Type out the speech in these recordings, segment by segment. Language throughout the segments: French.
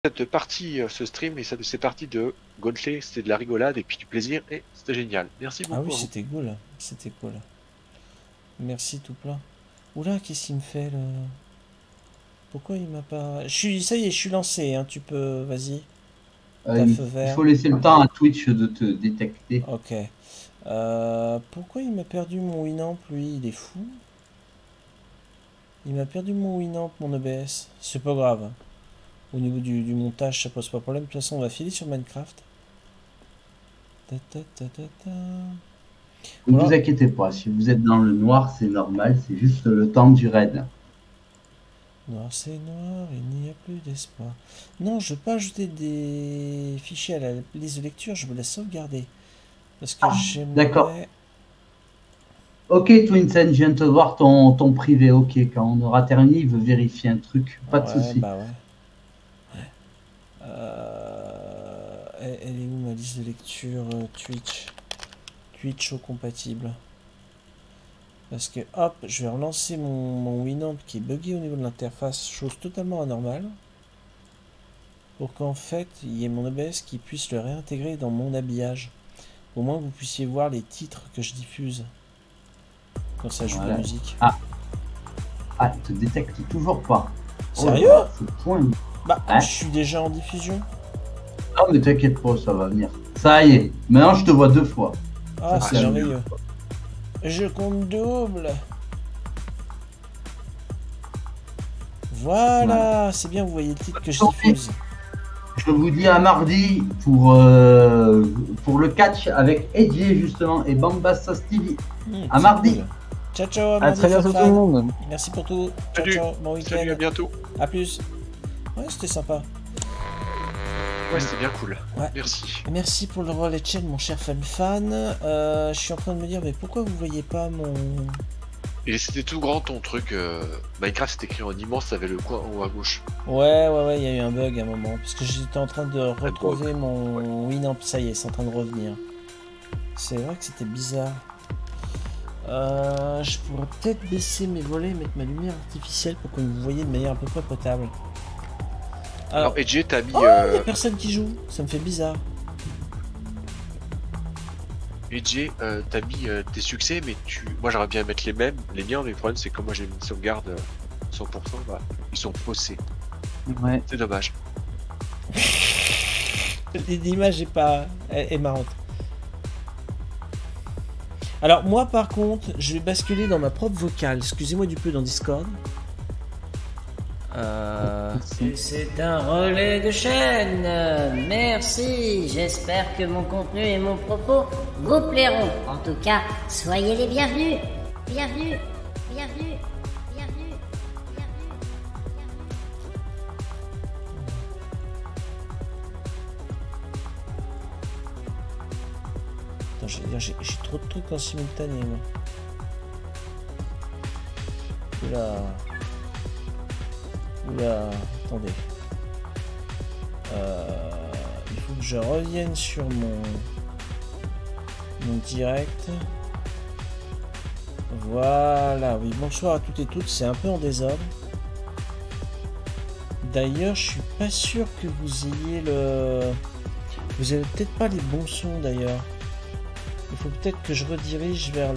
cette partie, ce stream et cette partie de Gauntlet, c'était de la rigolade et puis du plaisir et c'était génial. Merci beaucoup. Ah oui, c'était cool. C'était cool. Merci tout plein. Oula, qu'est-ce qu'il me fait là? Pourquoi il m'a pas... Ça y est, je suis lancé, hein, tu peux... Vas-y. T'as feu Il vert. faut laisser le temps à Twitch de te détecter. Ok. Pourquoi il m'a perdu mon Winamp, lui? Il est fou. Il m'a perdu mon Winamp, mon EBS. C'est pas grave. Au niveau du montage, ça pose pas problème. De toute façon, on va filer sur Minecraft. Ta, ta, ta, ta, ta. Ne Voilà. vous inquiétez pas, si vous êtes dans le noir, c'est normal, c'est juste le temps du raid. Noir c'est noir, il n'y a plus d'espoir. Non, je veux pas ajouter des fichiers à la liste de lecture, je veux la sauvegarder. Parce que D'accord. j'aimerais... Ok, Twinsen, je viens de te voir ton privé. Ok, quand on aura terminé, il veut vérifier un truc. Pas de Ouais, souci. bah ouais. Elle est où ma liste de lecture Twitch? Twitch au compatible. Parce que hop, je vais relancer mon Winamp qui est buggé au niveau de l'interface, chose totalement anormale. Pour qu'en fait, il y ait mon OBS qui puisse le réintégrer dans mon habillage. Au moins que vous puissiez voir les titres que je diffuse. Quand ça joue de la musique. Ah, il te détecte toujours pas. Sérieux? Point. Bah, je suis déjà en diffusion. Non, mais t'inquiète pas, ça va venir. Ça y est, maintenant je te vois 2 fois. Ah, c'est merveilleux. Je compte double. Voilà, c'est bien, vous voyez le titre que je diffuse. Je vous dis à mardi pour le catch avec Edgy justement et Bambassa TV. À mardi. Cool. Ciao, ciao. À très bientôt tout le monde. Merci pour tout. Ciao, Salut. ciao. Bon week-end. Salut, à bientôt. À plus. Ouais, c'était sympa. Ouais, c'était bien cool. Ouais. Merci. Merci pour le relais de chaîne, mon cher fan. Je suis en train de me dire, mais pourquoi vous voyez pas mon... Et c'était tout grand ton truc. Minecraft c'était écrit en immense, t'avais le coin en haut à gauche. Ouais, il y a eu un bug à un moment. Parce que j'étais en train de retrouver mon Winamp. Ça y est, c'est en train de revenir. C'est vrai que c'était bizarre. Je pourrais peut-être baisser mes volets et mettre ma lumière artificielle pour que vous voyez de manière à peu près potable. Alors, Edgy, t'as mis. Oh, y a personne qui joue, ça me fait bizarre. Edgy, t'as mis tes succès, mais moi j'aurais bien mettre les mêmes, les miens, mais le problème c'est que moi j'ai une sauvegarde 100%, bah, ils sont faussés. Ouais. C'est dommage. L'image est marrante. Alors moi par contre, je vais basculer dans ma propre vocale. Excusez-moi du peu dans Discord. C'est un relais de chaîne. Merci. J'espère que mon contenu et mon propos vous plairont. En tout cas, soyez les bienvenus. Bienvenue. Bienvenue. Bienvenue. Attends, j'ai trop de trucs en simultané moi. Oula, attendez. Il faut que je revienne sur mon direct. Voilà, oui, bonsoir à toutes et toutes, c'est un peu en désordre. D'ailleurs, je suis pas sûr que vous ayez vous avez peut-être pas les bons sons d'ailleurs. Il faut peut-être que je redirige vers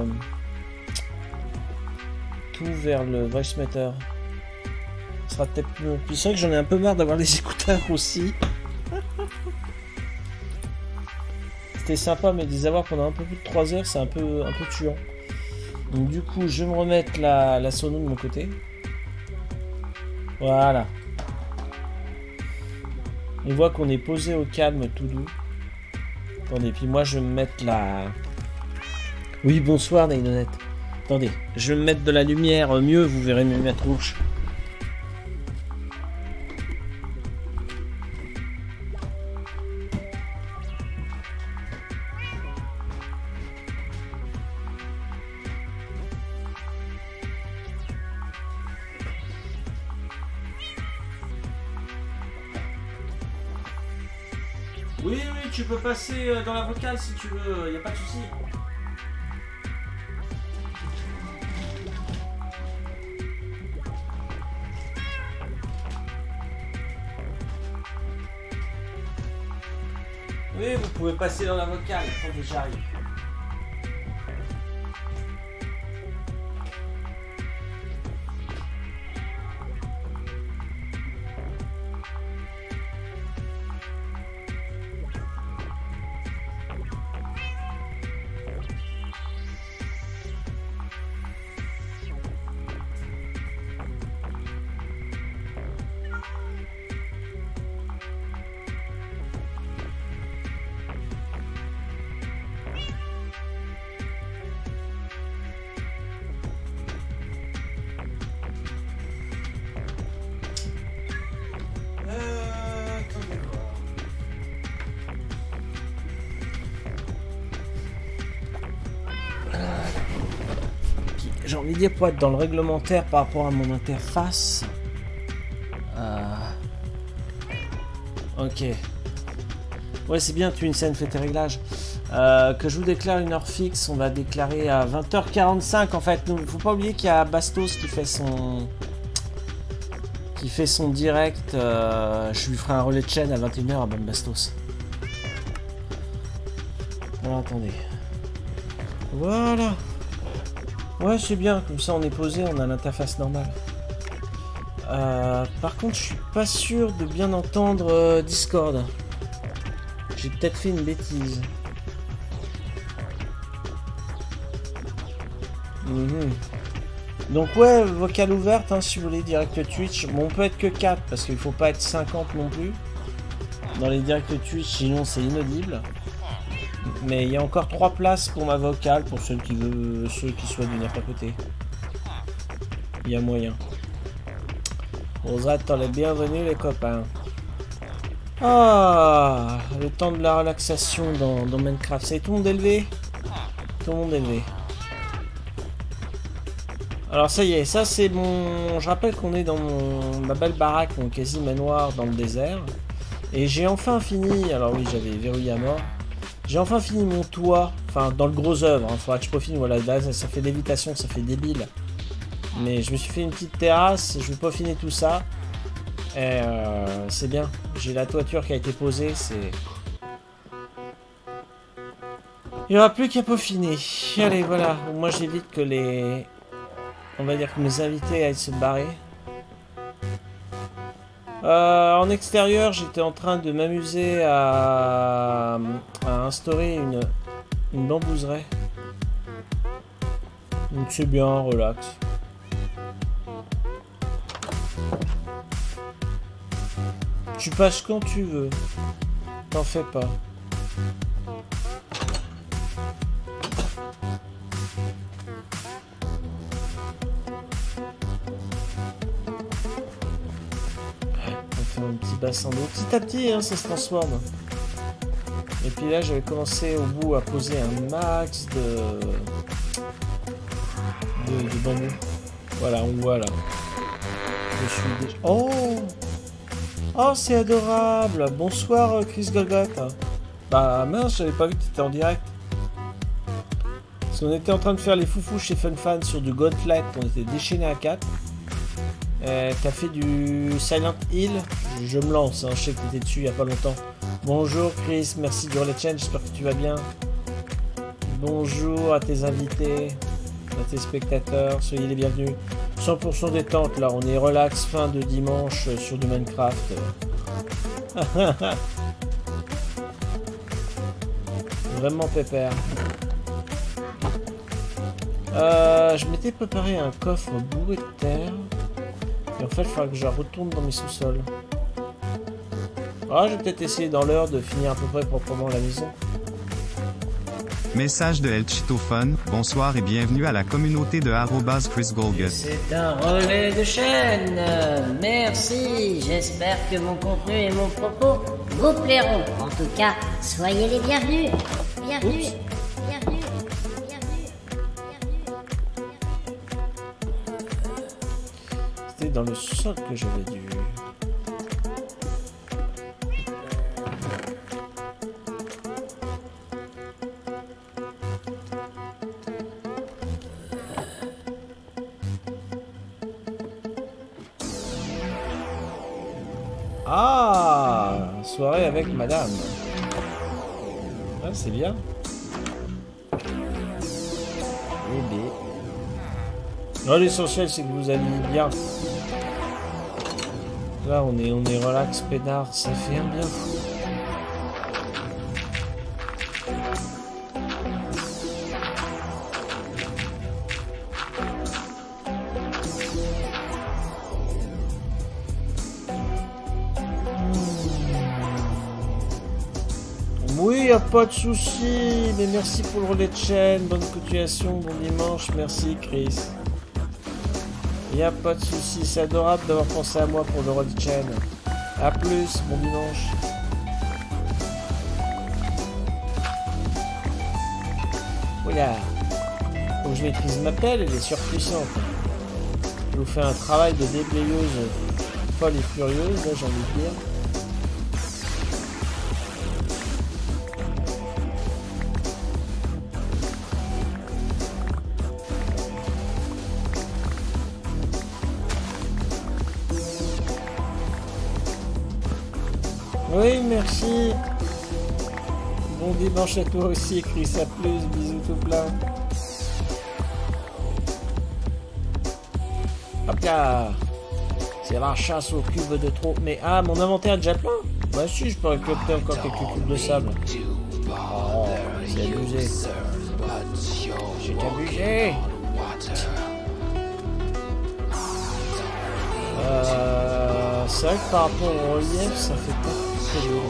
vers le voice meter. Ce sera peut-être mieux. Puis c'est vrai que j'en ai un peu marre d'avoir les écouteurs aussi. C'était sympa, mais de les avoir pendant un peu plus de 3 heures, c'est un peu tuant. Donc du coup, je vais me remettre la sono de mon côté. Voilà. On voit qu'on est posé au calme, tout doux. Attendez, puis moi je vais me mettre la... Oui, bonsoir Nainonette. Attendez, je vais me mettre de la lumière mieux, vous verrez mieux ma tronche. Oui, tu peux passer dans la vocale si tu veux, y a pas de souci. Oui, vous pouvez passer dans la vocale. Attendez, j'arrive. J'ai envie de dire pour être dans le réglementaire par rapport à mon interface. Ok. Ouais, c'est bien, Twinsen fait tes réglages. Que je vous déclare une heure fixe, on va déclarer à 20h45 en fait. Faut pas oublier qu'il y a Bastos qui fait son direct. Je lui ferai un relais de chaîne à 21h à Bam Bastos. Alors attendez. Voilà. Ouais, c'est bien, comme ça on est posé, on a l'interface normale. Par contre, je suis pas sûr de bien entendre Discord. J'ai peut-être fait une bêtise. Donc ouais, vocal ouverte, hein, si vous voulez, direct Twitch. Bon, on peut être que 4, parce qu'il faut pas être 50 non plus. Dans les directs Twitch, sinon c'est inaudible. Mais il y a encore 3 places pour ma vocale, pour ceux qui souhaitent venir papoter. Il y a moyen. Vous êtes les bienvenus les copains. Ah, le temps de la relaxation dans Minecraft. C'est tout le monde élevé? Tout le monde élevé. Alors ça y est, ça c'est mon... Je rappelle qu'on est dans ma belle baraque, mon quasi manoir dans le désert. Et j'ai enfin fini... Alors oui, j'avais verrouillé à mort. J'ai enfin fini mon toit, enfin dans le gros œuvre, il faudra que je peaufine, voilà, là, ça fait lévitation, ça fait débile. Mais je me suis fait une petite terrasse, je vais peaufiner tout ça. Et c'est bien, j'ai la toiture qui a été posée, c'est... Il n'y aura plus qu'à peaufiner. Allez, voilà, moi j'évite que les... On va dire que mes invités aillent se barrer. En extérieur, j'étais en train de m'amuser à instaurer une bambouseraie. Donc c'est bien, relax. Tu passes quand tu veux. T'en fais pas. Un petit bassin d'eau, petit à petit hein, ça se transforme. Et puis là j'avais commencé au bout à poser un max de bambou. Voilà, on voit là. Je suis déjà... Oh, c'est adorable. Bonsoir Chris Golgoth. Bah mince, j'avais pas vu que tu étais en direct. Parce qu'on était en train de faire les foufous chez FunFan sur du Gauntlet, on était déchaînés à 4. T'as fait du Silent Hill? Je me lance, hein, je sais que t'étais dessus il y a pas longtemps. Bonjour Chris, merci du relais de chaîne, j'espère que tu vas bien. Bonjour à tes invités, à tes spectateurs, soyez les bienvenus. 100% détente là, on est relax, fin de dimanche sur du Minecraft. Vraiment pépère. Je m'étais préparé un coffre bourré de terre. Et en fait, il faudra que je retourne dans mes sous-sols. Ah, je vais peut-être essayer dans l'heure de finir à peu près proprement la maison. Message de El Chitophone, bonsoir et bienvenue à la communauté de @ChrisGolgoth. C'est un relais de chaîne. Merci. J'espère que mon contenu et mon propos vous plairont. En tout cas, soyez les bienvenus. Bienvenue. Bienvenue. C'était dans le sol que j'avais dû... Ah, soirée avec madame. Ah, c'est bien. Bébé. Non, l'essentiel, c'est que vous alliez bien. Là, on est relax, pédard. Ça fait un bien fou. Oui, y a pas de souci, mais merci pour le relais de chaîne, bonne continuation, bon dimanche, merci Chris. Y a pas de souci, c'est adorable d'avoir pensé à moi pour le relais de chaîne. A plus, bon dimanche. Oula, faut que je maîtrise ma pelle, elle est surpuissante. Je vous fais un travail de déblayeuse folle et furieuse, là j'ai envie de dire. Oui, merci. Bon dimanche à toi aussi, Chris, à plus, bisous tout plein. Hop là. C'est la chasse au cube de trop. Mais ah, mon inventaire est déjà plein. Bah si, je peux récolter encore quelques cubes de sable. Oh, c'est abusé. C'est abusé. C'est vrai que par rapport au relief, ça fait pas très lourd.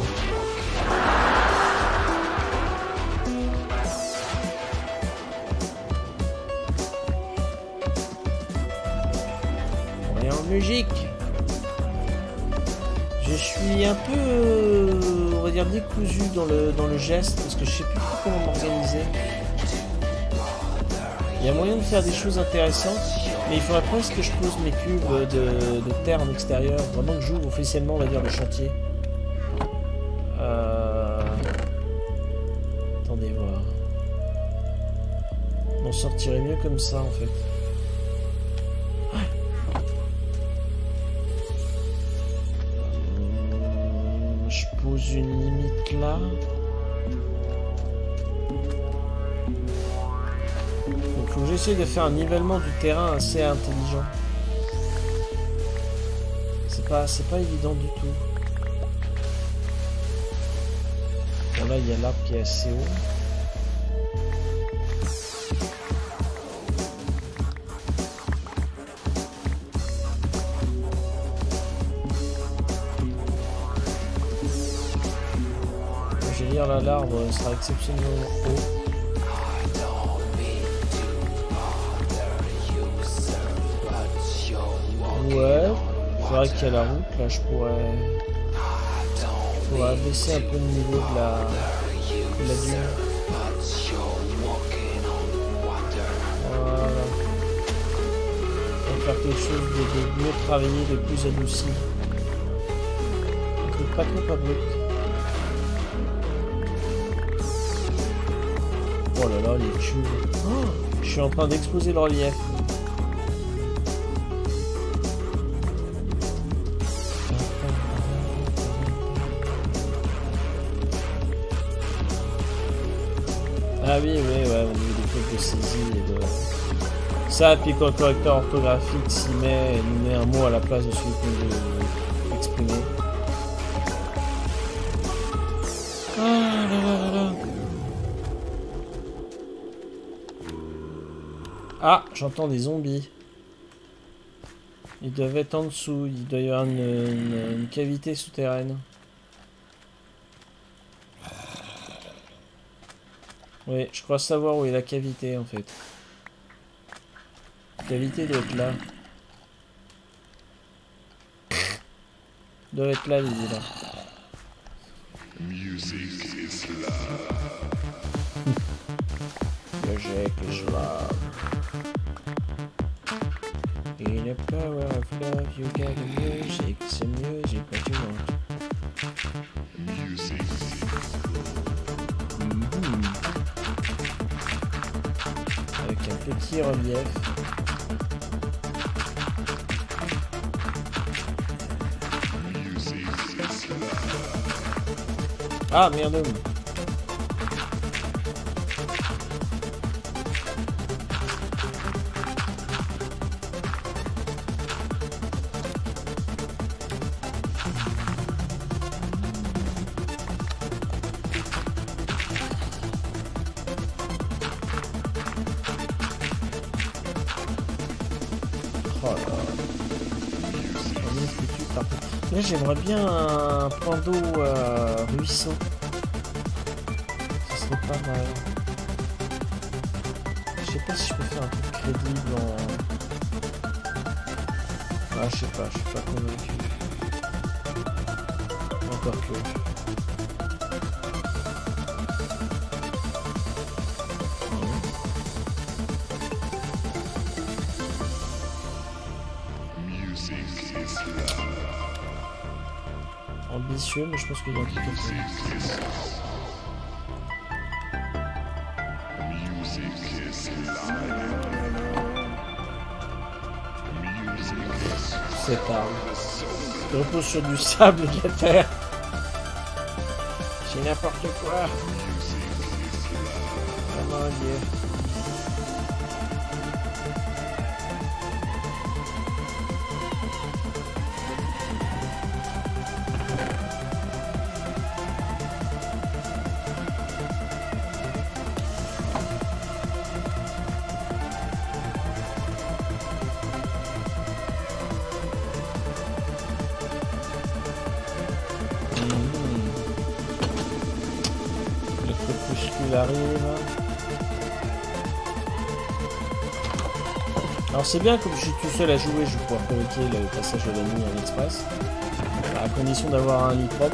Et en musique, je suis un peu, on va dire, décousu dans le geste parce que je sais plus comment m'organiser. Il y a moyen de faire des choses intéressantes, mais il faudrait presque que je pose mes cubes de terre en extérieur, vraiment que j'ouvre officiellement, on va dire, le chantier. Attendez voir. On sortirait mieux comme ça en fait. Je pose une limite là. Donc faut que j'essaie de faire un nivellement du terrain assez intelligent. C'est pas évident du tout. Bon là il y a l'arbre qui est assez haut. Je vais dire là, l'arbre sera exceptionnellement haut. Ouais, c'est vrai qu'il y a la route, là je pourrais abaisser un peu le niveau de la dune. Voilà. On va faire quelque chose de mieux travaillé, de plus adouci. Un truc pas trop abrupt. Oh là là, les tubes. Oh, je suis en train d'exploser le relief. Ah oui, ouais, au niveau des trucs de saisie et de... Ça, puis quand le correcteur orthographique s'y met et nous met un mot à la place de celui qu'on veut exprimer. Ah là là là là. Ah, j'entends des zombies. Ils doivent être en dessous, il doit y avoir une cavité souterraine. Oui, je crois savoir où est la cavité en fait. La cavité doit être là. Doit être là, l'idée là. Music is love. Music is love. In the power of love, you get the music. It's the music what you want. Music. Avec un petit relief. Ah merde. là là. On est foutu partout. Là, j'aimerais bien un point d'eau ruisseau. Ce serait pas mal. Je sais pas si je peux faire un truc crédible en... Ah, je sais pas convaincu. Encore que... Ambitieux, mais je pense qu'il y a un truc comme ça. Cette arme. Je repose sur du sable et de la terre. C'est n'importe quoi. Oh mon Dieu. Arrive. Alors c'est bien, comme je suis tout seul à jouer, je vais pouvoir fabriquer le passage de la nuit en express, à condition d'avoir un lit propre,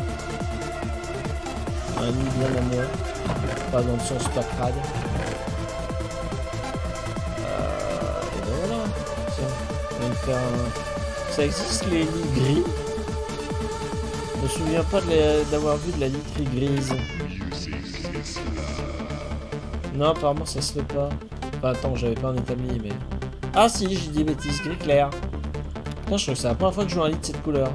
un lit bien amoureux, pas dans le sens pas crade. Et ben voilà. Tiens, on va me faire un... Ça existe les lits gris? Je me souviens pas d'avoir vu de la literie grise. Non, apparemment ça se fait pas. Enfin, attends, j'avais pas un établi, mais... Ah si, j'ai dit des bêtises, gris clair. Putain, je trouve que c'est la première fois que je joue un lit de cette couleur.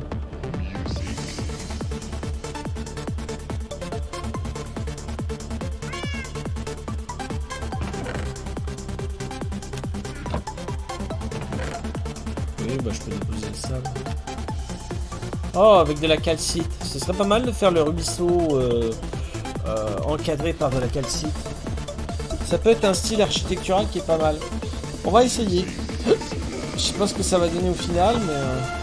Oui, bah je peux déposer le sable. Oh, avec de la calcite. Ce serait pas mal de faire le ruisseau encadré par de la calcite. Ça peut être un style architectural qui est pas mal. On va essayer. Je sais pas ce que ça va donner au final, mais...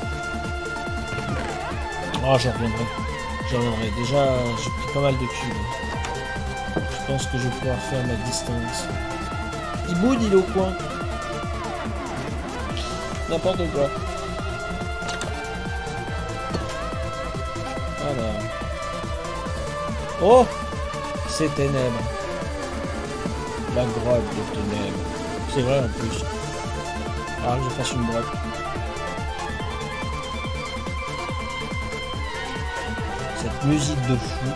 Oh, j'y reviendrai. Déjà, j'ai pris pas mal de cubes. Je pense que je vais pouvoir faire ma distance. Il boude, il est au coin. N'importe quoi. Alors. Oh! C'est ténèbres. La grotte de ténèbres. C'est vrai en plus. Alors que je fasse une grotte. Cette musique de fou.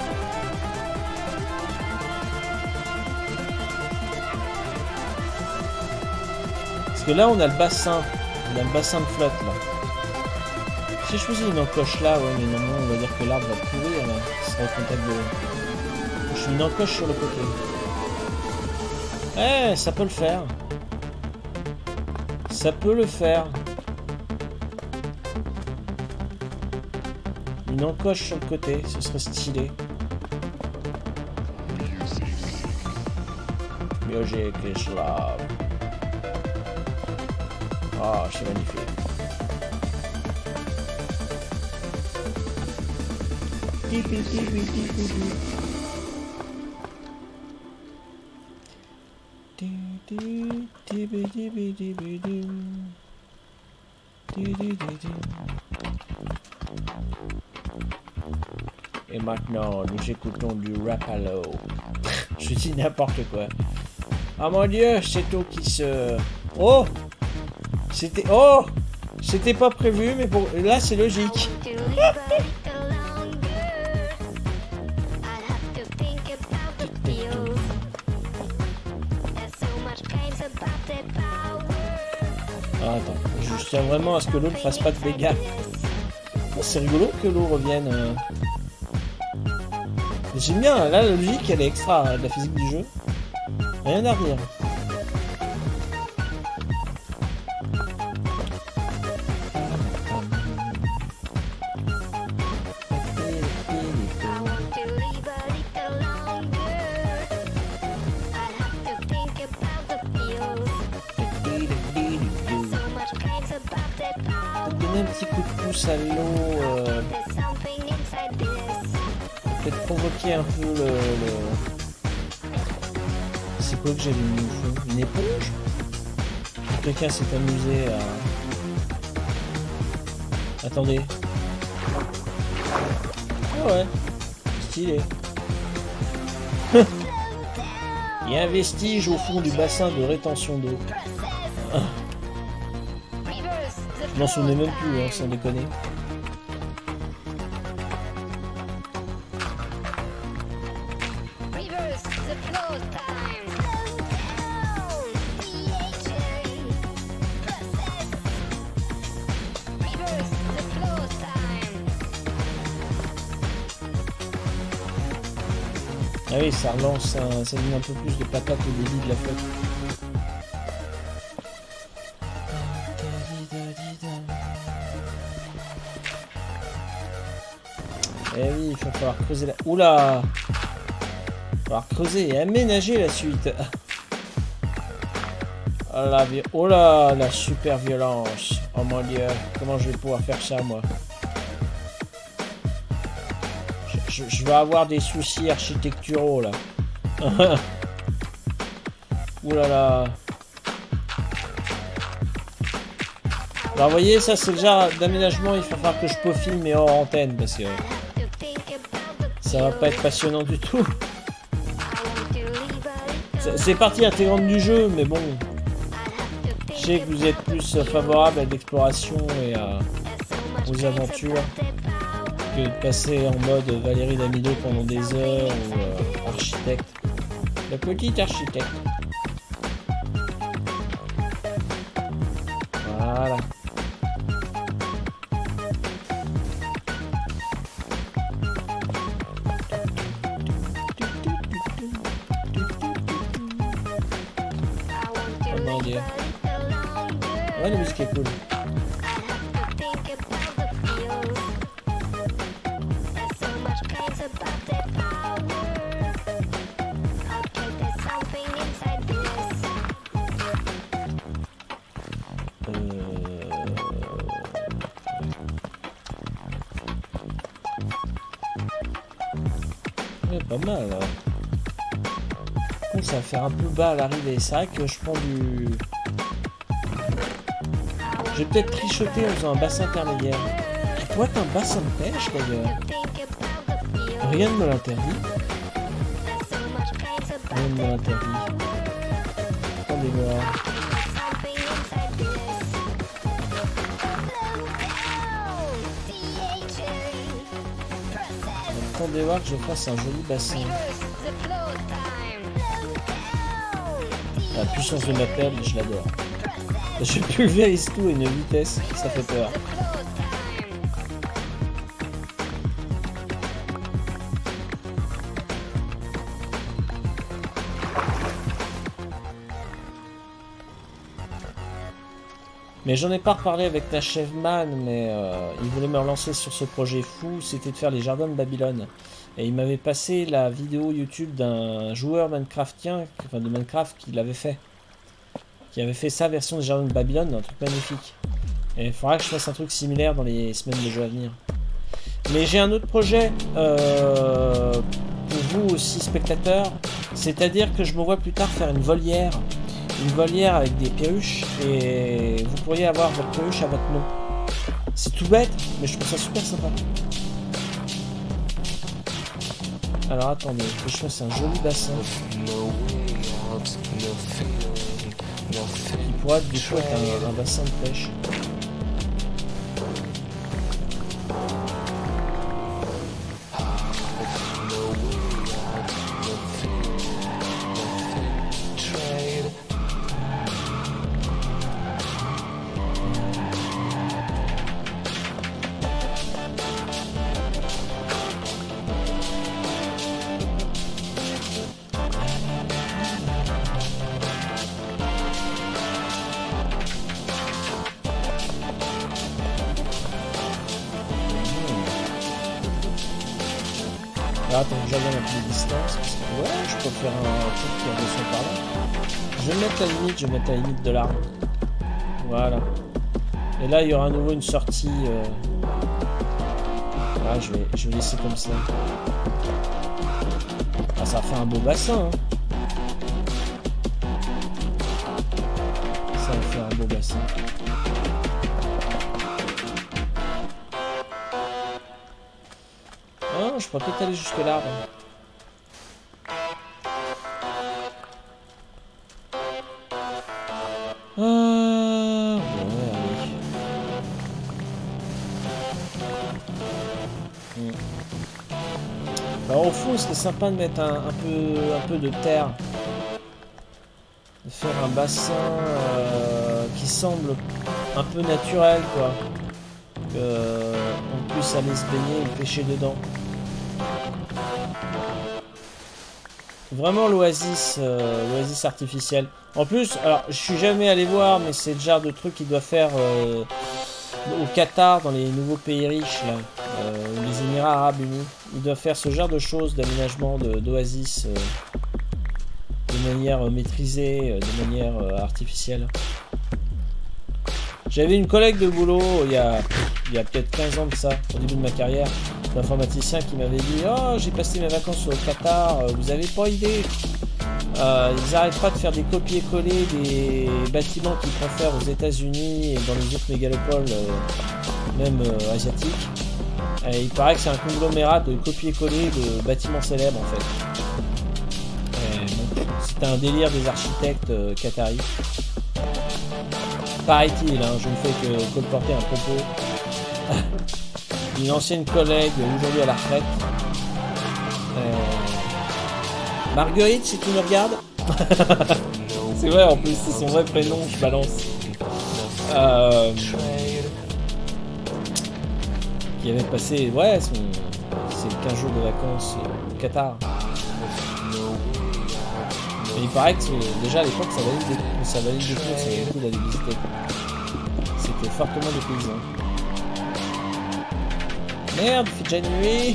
Parce que là on a le bassin. On a le bassin de flotte là. Si je faisais une encoche là, ouais, mais normalement on va dire que l'arbre va pourrir là. Ce sera au contact de l'eau. Je fais une encoche sur le côté. Eh, ça peut le faire. Ça peut le faire. Une encoche sur le côté, ce serait stylé. Music is love. Oh, c'est magnifique. Et maintenant, nous écoutons du Rapallo. Je dis n'importe quoi. Ah mon Dieu, c'est tout qui se... Oh! C'était... Oh! C'était pas prévu, mais bon, là c'est logique. Ah, attends, je tiens vraiment à ce que l'eau ne fasse pas de dégâts. C'est rigolo que l'eau revienne. J'aime bien, là la logique elle est extra de la physique du jeu. Rien à rire. donner un petit coup de pouce à l'eau. Peut-être provoquer un peu le... C'est quoi que j'avais mis au fond? Une éponge? Quelqu'un s'est amusé à... Attendez. Ah ouais. Stylé. Il y a un vestige au fond du bassin de rétention d'eau. Je m'en souvenais même plus, hein, sans déconner. Ah oui, ça relance, ça donne un peu plus de patate au début de la fête. Eh oui, il va falloir creuser la... Oula! Il va falloir creuser et aménager la suite. Oh là, la super violence. Oh mon dieu, comment je vais pouvoir faire ça, moi? Je vais avoir des soucis architecturaux, là. Ouh là là. Alors, vous voyez, ça, c'est le genre d'aménagement, il va falloir que je peaufine, mais hors antenne, parce que... ça va pas être passionnant du tout. C'est partie intégrante du jeu, mais bon. Je sais que vous êtes plus favorable à l'exploration et aux aventures que de passer en mode Valérie Damido pendant des heures ou architecte. La petite architecte. Voilà. Comment dire? Ouais, la musique est cool. Pas mal. Bon, ça va faire un peu bas à l'arrivée. C'est vrai que je prends du... Je vais peut-être trichoter en faisant un bassin intermédiaire. Qui pourrait être un bassin de pêche d'ailleurs. Rien ne me l'interdit. Rien ne me l'interdit. Attendez-moi. Attendez voir que je fasse un joli bassin. La puissance de ma pelle, je l'adore. Je pulvérise tout à une vitesse, ça fait peur. Mais j'en ai pas reparlé avec Nachevman, mais il voulait me relancer sur ce projet fou, c'était de faire les jardins de Babylone. Et il m'avait passé la vidéo YouTube d'un joueur minecraftien, enfin de Minecraft, qui l'avait fait. Qui avait fait sa version des jardins de Babylone, un truc magnifique. Et il faudra que je fasse un truc similaire dans les semaines de jeu à venir. Mais j'ai un autre projet pour vous aussi spectateurs, c'est-à-dire que je me vois plus tard faire une volière avec des perruches, et vous pourriez avoir votre perruche à votre nom. C'est tout bête, mais je trouve ça super sympa. Alors attendez, que je fasse un joli bassin qui pourrait être du coup être un bassin de pêche. Alors attends, j'avais un peu de distance. Ouais, je peux faire un truc qui redescend par là. Je vais mettre la limite de l'arbre. Voilà. Et là, il y aura à nouveau une sortie. Voilà, je vais laisser comme ça. Ah, ça fait un beau bassin. Hein. Ça va faire un beau bassin. Ah, je pourrais peut-être aller jusque l'arbre. Ouais, allez. Alors au fond, c'était sympa de mettre un peu de terre. De faire un bassin qui semble un peu naturel, quoi. On puisse aller se baigner et pêcher dedans. Vraiment l'oasis artificielle. En plus, alors je suis jamais allé voir, mais c'est le genre de truc qu'il doit faire au Qatar, dans les nouveaux pays riches, là, les Émirats Arabes Unis. Il doit faire ce genre de choses, d'aménagement d'oasis de manière maîtrisée, de manière artificielle. J'avais une collègue de boulot il y a peut-être 15 ans de ça, au début de ma carrière, d'informaticien qui m'avait dit « Oh, j'ai passé mes vacances au Qatar, vous avez pas idée ?» Ils n'arrêtent pas de faire des copier-coller des bâtiments qu'ils préfèrent aux États-Unis et dans les autres mégalopoles, même asiatiques. Et il paraît que c'est un conglomérat de copier-coller de bâtiments célèbres en fait. Bon, c'était un délire des architectes qataris. Paraît-il, hein, je ne fais que colporter un propos. Une ancienne collègue, aujourd'hui à la retraite. Marguerite, si tu me regardes. C'est vrai, en plus, c'est son vrai prénom, je balance. Qui avait passé, ouais, ses 15 jours de vacances au Qatar. Et il paraît que déjà à l'époque, ça valait le détour, ça valait le coup d'aller visiter. C'était fortement dépaysant. Merde, il fait déjà nuit.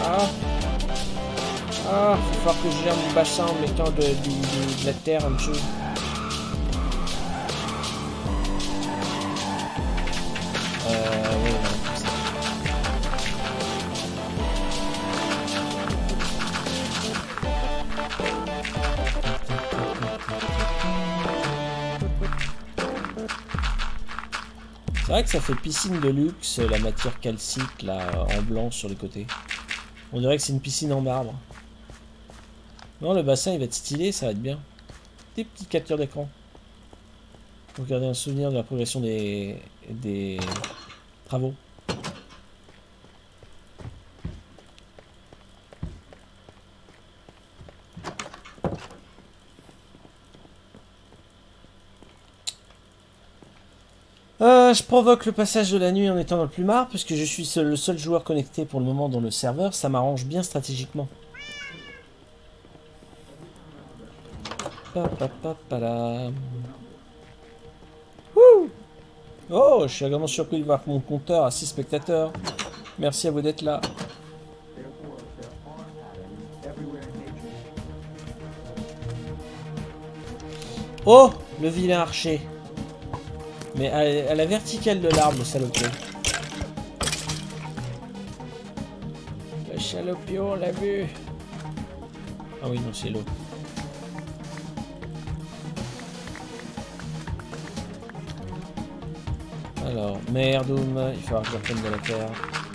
Ah, il va falloir que je gère mon bassin en mettant de la terre en dessous. Ouais, comme ça. C'est vrai que ça fait piscine de luxe, la matière calcique là en blanc sur les côtés. On dirait que c'est une piscine en marbre. Non, le bassin il va être stylé, ça va être bien. Des petites captures d'écran. Pour garder un souvenir de la progression des travaux. Je provoque le passage de la nuit en étant dans le plumard, puisque je suis le seul joueur connecté pour le moment dans le serveur, ça m'arrange bien stratégiquement. Wouh! Oh, je suis également surpris de voir mon compteur à 6 spectateurs. Merci à vous d'être là. Oh, le vilain archer. Mais à la verticale de l'arbre, le salopio. Le salopio, on l'a vu. Ah oui, non, c'est l'eau. Alors, merdoum, il va falloir que je reprenne de la terre.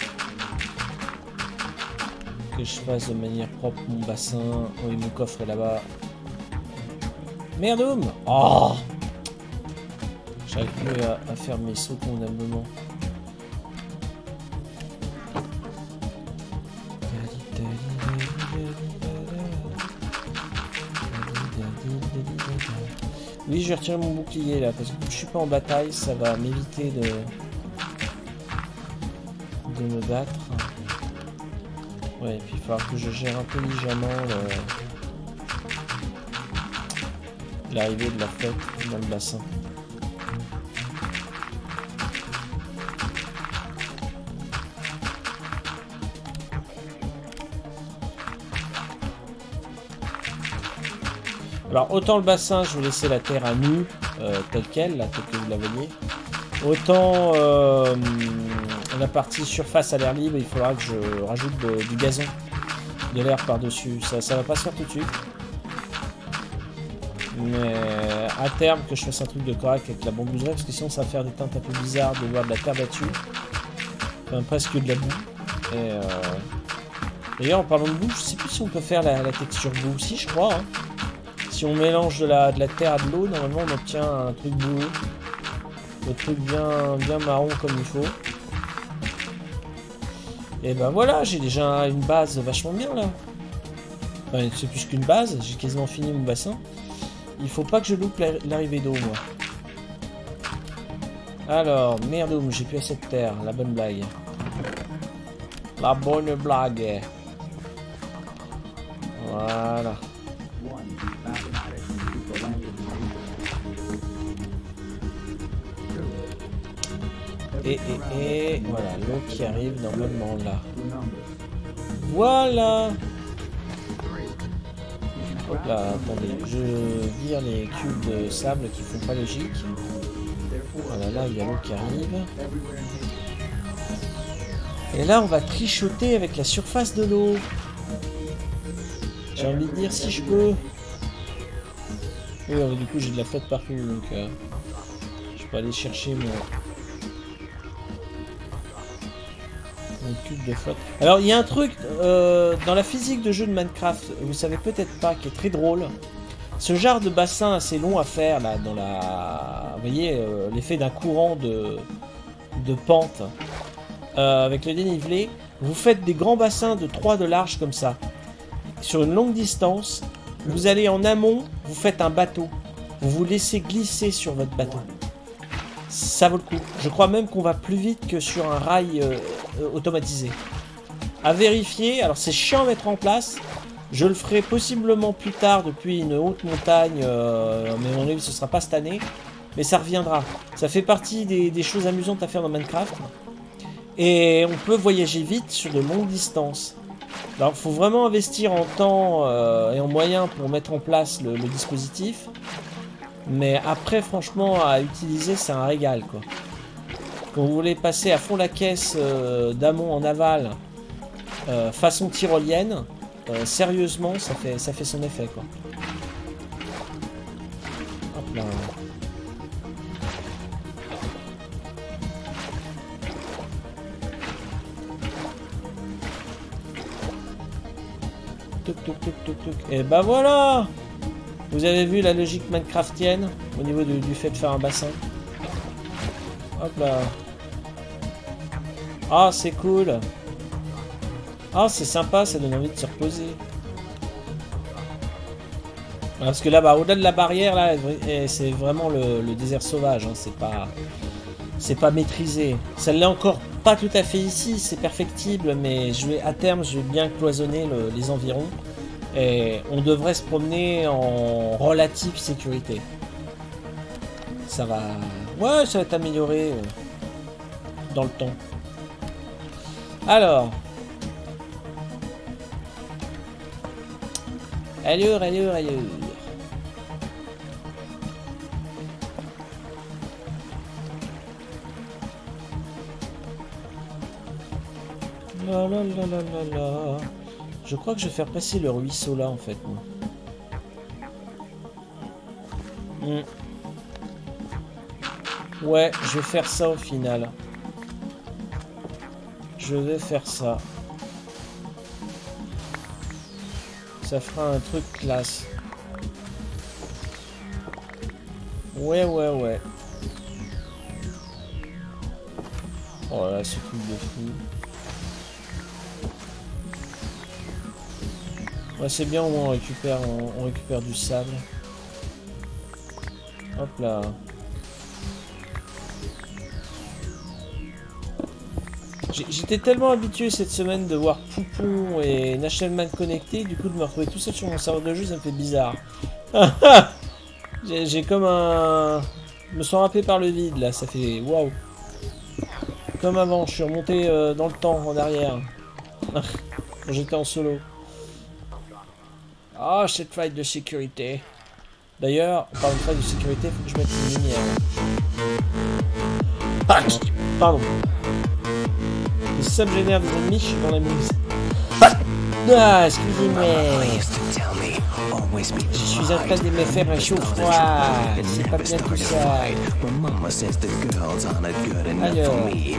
Que je fasse de manière propre mon bassin. Oui, mon coffre est là-bas. Merdoum! Oh! J'arrive plus à faire mes sauts convenablement. Oui, je vais retirer mon bouclier là, parce que je suis pas en bataille, ça va m'éviter de me battre. Ouais, et puis il va falloir que je gère intelligemment l'arrivée de la flotte dans le bassin. Alors autant le bassin, je vais laisser la terre à nu, telle qu'elle, là, telle que vous la voyez. Autant la partie surface à l'air libre, il faudra que je rajoute du gazon, de l'air par-dessus. Ça va pas se faire tout de suite. Mais à terme, que je fasse un truc de correct avec la bambouseraie, parce que sinon ça va faire des teintes un peu bizarres de voir de la terre battue. Enfin, presque de la boue. Et d'ailleurs, en parlant de boue, je sais plus si on peut faire la texture boue. Si, je crois. Hein. Si on mélange de la terre à de l'eau, normalement on obtient un truc boueux. Le truc bien marron comme il faut. Et ben voilà, j'ai déjà une base vachement bien là. Enfin, c'est plus qu'une base, j'ai quasiment fini mon bassin. Il faut pas que je loupe l'arrivée d'eau, moi. Alors, merde, j'ai plus assez de terre. La bonne blague. La bonne blague. Voilà. Et voilà, l'eau qui arrive normalement là. Voilà. Hop là, attendez, je vire les cubes de sable qui font pas logique. Voilà, là il y a l'eau qui arrive. Et là on va trichoter avec la surface de l'eau. J'ai envie de dire si je peux. Oui, du coup j'ai de la flotte partout, donc je peux aller chercher mon cube de flotte. Alors il y a un truc dans la physique de jeu de Minecraft, vous savez peut-être pas, qui est très drôle. Ce genre de bassin assez long à faire là, dans la, vous voyez l'effet d'un courant de pente avec le dénivelé. Vous faites des grands bassins de 3 de large comme ça, sur une longue distance. Vous allez en amont, vous faites un bateau, vous vous laissez glisser sur votre bateau. Ça vaut le coup. Je crois même qu'on va plus vite que sur un rail automatisé. À vérifier. Alors c'est chiant à mettre en place. Je le ferai possiblement plus tard depuis une haute montagne. Mais à mon avis ce sera pas cette année. Mais ça reviendra. Ça fait partie des choses amusantes à faire dans Minecraft. Et on peut voyager vite sur de longues distances. Alors il faut vraiment investir en temps et en moyens pour mettre en place le dispositif. Mais après, franchement, à utiliser, c'est un régal, quoi. Quand vous voulez passer à fond la caisse d'amont en aval, façon tyrolienne, sérieusement, ça fait son effet, quoi. Hop là. Toc, toc, toc, toc, toc. Et bah voilà! Vous avez vu la logique minecraftienne au niveau du fait de faire un bassin. Hop là. Ah, c'est cool. Ah, c'est sympa, ça donne envie de se reposer. Parce que là, au-delà de la barrière, là, c'est vraiment le désert sauvage. Hein, c'est pas maîtrisé. Ça l'est encore pas tout à fait ici, c'est perfectible, mais à terme, je vais bien cloisonner les environs. Et on devrait se promener en relative sécurité. Ça va... Ouais, ça va être amélioré dans le temps. Alors. Allure. La. Je crois que je vais faire passer le ruisseau là en fait. Ouais, je vais faire ça au final. Je vais faire ça. Ça fera un truc classe. Ouais. Oh là, ce truc de fou. Ouais, c'est bien, on récupère du sable. Hop là. J'étais tellement habitué cette semaine de voir Poupon et National Man connectés, du coup de me retrouver tout seul sur mon serveur de jeu, ça me fait bizarre. J'ai comme un... Je me sens râpé par le vide là, ça fait waouh. Comme avant, je suis remonté dans le temps, en arrière. Quand j'étais en solo. Ah, cette faille de sécurité. D'ailleurs, en parlant de faille de sécurité, il faut que je mette une lumière. Pardon. Et si ça me génère des ennemis, je suis dans la muse. Ah, excusez-moi. Je suis en train de me faire un chaud-froid. C'est pas bien tout ça. Alors,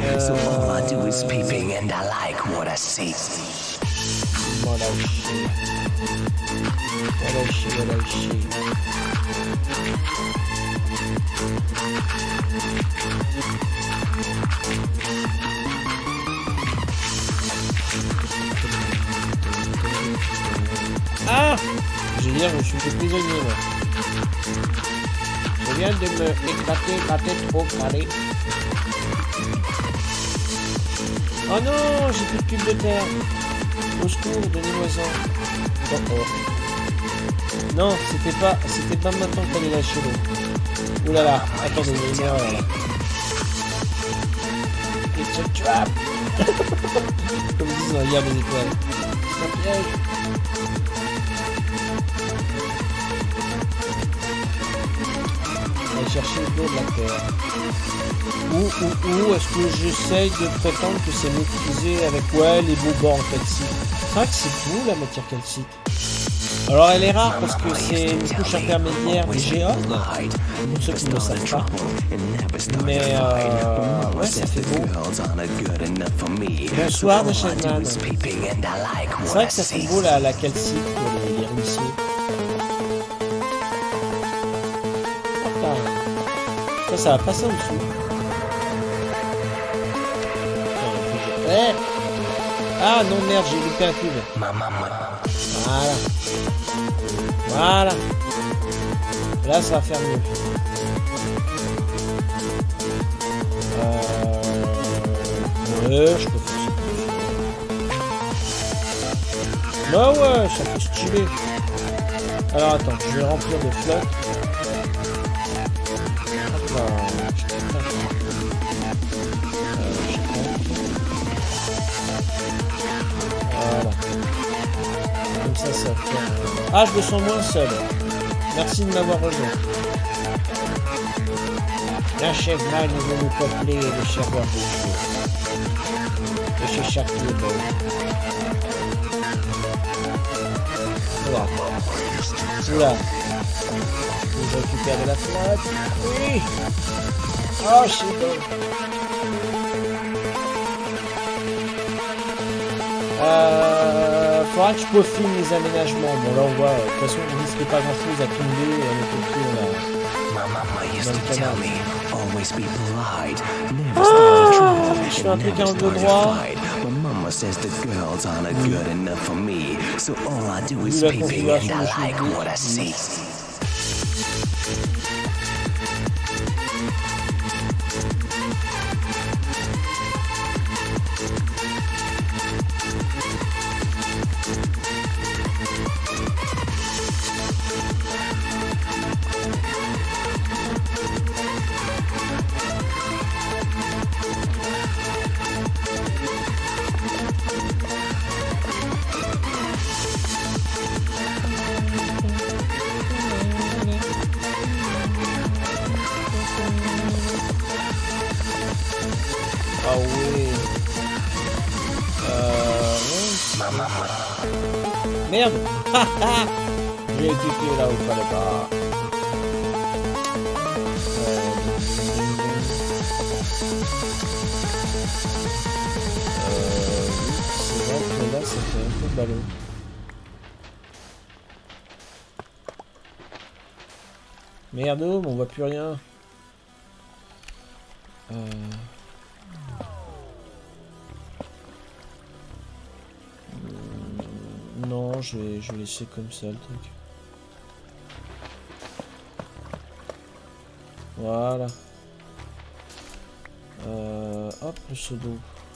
ah, je veux dire, je suis fait prisonnier là. Je viens de me éclater la tête au carré. Oh non, j'ai plus de cube de terre. Au secours, donnez-moi ça. Oh oh. Non, c'était pas maintenant qu'il fallait lâcher l'eau. Ouh là là, attendez, il y a une erreur là. It's a trap. Comme ils disent dans la guerre des étoiles. C'est un piège. Aller chercher le dos de la terre. Ou est-ce que j'essaye de prétendre que c'est maîtrisé avec les beaux bords en calcite. C'est vrai que c'est beau la matière calcite. Alors elle est rare parce que c'est une couche intermédiaire des géodes, pour ceux qui ne le savent pas. Mais ouais, ça fait beau. Bonsoir de Shadman. C'est vrai que ça fait beau la calcite, les ruisseaux. Ça va passer en dessous. Ah non merde, j'ai loupé un cube. Voilà. Voilà. Là ça va faire mieux. Ouais, je peux faire ça. Bah ouais, ça peut stylé. Alors attends, je vais remplir de flotte. Ah, je me sens moins seul. Merci de m'avoir rejoint. Un chef mal nous veut nous peupler le serveur des cheveux. De chez Chartier Beau. Voilà. Oula. Je récupère de la flotte. Oui. Oh, c'est bon. Faudra que je peaufine les aménagements. Bon là on voit, de toute façon on risque pas grand chose à tomber et on est compris dans le canal. Je fais un truc en angle droit. Vu la configuration de chez lui. Ah oui. Merde. J'ai cliqué là où il fallait pas. C'est vrai que là ça fait un peu ballot. Merde, on voit plus rien. Non, je vais laisser comme ça le truc. Voilà. Hop, le seau d'eau.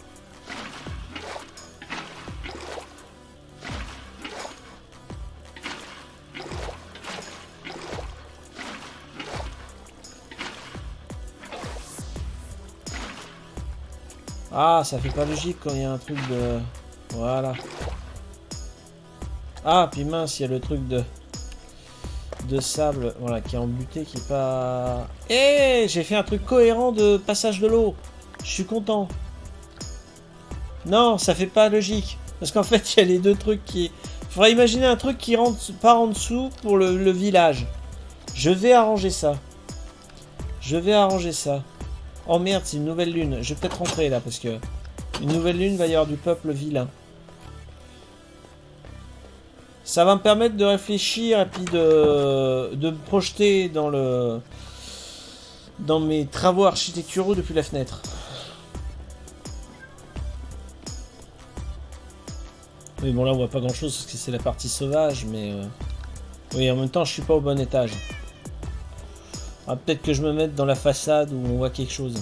Ah, ça fait pas logique quand il y a un truc de... Voilà. Ah, puis mince, il y a le truc de de sable, voilà, qui est embuté, qui est pas... Eh, j'ai fait un truc cohérent de passage de l'eau. Je suis content. Non, ça fait pas logique. Parce qu'en fait, il y a les deux trucs qui... Faudrait imaginer un truc qui rentre par en dessous pour le village. Je vais arranger ça. Je vais arranger ça. Oh merde, c'est une nouvelle lune. Je vais peut-être rentrer là, parce que... Une nouvelle lune, va y avoir du peuple vilain. Ça va me permettre de réfléchir et puis de me projeter dans mes travaux architecturaux depuis la fenêtre. Oui, bon là on voit pas grand chose parce que c'est la partie sauvage, mais oui, en même temps je suis pas au bon étage. Ah, peut-être que je me mette dans la façade où on voit quelque chose.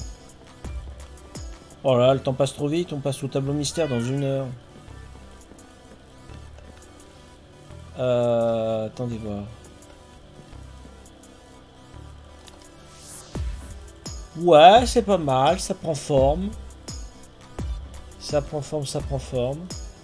Oh là, le temps passe trop vite, on passe au tableau mystère dans 1 heure. Attendez voir. Ouais, c'est pas mal, ça prend forme. Ça prend forme, ça prend forme.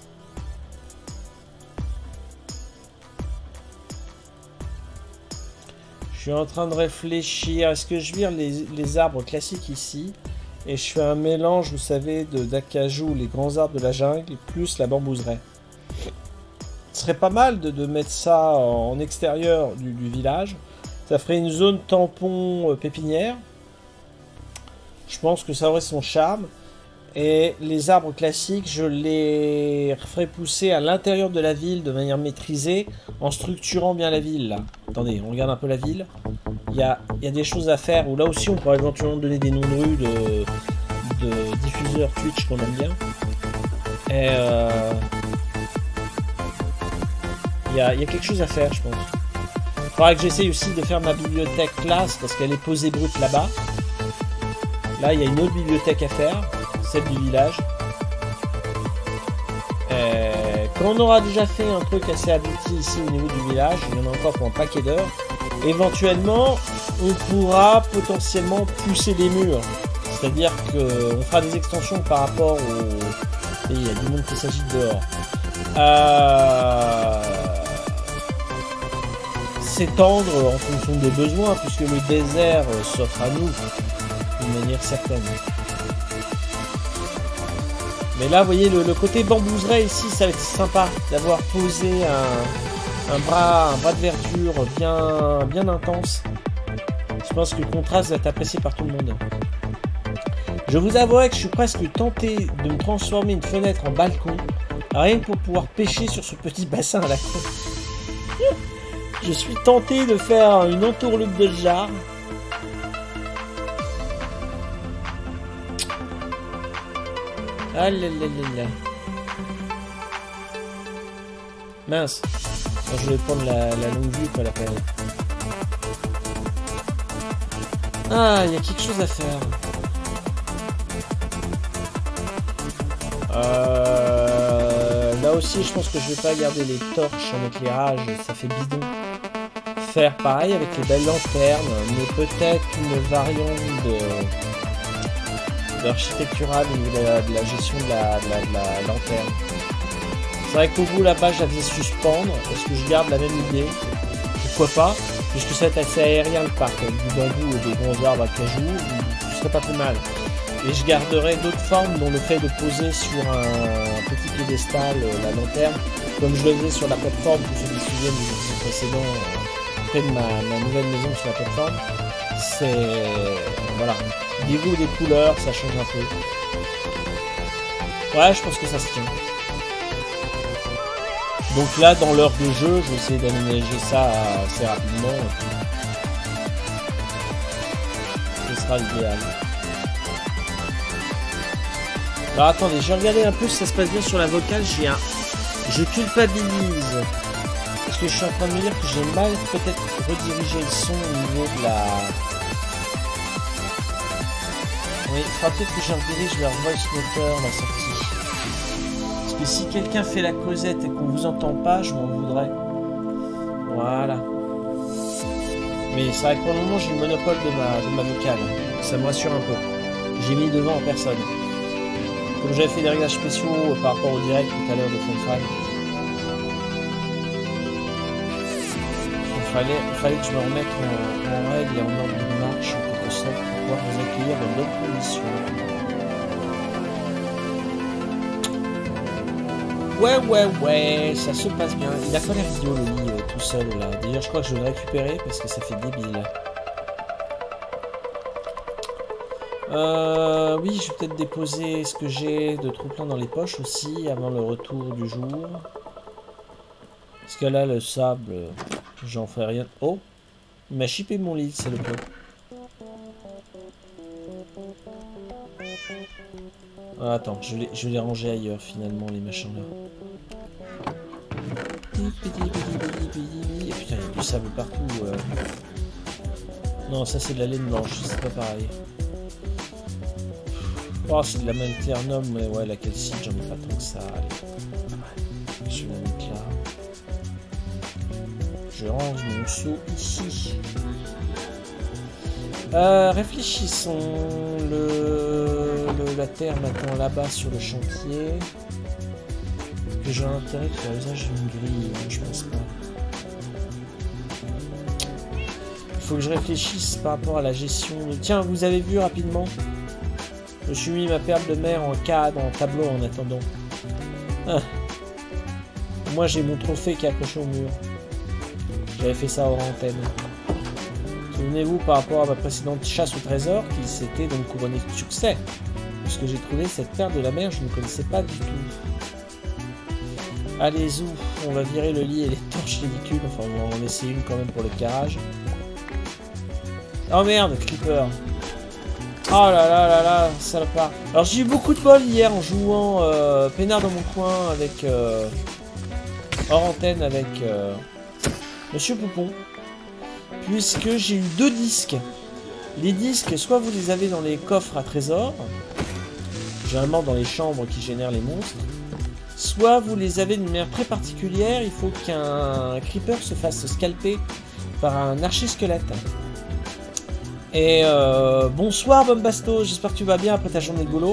Je suis en train de réfléchir, est-ce que je vire les arbres classiques ici et je fais un mélange, vous savez, d'acajou, les grands arbres de la jungle, plus la bambouseraie. Ce serait pas mal de mettre ça en extérieur du village. Ça ferait une zone tampon pépinière. Je pense que ça aurait son charme. Et les arbres classiques, je les ferai pousser à l'intérieur de la ville de manière maîtrisée, en structurant bien la ville. Là. Attendez, on regarde un peu la ville. Il y a des choses à faire, où là aussi on pourrait éventuellement donner des noms de rues de diffuseurs Twitch qu'on aime bien. Et il y a quelque chose à faire, je pense. Il faudra que j'essaye aussi de faire ma bibliothèque classe, parce qu'elle est posée brute là-bas. Là, il y a une autre bibliothèque à faire, celle du village. Quand on aura déjà fait un truc assez abouti ici au niveau du village, il y en a encore pour un paquet d'heures, éventuellement, on pourra potentiellement pousser les murs. C'est-à-dire qu'on fera des extensions par rapport au... Et il y a du monde qui s'agite dehors. S'étendre en fonction des besoins, puisque le désert s'offre à nous d'une manière certaine. Mais là, vous voyez, le côté bambouseraie ici, ça va être sympa d'avoir posé un bras de verdure bien intense. Je pense que le contraste va être apprécié par tout le monde. Je vous avouerai que je suis presque tenté de me transformer une fenêtre en balcon, rien que pour pouvoir pêcher sur ce petit bassin à la con. Je suis tenté de faire une entourloupe de jarre. Ah là là là là. Mince. Bon, je vais prendre la longue vue, pas la peine. Ah, il y a quelque chose à faire. Là aussi, je pense que je vais pas garder les torches en éclairage, ça fait bidon. Faire pareil avec les belles lanternes, mais peut-être une variante d'architectural au niveau de la gestion de la lanterne. C'est vrai qu'au bout là-bas, je la faisais suspendre. Est-ce que je garde la même idée? Pourquoi pas? Puisque ça va être assez aérien le parc, avec du bambou et des grands arbres à cajou, ce serait pas plus mal. Et je garderai d'autres formes, dont le fait de poser sur un petit piédestal la lanterne, comme je le faisais sur la plateforme, pour ceux qui se souviennent du épisode précédent, près de ma nouvelle maison sur la plateforme. C'est... voilà. Niveau des couleurs, ça change un peu. Ouais, je pense que ça se tient. Donc là, dans l'heure de jeu, je vais essayer d'aménager ça assez rapidement. Ce sera l'idéal. Alors attendez, j'ai regardé un peu si ça se passe bien sur la vocale. Je culpabilise. Parce que je suis en train de me dire que j'ai mal peut-être redirigé le son au niveau de la... Oui, il faudra peut-être que je redirige vers Voice Motor la sortie. Parce que si quelqu'un fait la causette et qu'on vous entend pas, je m'en voudrais. Voilà. Mais c'est vrai que pour le moment, j'ai le monopole de ma vocale. Ça me rassure un peu. J'ai mis devant en personne. Comme j'avais fait des réglages spéciaux par rapport au direct tout à l'heure de FunFan. fallait que je me remette en règle et en ordre de marche en quelque sorte pour pouvoir vous accueillir dans d'autres conditions. Ouais, ça se passe bien. Il a pas l'air idiot le lit tout seul là. D'ailleurs je crois que je vais le récupérer parce que ça fait débile. Oui, je vais peut-être déposer ce que j'ai de trop plein dans les poches aussi avant le retour du jour. Parce que là, le sable, j'en ferai rien. Oh, il m'a chippé mon lit, c'est le peu. Ah, attends, je vais les ranger ailleurs finalement, les machins là. Et putain, il y a du sable partout. Non, ça c'est de la laine blanche, c'est pas pareil. Oh, c'est de la malternum, mais ouais, la calcite, j'en ai pas tant que ça. Allez. Je vais la mettre là. Je range mon seau ici. Réfléchissons. La terre maintenant là-bas sur le chantier. Que j'ai intérêt de faire usage d'une grille, je pense pas. Il faut que je réfléchisse par rapport à la gestion. Tiens, vous avez vu rapidement? Je me suis mis ma perle de mer en cadre, en tableau en attendant. Ah. Moi j'ai mon trophée qui est accroché au mur. J'avais fait ça hors antenne. Souvenez-vous par rapport à ma précédente chasse au trésor qui s'était donc couronnée de succès. Puisque j'ai trouvé cette perle de la mer, je ne connaissais pas du tout. Allez zou, on va virer le lit et les torches ridicules. Enfin on va en laisser une quand même pour le carrage. Oh merde, Creeper. Oh là, salopard. Alors j'ai eu beaucoup de bol hier en jouant peinard dans mon coin avec hors antenne avec Monsieur Poupon. Puisque j'ai eu 2 disques. Les disques, soit vous les avez dans les coffres à trésors, généralement dans les chambres qui génèrent les monstres, soit vous les avez d'une manière très particulière, il faut qu'un creeper se fasse scalper par un archi-squelette. Et bonsoir Bombasto, j'espère que tu vas bien après ta journée de boulot.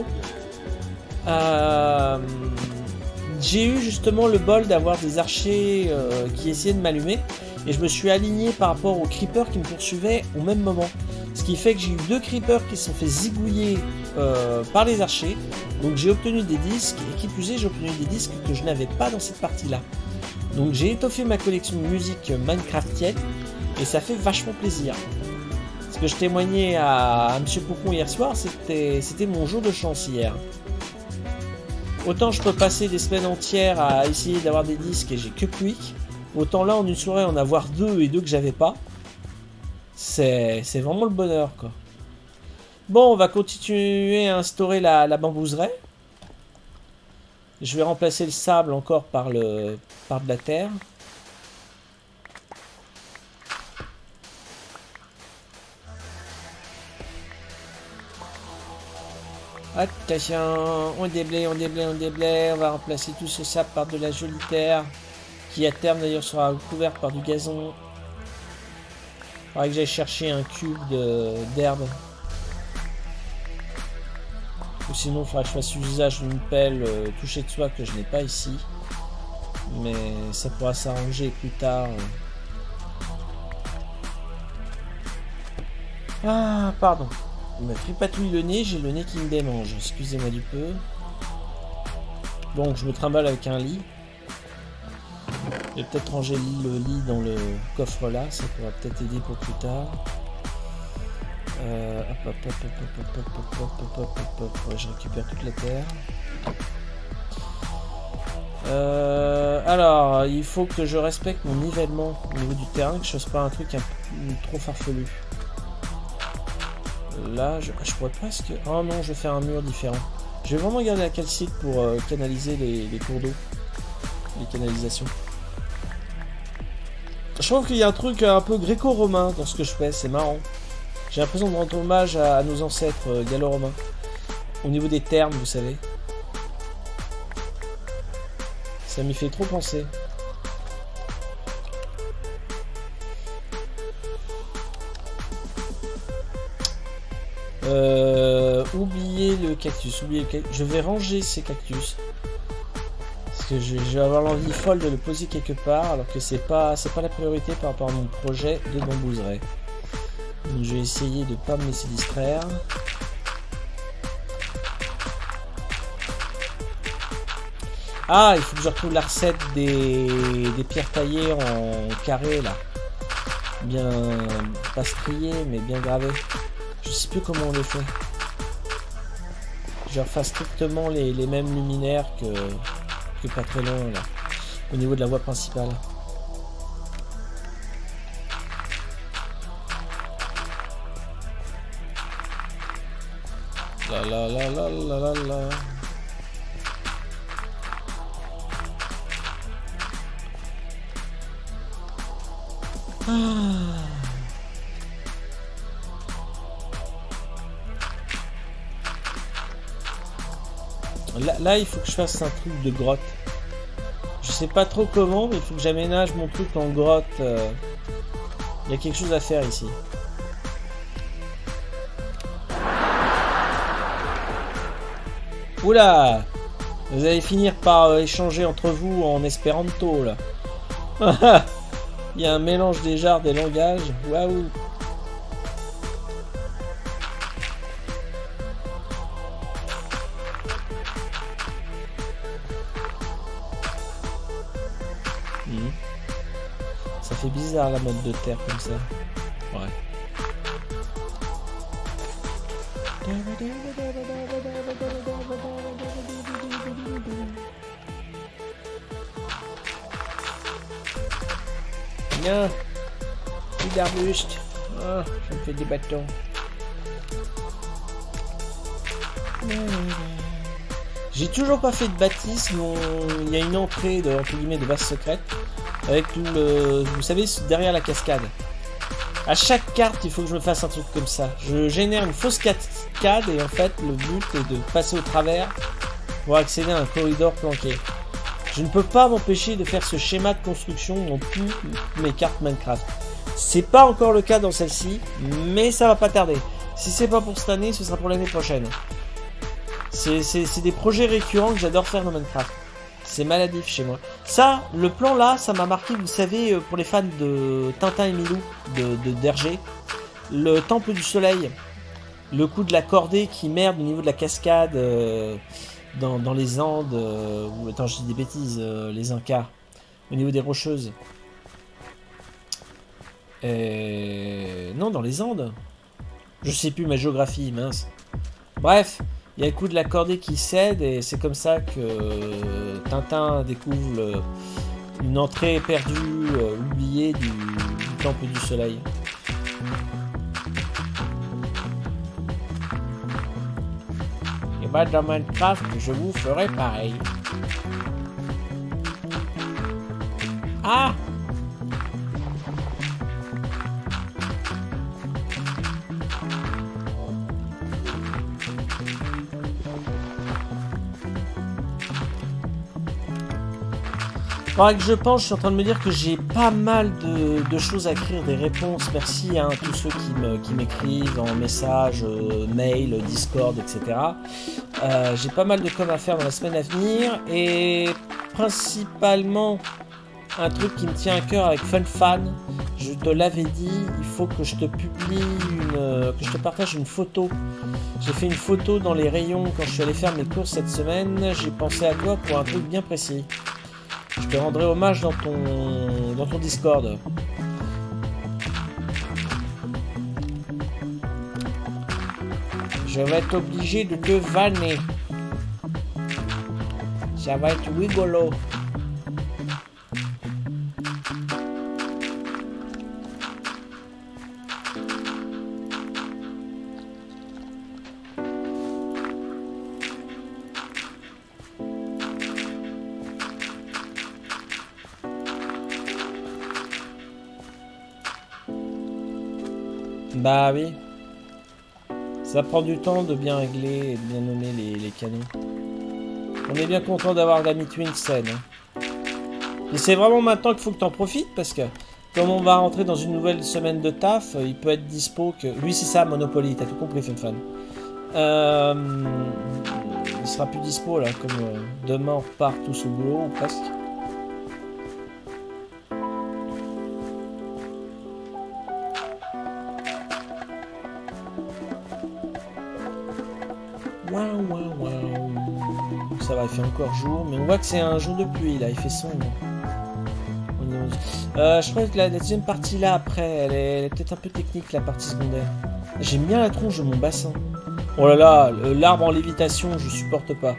J'ai eu justement le bol d'avoir des archers qui essayaient de m'allumer. Et je me suis aligné par rapport aux creepers qui me poursuivaient au même moment. Ce qui fait que j'ai eu 2 creepers qui se sont fait zigouiller par les archers. Donc j'ai obtenu des disques, et qui plus est, j'ai obtenu des disques que je n'avais pas dans cette partie-là. Donc j'ai étoffé ma collection de musique Minecraftienne, et ça fait vachement plaisir. Ce que je témoignais à Monsieur Poupon hier soir, c'était mon jour de chance hier. Autant je peux passer des semaines entières à essayer d'avoir des disques et j'ai que Quick, autant là en une soirée en avoir 2 et 2 que j'avais pas. C'est vraiment le bonheur quoi. Bon, on va continuer à instaurer la bambouseraie. Je vais remplacer le sable encore par de la terre. Attention, on déblaye, on va remplacer tout ce sable par de la jolie terre, qui à terme d'ailleurs sera couverte par du gazon. Il faudrait que j'aille chercher un cube d'herbe. Ou sinon il faudrait que je fasse usage d'une pelle touchée de soie que je n'ai pas ici. Mais ça pourra s'arranger plus tard. Ah, pardon. Il me tripatouille le nez, j'ai le nez qui me démange. Excusez-moi du peu. Donc je me trimballe avec un lit. Je vais peut-être ranger le lit dans le coffre là, ça pourra peut-être aider pour plus tard. Je récupère toute la terre. Alors, il faut que je respecte mon nivellement au niveau du terrain, que je fasse pas un truc trop farfelu. Là, je pourrais presque... Oh non, je vais faire un mur différent. Je vais vraiment garder la calcite pour canaliser les cours d'eau. Les canalisations. Je trouve qu'il y a un truc un peu gréco-romain dans ce que je fais, c'est marrant. J'ai l'impression de rendre hommage à nos ancêtres gallo-romains. Au niveau des termes, vous savez. Ça m'y fait trop penser. Oubliez le cactus. Je vais ranger ces cactus. Parce que je vais avoir l'envie folle de le poser quelque part, alors que c'est pas la priorité par rapport à mon projet de bambouseraie. Donc je vais essayer de pas me laisser distraire. Ah, il faut que je retrouve la recette des pierres taillées en carré là. Bien, pas striées, mais bien gravées. Je sais plus comment on les fait. Je refasse strictement les mêmes luminaires que pas très loin là. Au niveau de la voie principale. La la la la la la la. Là, il faut que je fasse un truc de grotte. Je sais pas trop comment, mais il faut que j'aménage mon truc en grotte. Il y a quelque chose à faire ici. Oula! Vous allez finir par échanger entre vous en espéranto, là. Il y a un mélange des genres, des langages. Waouh! Ça fait bizarre la mode de terre comme ça. Ouais. Bien. Plus d'arbustes. Oh, je me fais des bâtons. J'ai toujours pas fait de bâtisse, mais il y a une entrée de, entre guillemets, de base secrète. Avec le... Vous savez, derrière la cascade. À chaque carte, il faut que je me fasse un truc comme ça. Je génère une fausse cascade et en fait, le but est de passer au travers pour accéder à un corridor planqué. Je ne peux pas m'empêcher de faire ce schéma de construction dans toutes mes cartes Minecraft. C'est pas encore le cas dans celle-ci, mais ça va pas tarder. Si c'est pas pour cette année, ce sera pour l'année prochaine. C'est des projets récurrents que j'adore faire dans Minecraft. C'est maladif chez moi. Ça, le plan là, ça m'a marqué, vous savez, pour les fans de Tintin et Milou, d'Hergé, le Temple du Soleil, le coup de la cordée qui merde au niveau de la cascade dans les Andes, ou attends, je dis des bêtises, les Incas, au niveau des Rocheuses. Non, dans les Andes. Je sais plus ma géographie, mince. Bref. Il y a le coup de la cordée qui cède et c'est comme ça que Tintin découvre une entrée perdue, oubliée du Temple du Soleil. Et bah dans Minecraft, je vous ferai pareil. Ah! Faudra que je pense, je suis en train de me dire que j'ai pas mal de choses à écrire, des réponses. Merci à tous ceux qui m'écrivent en message, mail, Discord, etc. J'ai pas mal de com à faire dans la semaine à venir et principalement un truc qui me tient à cœur avec FunFan. Je te l'avais dit, il faut que je te publie que je te partage une photo. J'ai fait une photo dans les rayons quand je suis allé faire mes courses cette semaine. J'ai pensé à toi pour un truc bien précis. Je te rendrai hommage dans ton Discord. Je vais être obligé de te vanner. Ça va être rigolo. Bah oui. Ça prend du temps de bien régler et de bien nommer les canons. On est bien content d'avoir Gami Twin scène. Hein. Et c'est vraiment maintenant qu'il faut que tu en profites parce que comme on va rentrer dans une nouvelle semaine de taf, il peut être dispo que... Lui c'est ça Monopoly, t'as tout compris FunFan. il sera plus dispo là, comme demain on repart tous au boulot ou presque. Ça va, il fait encore jour, mais on voit que c'est un jour de pluie là, il fait sombre. Je crois que la deuxième partie là après, elle est peut-être un peu technique, la partie secondaire. J'aime bien la tronche de mon bassin. Oh là là, l'arbre en lévitation, je supporte pas.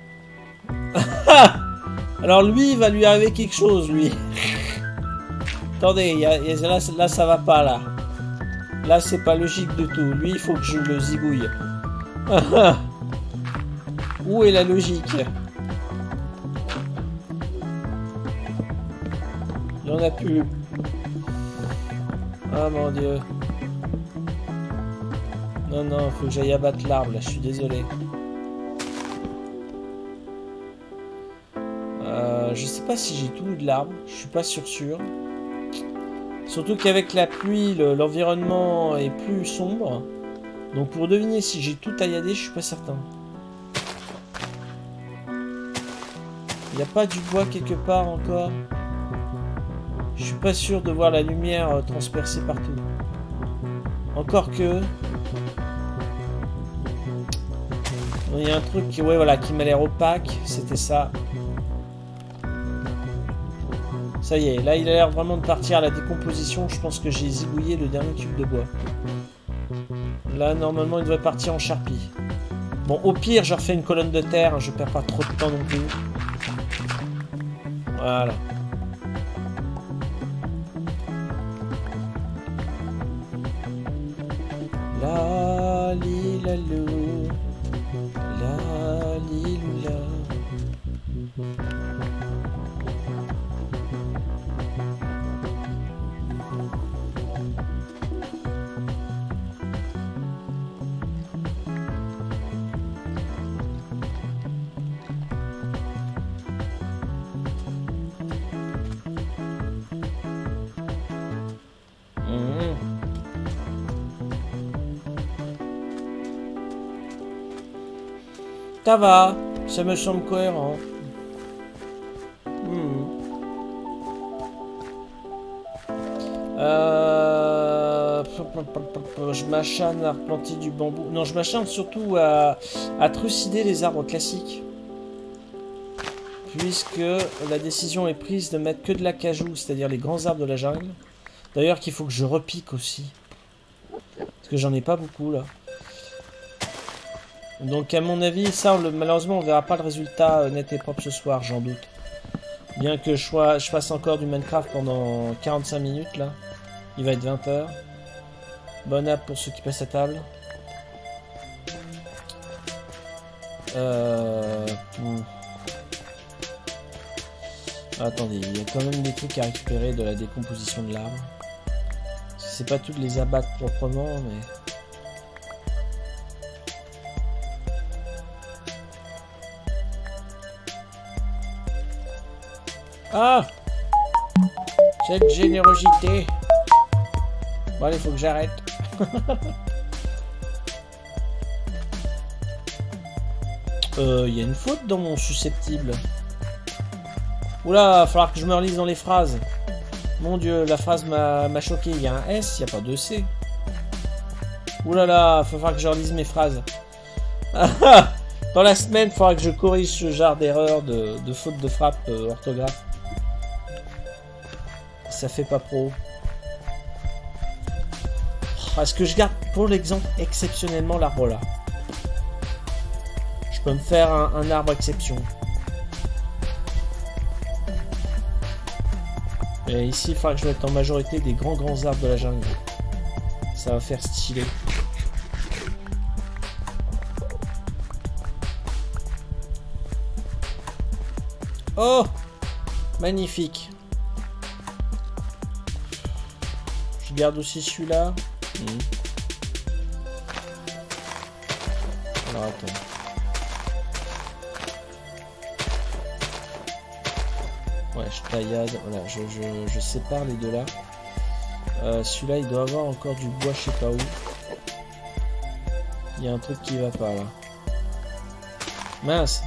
Alors lui, il va lui arriver quelque chose, lui. Attendez, là ça va pas là. Là c'est pas logique du tout. Lui, il faut que je le zigouille. Où est la logique? Il n'y en a plus. Ah mon dieu. Non, non, faut que j'aille abattre l'arbre là, je suis désolé. Je sais pas si j'ai tout de l'arbre, je suis pas sûr. Surtout qu'avec la pluie, l'environnement est plus sombre. Donc pour deviner si j'ai tout tailladé, je suis pas certain. Il n'y a pas du bois quelque part encore. Je suis pas sûr de voir la lumière transpercer partout. Encore que... Il y a un truc qui, ouais, voilà, qui m'a l'air opaque. C'était ça. Ça y est, là il a l'air vraiment de partir à la décomposition. Je pense que j'ai zigouillé le dernier tube de bois. Là, normalement, il devrait partir en charpie. Bon, au pire, je refais une colonne de terre. Hein, je perds pas trop de temps non plus. Voilà. La li la lou. La li lou la. Ça va, ça me semble cohérent. Je m'acharne à replanter du bambou. Non, je m'acharne surtout à trucider les arbres classiques. Puisque la décision est prise de mettre que de l'acajou, c'est-à-dire les grands arbres de la jungle. D'ailleurs qu'il faut que je repique aussi. Parce que j'en ai pas beaucoup là. Donc à mon avis, ça malheureusement on verra pas le résultat net et propre ce soir, j'en doute. Bien que je fasse encore du Minecraft pendant 45 minutes là. Il va être 20h. Bonne app pour ceux qui passent à table. Attendez, il y a quand même des trucs à récupérer de la décomposition de l'arbre. C'est pas tout de les abattre proprement, mais... Ah! Cette générosité! Bon allez, faut que j'arrête. Il y a une faute dans mon susceptible. Oula, il va falloir que je me relise dans les phrases. Mon dieu, la phrase m'a choqué. Il y a un S, il n'y a pas de C. Oula là, il va falloir que je relise mes phrases. Dans la semaine, il faudra que je corrige ce genre d'erreur de faute de frappe orthographe. Ça fait pas pro. Est-ce que je garde pour l'exemple exceptionnellement l'arbre là? Je peux me faire un arbre exception. Et ici, il faudra que je mette en majorité des grands arbres de la jungle. Ça va faire stylé. Oh! Magnifique. Je garde aussi celui-là. Alors attends. Ouais, je taillade. Voilà, je sépare les deux là. Celui-là, il doit avoir encore du bois, je sais pas où. Il y a un truc qui va pas là. Mince.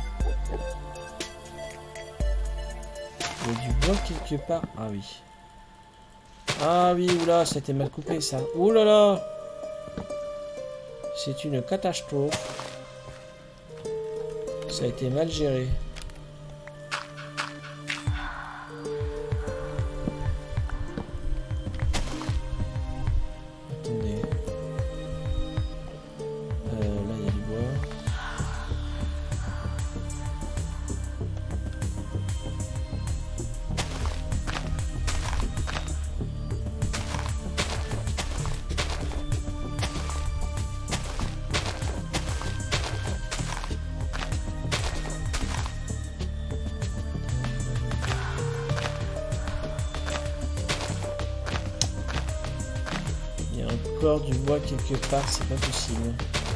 Il y a du bois quelque part. Ah oui. Ah oui, oula, ça a été mal coupé ça. Oulala. C'est une catastrophe. Ça a été mal géré. Attendez. Là, il y a du bois. Du bois quelque part, c'est pas possible.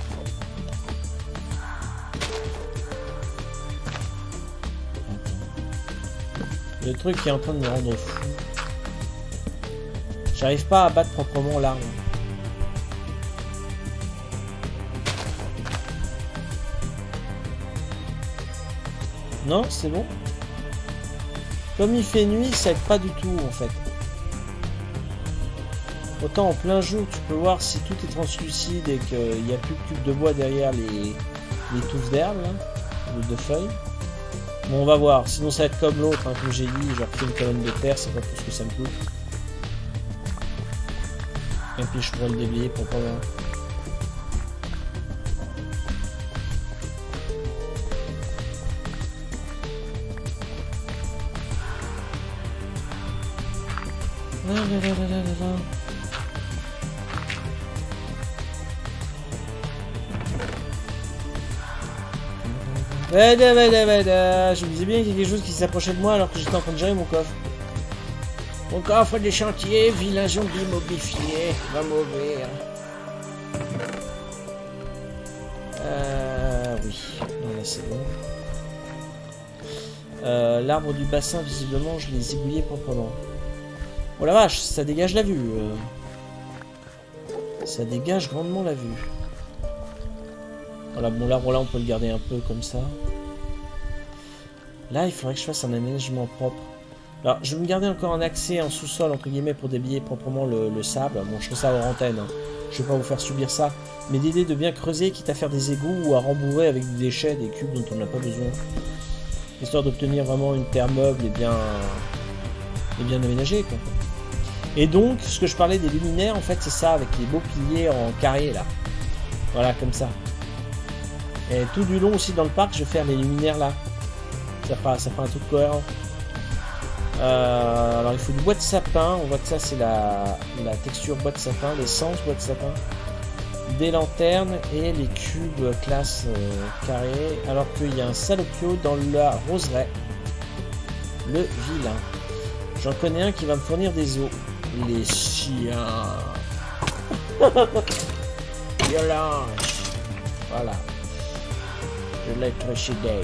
Le truc est en train de me rendre fou. J'arrive pas à battre proprement l'arbre. Non, c'est bon. Comme il fait nuit, ça aide pas du tout en fait. Autant en plein jour, tu peux voir si tout est translucide et qu'il n'y a plus de cubes de bois derrière les touffes d'herbe, ou de feuilles. Bon, on va voir. Sinon, ça va être comme l'autre, hein, comme j'ai dit, genre fait une colonne de terre, c'est pas tout ce que ça me coûte. Et puis, je pourrais le déblayer pour pas voir. Je me disais bien qu'il y a quelque chose qui s'approchait de moi alors que j'étais en train de gérer mon coffre. Mon coffre des chantiers, vilain zombie mobifié, va m'ouvrir. Oui, non là c'est bon. L'arbre du bassin, visiblement, je l'ai zigouillé proprement. Oh la vache, ça dégage la vue. Ça dégage grandement la vue. Voilà, bon l'arbre là on peut le garder un peu comme ça. Là il faudrait que je fasse un aménagement propre. Alors je vais me garder encore un accès en sous-sol entre guillemets pour déblayer proprement le sable. Bon je fais ça hors antenne, hein. Je vais pas vous faire subir ça. Mais l'idée de bien creuser quitte à faire des égouts ou à rembourrer avec des déchets, des cubes dont on n'a pas besoin. Histoire d'obtenir vraiment une terre meuble et bien aménagée quoi. Et donc ce que je parlais des luminaires en fait c'est ça avec les beaux piliers en carré là. Voilà comme ça. Et tout du long aussi dans le parc, je vais faire les luminaires là. Ça fera un truc cohérent. Alors il faut du bois de sapin. On voit que ça c'est la texture bois de sapin, l'essence bois de sapin. Des lanternes et les cubes classe carré. Alors qu'il y a un salopio dans la roseraie. Le vilain. J'en connais un qui va me fournir des os. Les chiens. Violence. Voilà. L'électricité.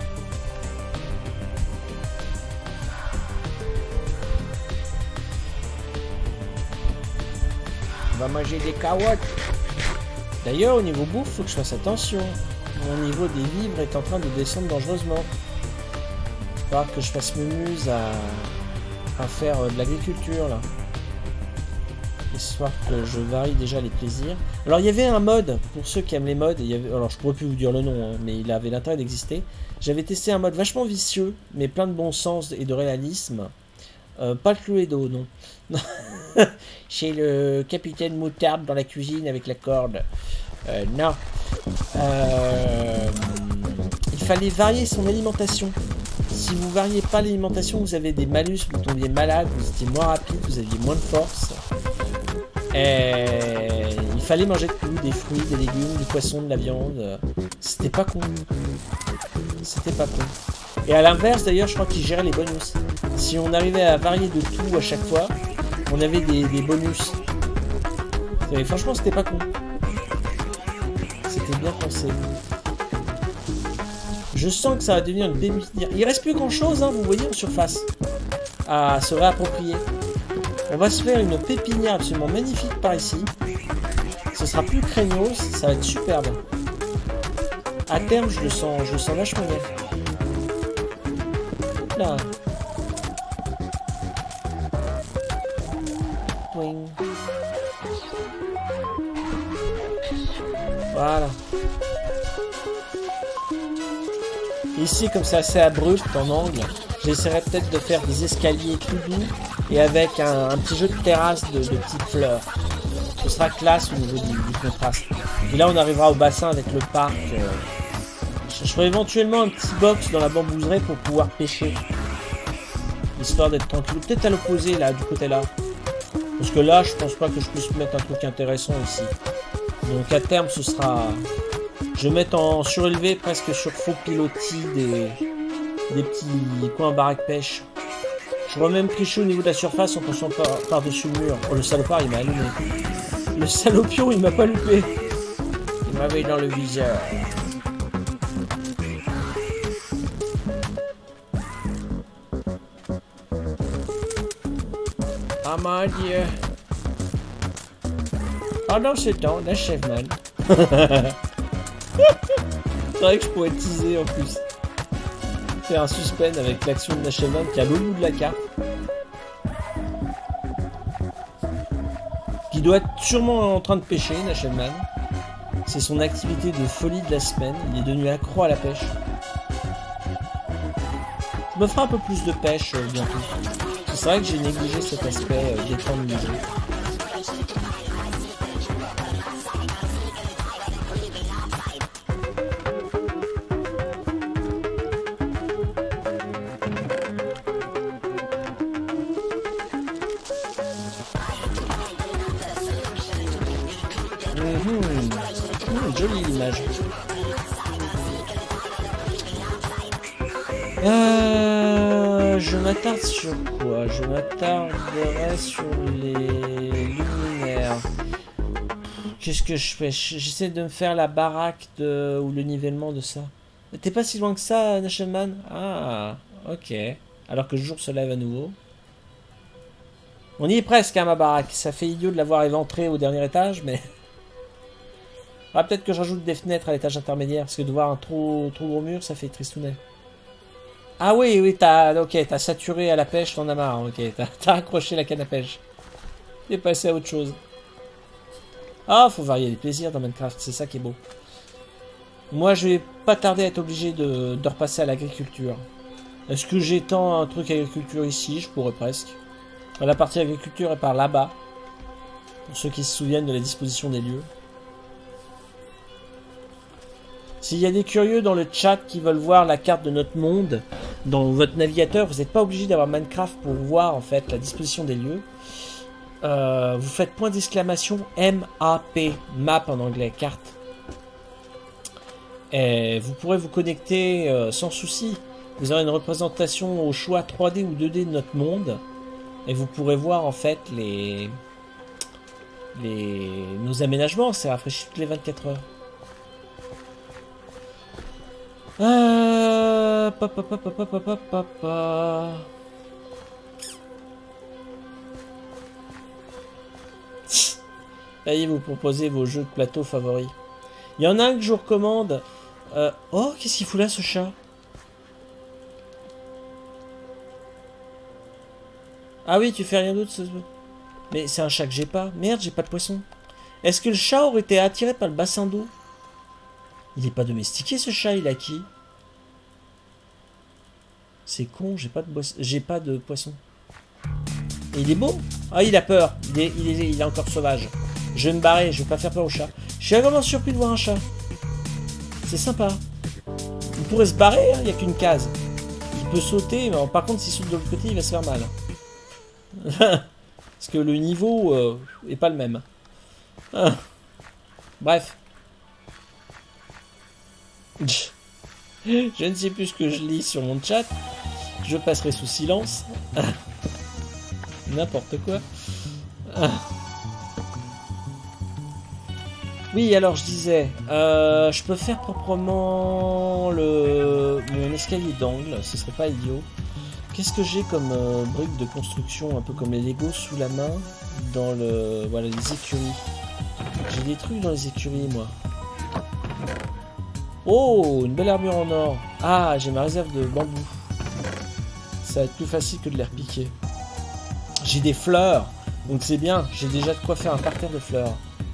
On va manger des carottes. D'ailleurs, au niveau bouffe, faut que je fasse attention. Mon niveau des vivres est en train de descendre dangereusement. Il va falloir que je fasse mumuse à faire de l'agriculture là. Histoire que je varie déjà les plaisirs. Alors il y avait un mode, pour ceux qui aiment les modes, alors je pourrais plus vous dire le nom, hein, mais il avait l'intérêt d'exister. J'avais testé un mode vachement vicieux, mais plein de bon sens et de réalisme. Pas le Cluedo, non. Chez le capitaine Moutarde dans la cuisine avec la corde. Non. Il fallait varier son alimentation. Si vous variez pas l'alimentation, vous avez des malus, vous tombiez malade, vous étiez moins rapide, vous aviez moins de force. Et il fallait manger de tout, des fruits, des légumes, du poisson, de la viande. C'était pas con. C'était pas con. Et à l'inverse, d'ailleurs, je crois qu'ils géraient les bonus. Si on arrivait à varier de tout à chaque fois, on avait des bonus. Et franchement, c'était pas con. C'était bien pensé. Je sens que ça va devenir une pépinière. Il reste plus grand chose, hein, vous voyez, en surface, à se réapproprier. On va se faire une pépinière absolument magnifique par ici. Ce sera plus craignos, ça va être superbe. À terme, je le sens vachement bien. Là. Twing. Voilà. Ici, comme c'est assez abrupt en angle, j'essaierai peut-être de faire des escaliers tout doux et avec un petit jeu de terrasse de petites fleurs. Ce sera classe au niveau du contraste. Et là, on arrivera au bassin avec le parc. Je ferai éventuellement un petit box dans la bambouserie pour pouvoir pêcher. Histoire d'être tranquille. Peut-être à l'opposé, là, du côté là. Parce que là, je pense pas que je puisse mettre un truc intéressant ici. Donc à terme, ce sera... Je vais mettre en surélevé, presque sur faux pilotis, des petits coins baraque pêche. Je remets même tricher au niveau de la surface en passant par-dessus le mur. Oh, le salopard, il m'a allumé. Le salopio, il m'a pas loupé. Il m'avait dans le viseur. Ah mon dieu. Oh non, c'est ton achèvement. C'est vrai que je pourrais teaser en plus. Faire un suspense avec l'action de l'achèvement qui est à l'autre bout de la carte. Qui doit être sûrement en train de pêcher, Nachelman. C'est son activité de folie de la semaine. Il est devenu accro à la pêche. Je me ferai un peu plus de pêche bientôt. C'est vrai que j'ai négligé cet aspect des temps de niveau. Jolie l'image. Je m'attarde sur quoi? Je m'attarderai sur les luminaires. Qu'est-ce que je fais? J'essaie de me faire la baraque ou le nivellement de ça. T'es pas si loin que ça, Nachelman? Ah, ok. Alors que le jour se lève à nouveau. On y est presque, hein, ma baraque. Ça fait idiot de l'avoir éventrée au dernier étage, mais... Ah, peut-être que je rajoute des fenêtres à l'étage intermédiaire, parce que de voir un trop gros mur, ça fait tristounet. Ah oui, t'as saturé à la pêche, t'en as marre, ok, t'as accroché la canne à pêche. T'es passé à autre chose. Ah, faut varier les plaisirs dans Minecraft, c'est ça qui est beau. Moi, je vais pas tarder à être obligé de repasser à l'agriculture. Est-ce que j'étends un truc agriculture ici? Je pourrais presque. La partie agriculture est par là-bas, pour ceux qui se souviennent de la disposition des lieux. S'il y a des curieux dans le chat qui veulent voir la carte de notre monde dans votre navigateur, vous n'êtes pas obligé d'avoir Minecraft pour voir en fait la disposition des lieux. Vous faites point d'exclamation MAP, map en anglais, carte. Et vous pourrez vous connecter sans souci. Vous aurez une représentation au choix 3D ou 2D de notre monde. Et vous pourrez voir en fait nos aménagements. C'est rafraîchi toutes les 24 heures. Allez, vous proposez vos jeux de plateau favoris. Il y en a un que je vous recommande. Oh, qu'est-ce qu'il fout là, ce chat? Ah oui, tu fais rien d'autre. Mais c'est un chat que j'ai pas. Merde, j'ai pas de poisson. Est-ce que le chat aurait été attiré par le bassin d'eau? Il est pas domestiqué, ce chat, il a qui? C'est con, j'ai pas de poisson. Et il est beau. Ah, il a peur. Il est encore sauvage. Je vais me barrer, je vais pas faire peur au chat. Je suis vraiment surpris de voir un chat. C'est sympa. Il pourrait se barrer, hein, il n'y a qu'une case. Il peut sauter, mais par contre, s'il saute de l'autre côté, il va se faire mal. Parce que le niveau est pas le même. Bref. Je ne sais plus ce que je lis sur mon chat. Je passerai sous silence. N'importe quoi. Oui, alors je disais, je peux faire proprement mon escalier d'angle, ce serait pas idiot. Qu'est-ce que j'ai comme briques de construction, un peu comme les Lego sous la main, dans voilà, les écuries. J'ai des trucs dans les écuries, moi. Oh, une belle armure en or. Ah, j'ai ma réserve de bambou. Ça va être plus facile que de les repiquer. J'ai des fleurs, donc c'est bien. J'ai déjà de quoi faire un parterre de fleurs.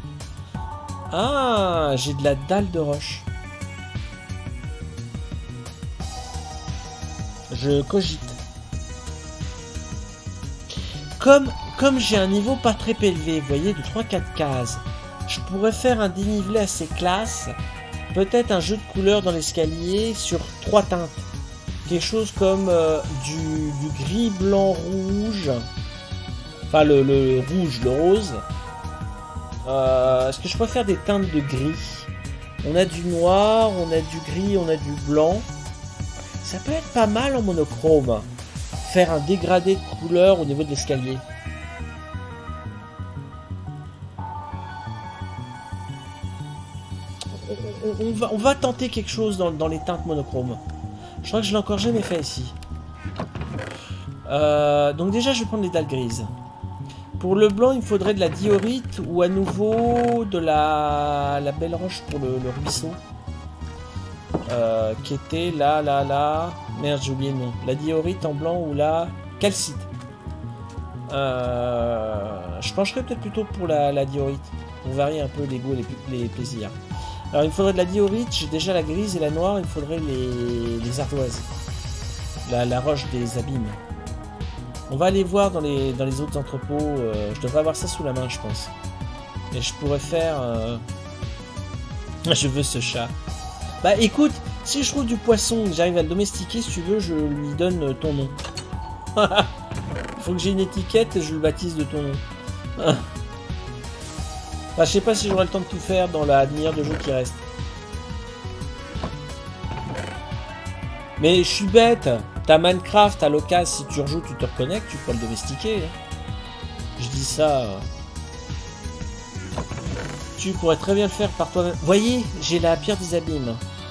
Ah, j'ai de la dalle de roche. Je cogite. Comme j'ai un niveau pas très élevé, vous voyez, de 3-4 cases, je pourrais faire un dénivelé assez classe. Peut-être un jeu de couleurs dans l'escalier sur 3 teintes. Quelque chose comme du gris, blanc, rouge. Enfin, le rouge, le rose. Est-ce que je pourrais faire des teintes de gris? On a du noir, on a du gris, on a du blanc. Ça peut être pas mal en monochrome. Faire un dégradé de couleurs au niveau de l'escalier. On va tenter quelque chose dans les teintes monochromes. Je crois que je l'ai encore jamais fait ici. Donc déjà, je vais prendre les dalles grises. Pour le blanc, il me faudrait de la diorite ou à nouveau de la belle roche pour le ruisseau. Qui était là. Merde, j'ai oublié le nom. La diorite en blanc ou la calcite. Je pencherais peut-être plutôt pour la diorite. Pour varier un peu les goûts et les plaisirs. Alors il me faudrait de la diorite, j'ai déjà la grise et la noire, il me faudrait les ardoises. La roche des abîmes. On va aller voir dans les autres entrepôts. Je devrais avoir ça sous la main, je pense. Et je pourrais faire... Je veux ce chat. Bah écoute, si je trouve du poisson et que j'arrive à le domestiquer, si tu veux, je lui donne ton nom. Il faut que j'ai une étiquette et je le baptise de ton nom. Bah, je sais pas si j'aurai le temps de tout faire dans la demi-heure de jeu qui reste. Mais je suis bête. T'as Minecraft à l'occasion, si tu rejoues, tu te reconnectes, tu peux le domestiquer. Je dis ça. Tu pourrais très bien le faire par toi-même. Voyez, j'ai la pierre des abîmes.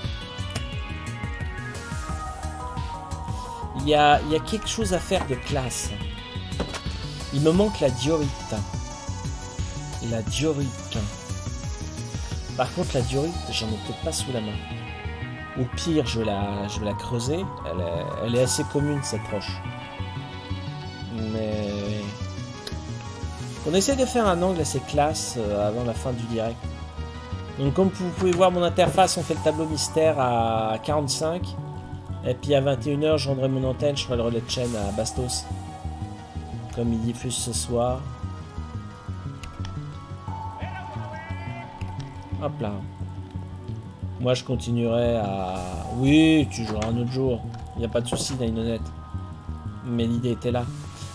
Il y a quelque chose à faire de classe. Il me manque la diorite. La diorite. Par contre, la diorite, j'en ai peut-être pas sous la main. Au pire, je vais la creuser. Elle est assez commune, cette roche. Mais... on essaie de faire un angle assez classe avant la fin du direct. Donc, comme vous pouvez voir mon interface, on fait le tableau mystère à 45. Et puis à 21 h, je rendrai mon antenne, je ferai le relais de chaîne à Bastos. Comme il diffuse ce soir. Hop là. Moi je continuerai à... Oui, tu joueras un autre jour. Il n'y a pas de souci, Nainonette. Mais l'idée était là.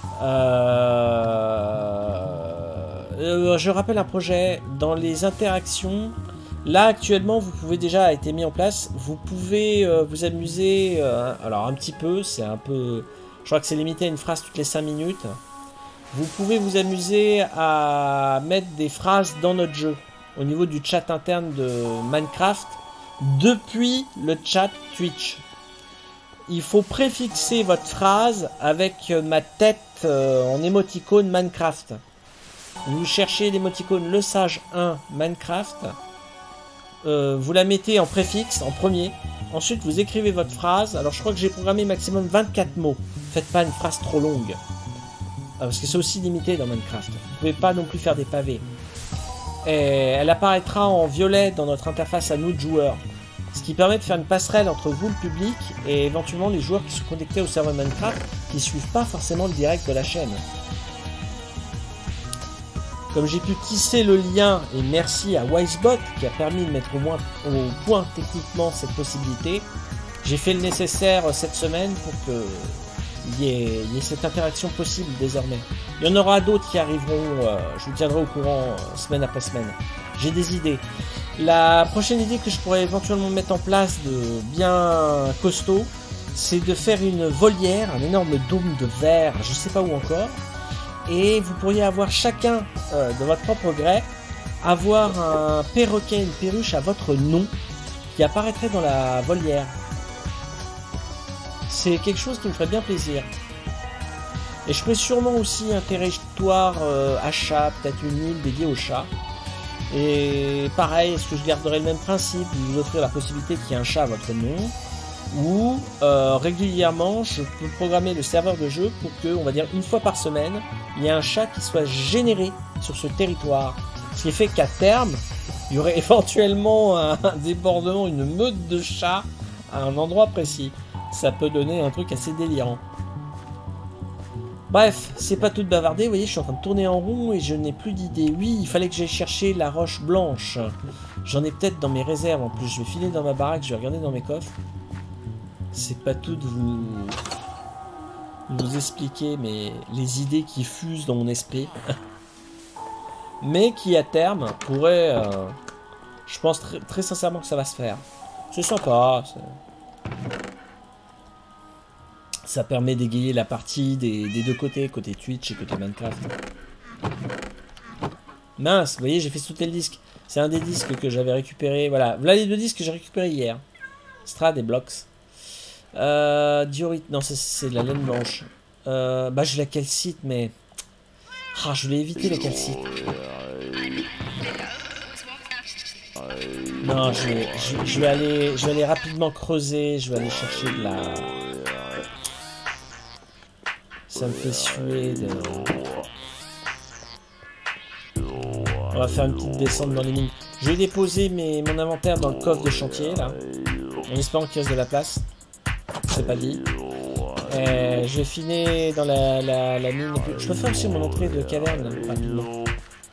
Je rappelle un projet. Dans les interactions, là actuellement vous pouvez déjà, a été mis en place. Vous pouvez vous amuser. Alors un petit peu, c'est un peu... Je crois que c'est limité à une phrase toutes les 5 minutes. Vous pouvez vous amuser à mettre des phrases dans notre jeu. Au niveau du chat interne de Minecraft, depuis le chat Twitch. Il faut préfixer votre phrase avec ma tête en émoticône Minecraft. Vous cherchez l'émoticône Le Sage 1 Minecraft. Vous la mettez en préfixe, en premier. Ensuite, vous écrivez votre phrase. Alors, je crois que j'ai programmé maximum 24 mots. Faites pas une phrase trop longue. Parce que c'est aussi limité dans Minecraft. Vous pouvez pas non plus faire des pavés. Et elle apparaîtra en violet dans notre interface à nous de joueurs. Ce qui permet de faire une passerelle entre vous, le public, et éventuellement les joueurs qui sont connectés au serveur Minecraft, qui ne suivent pas forcément le direct de la chaîne. Comme j'ai pu tisser le lien, et merci à Wisebot qui a permis de mettre au point techniquement cette possibilité, j'ai fait le nécessaire cette semaine pour que il y ait cette interaction possible désormais. Il y en aura d'autres qui arriveront, je vous tiendrai au courant semaine après semaine. J'ai des idées. La prochaine idée que je pourrais éventuellement mettre en place de bien costaud, c'est de faire une volière, un énorme dôme de verre, je sais pas où encore, et vous pourriez avoir chacun de votre propre gré, avoir un perroquet, une perruche à votre nom qui apparaîtrait dans la volière. C'est quelque chose qui me ferait bien plaisir. Et je ferais sûrement aussi un territoire à chat, peut-être une île dédiée aux chats. Et pareil, est-ce que je garderai le même principe, de vous offrir la possibilité qu'il y ait un chat à votre nom, ou régulièrement je peux programmer le serveur de jeu pour que, on va dire une fois par semaine, il y ait un chat qui soit généré sur ce territoire. Ce qui fait qu'à terme, il y aurait éventuellement un débordement, une meute de chats à un endroit précis. Ça peut donner un truc assez délirant. Bref, c'est pas tout de bavarder, vous voyez, je suis en train de tourner en rond et je n'ai plus d'idée. Oui, il fallait que j'aille chercher la roche blanche. J'en ai peut-être dans mes réserves, en plus je vais filer dans ma baraque, je vais regarder dans mes coffres. C'est pas tout de vous expliquer les idées qui fusent dans mon esprit. Mais qui à terme pourrait, je pense très sincèrement que ça va se faire. C'est sympa. Ça permet d'égayer la partie des deux côtés, côté Twitch et côté Minecraft. Mince, vous voyez, j'ai fait sauter le disque. C'est un des disques que j'avais récupéré. Voilà les deux disques que j'ai récupérés hier. Strad et Blocks. Diorite, non, c'est de la laine blanche. Bah, je la calcite, mais... Ah, je voulais éviter la calcite. Non, je vais aller rapidement creuser. Je vais aller chercher de la... Ça me fait suer de... On va faire une petite descente dans les mines. Je vais déposer mon inventaire dans le coffre de chantier, là. En espérant qu'il reste de la place. C'est pas dit. Je vais filer dans la mine. Je peux faire aussi mon entrée de caverne, là, rapidement.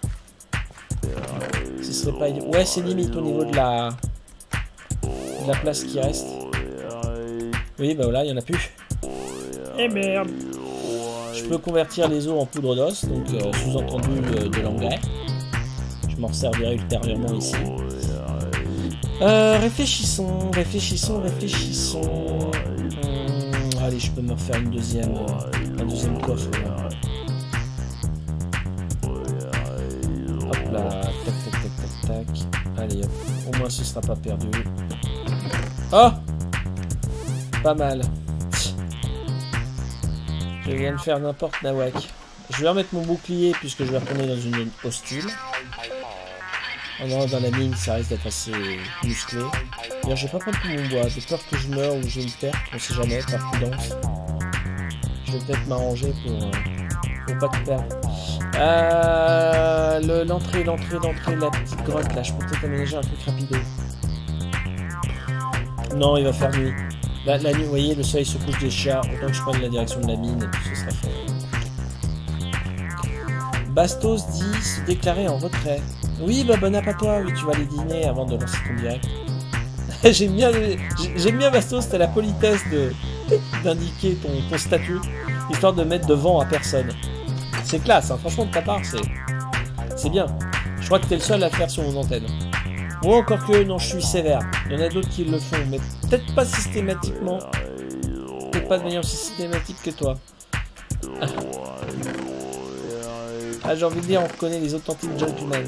Ce serait pas... Ouais, c'est limite au niveau de la place qui reste. Oui, bah voilà, il y en a plus. Eh merde! Je peux convertir les os en poudre d'os, donc sous-entendu de l'engrais. Je m'en servirai ultérieurement ici. Réfléchissons. Allez, je peux me refaire un deuxième coffre. Là. Hop là, tac. Allez, hop. Au moins ce sera pas perdu. Oh! Pas mal. Je viens de faire n'importe nawak. Je vais remettre mon bouclier puisque je vais retourner dans une zone hostile. En allant dans la mine, ça risque d'être assez musclé. D'ailleurs, je vais pas prendre tout mon bois. J'ai peur que je meure ou j'ai une perte, on sait jamais, par prudence. Je vais peut-être m'arranger pour pas tout perdre. L'entrée, la petite grotte là. Je peux peut-être aménager un truc rapido. Non, il va faire nuit. La nuit, vous voyez, le soleil se couche des chats. Autant que je prenne la direction de la mine et puis ce sera fait. Bastos dit se déclarer en retrait. Oui, bah bon app à toi. Oui, tu vas aller dîner avant de lancer ton direct. J'aime bien Bastos, t'as la politesse d'indiquer ton statut, histoire de mettre de vent à personne. C'est classe, hein. Franchement de ta part, c'est bien. Je crois que t'es le seul à le faire sur mon antenne. Ou encore que, non, je suis sévère. Il y en a d'autres qui le font, mais peut-être pas systématiquement. Peut-être pas de manière aussi systématique que toi. Ah, j'ai envie de dire, on reconnaît les authentiques gentlemen.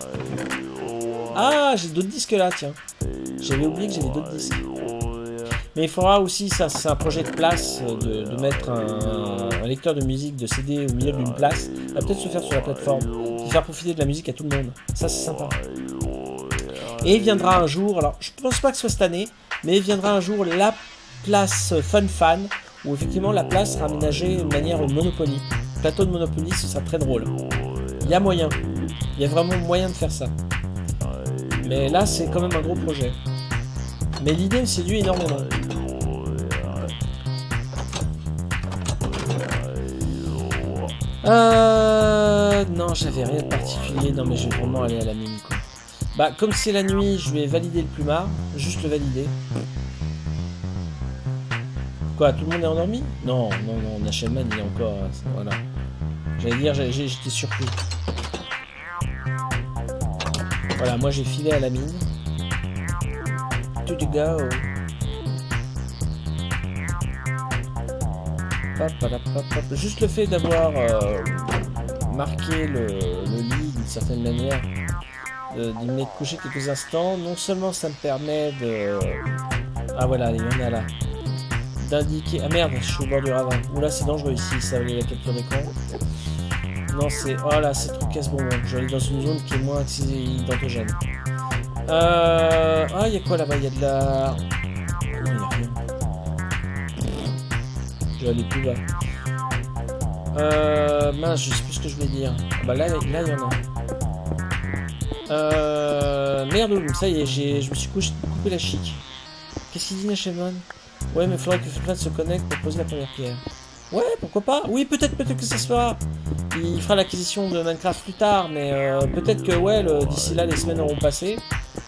Ah, j'ai d'autres disques là, tiens. J'avais oublié que j'avais d'autres disques. Mais il faudra aussi, ça c'est un projet de place, de mettre un lecteur de musique de CD au milieu d'une place. Ça va peut-être se faire sur la plateforme. Et faire profiter de la musique à tout le monde. Ça c'est sympa. Et il viendra un jour, alors je pense pas que ce soit cette année, mais il viendra un jour la place Fun Fan, où effectivement la place sera aménagée de manière Monopoly. Plateau de Monopoly, ce sera très drôle. Il y a moyen. Il y a vraiment moyen de faire ça. Mais là, c'est quand même un gros projet. Mais l'idée me séduit énormément. Non, j'avais rien de particulier. Non, mais je vais vraiment aller à la mine, quoi. Bah, comme c'est la nuit, je vais valider le plumard. Juste le valider. Quoi, tout le monde est endormi? Non, Nachelman, il est encore... Voilà. J'allais dire, j'étais surpris. Voilà, moi j'ai filé à la mine. To the go. Juste le fait d'avoir marqué le lit d'une certaine manière, d'y mettre coucher quelques instants, non seulement ça me permet de... Ah voilà, il y en a là. D'indiquer... Ah merde, je suis au bord du ravin. Oula, c'est dangereux ici, ça va aller la capture d'écran. Non, c'est... Oh là, c'est trop casse-bonbon. Je vais aller dans une zone qui est moins accidentogène. Ah, il y a quoi là-bas? Il y a de la... Non, il y a rien. Je vais aller plus bas. Mince, je sais plus ce que je voulais dire. Ah bah là, il y en a. Merde, ça y est, je me suis coupé la chic. Qu'est-ce qu'il dit, Nashevman? Ouais, mais il faudrait que Fred se connecte pour poser la première pierre. Ouais, pourquoi pas? Oui, peut-être que ça se fera. Il fera l'acquisition de Minecraft plus tard, mais peut-être que, ouais, d'ici là, les semaines auront passé.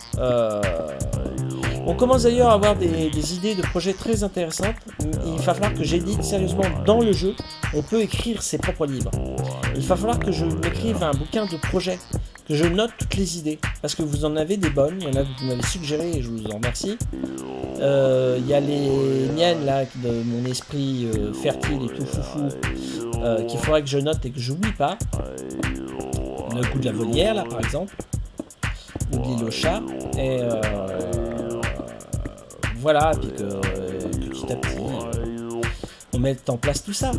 On commence d'ailleurs à avoir des idées de projets très intéressantes. Il va falloir que j'édite sérieusement dans le jeu. On peut écrire ses propres livres. Il va falloir que je m'écrive un bouquin de projets, que je note toutes les idées, parce que vous en avez des bonnes. Il y en a que vous m'avez suggéré et je vous en remercie. Il y a les miennes là, de mon esprit fertile et tout foufou, qu'il faudrait que je note et que j'oublie pas. Le coup de la volière là par exemple. Oublie le chat. Et voilà, et puis que petit à petit on mette en place tout ça.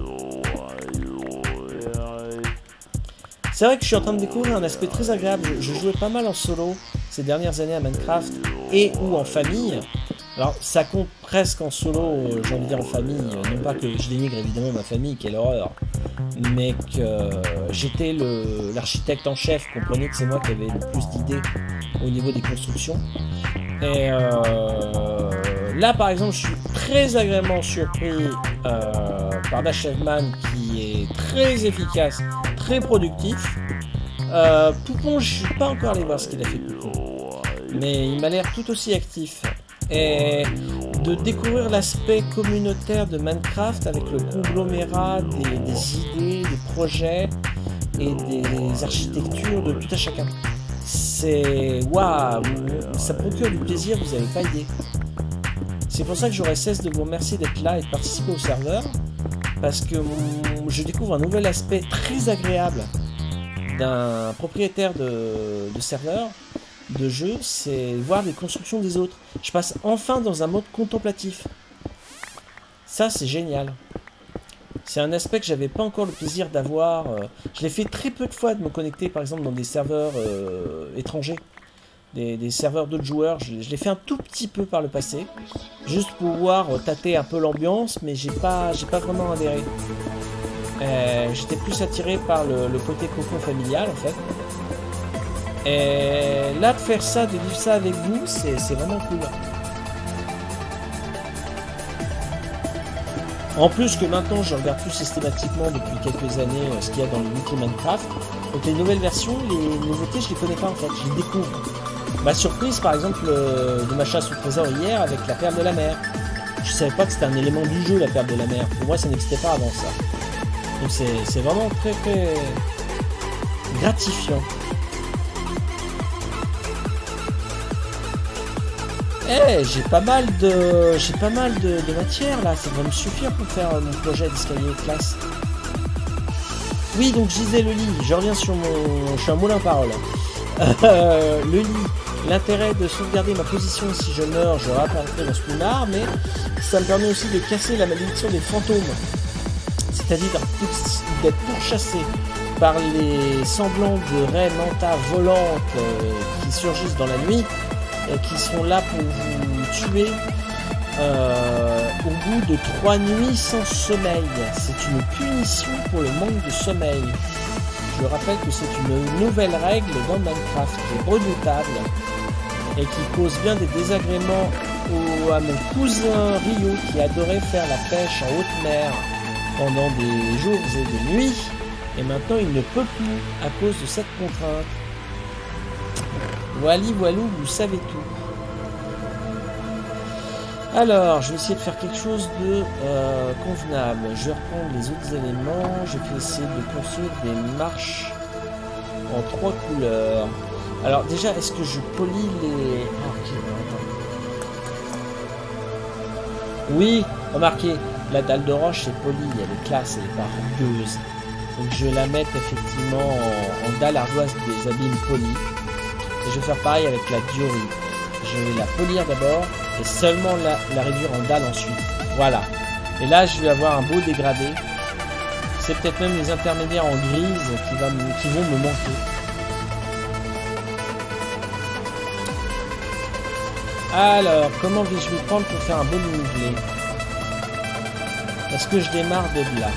C'est vrai que je suis en train de découvrir un aspect très agréable. Je jouais pas mal en solo ces dernières années à Minecraft et ou en famille. Alors ça compte presque en solo, j'ai envie de dire en famille, non pas que je dénigre évidemment ma famille, quelle horreur, mais que j'étais l'architecte en chef, comprenez que c'est moi qui avais le plus d'idées au niveau des constructions. Et là par exemple je suis très agréablement surpris par Nashevman qui est très efficace, très productif. Poupon, je suis pas encore allé voir ce qu'il a fait Poupon, mais il m'a l'air tout aussi actif. Et de découvrir l'aspect communautaire de Minecraft avec le conglomérat des idées, des projets et des architectures de tout à chacun. C'est... Waouh, ça procure du plaisir, vous n'avez pas idée. C'est pour ça que j'aurais cesse de vous remercier d'être là et de participer au serveur, parce que je découvre un nouvel aspect très agréable d'un propriétaire de serveur, de jeu, c'est voir les constructions des autres. Je passe enfin dans un mode contemplatif. Ça, c'est génial. C'est un aspect que j'avais pas encore le plaisir d'avoir. Je l'ai fait très peu de fois de me connecter, par exemple, dans des serveurs étrangers. Des serveurs d'autres joueurs. Je l'ai fait un tout petit peu par le passé. Juste pour pouvoir tâter un peu l'ambiance, mais j'ai pas vraiment adhéré. J'étais plus attiré par le côté cocon familial, en fait. Et là, de faire ça, de vivre ça avec vous, c'est vraiment cool. En plus que maintenant, je regarde plus systématiquement depuis quelques années ce qu'il y a dans le wiki Minecraft. Donc les nouvelles versions, les nouveautés, je les connais pas en fait, je les découvre. Ma surprise, par exemple, de ma chasse au trésor hier avec la perle de la mer. Je savais pas que c'était un élément du jeu, la perle de la mer. Pour moi, ça n'existait pas avant ça. Donc c'est vraiment très très gratifiant. Eh, j'ai pas mal de matière là, ça va me suffire pour faire mon projet d'escalier classe. Oui, donc je disais le lit, je reviens sur je suis un moulin à parole. Le lit, l'intérêt de sauvegarder ma position si je meurs, je réapparaîtrai dans ce lunard, mais ça me permet aussi de casser la malédiction des fantômes. C'est-à-dire d'être pourchassé par les semblants de raies manta volantes qui surgissent dans la nuit. Qui sont là pour vous tuer au bout de 3 nuits sans sommeil. C'est une punition pour le manque de sommeil. Je rappelle que c'est une nouvelle règle dans Minecraft qui est redoutable et qui cause bien des désagréments à mon cousin Rio qui adorait faire la pêche en haute mer pendant des jours et des nuits, et maintenant il ne peut plus à cause de cette contrainte. Voilou, vous savez tout. Alors, je vais essayer de faire quelque chose de convenable. Je vais reprendre les autres éléments. Je vais essayer de construire des marches en 3 couleurs. Alors déjà, est-ce que je polis les... Ah, ok, attends. Oui, remarquez, la dalle de roche est polie, elle est classe, elle est pas rugueuse. Donc je vais la mettre effectivement en dalle ardoise des abîmes polis. Et je vais faire pareil avec la diorite. Je vais la polir d'abord et seulement la réduire en dalle ensuite. Voilà. Et là, je vais avoir un beau dégradé. C'est peut-être même les intermédiaires en grise qui vont me manquer. Alors, comment vais-je me prendre pour faire un bon dénivelé? Est-ce que je démarre de là?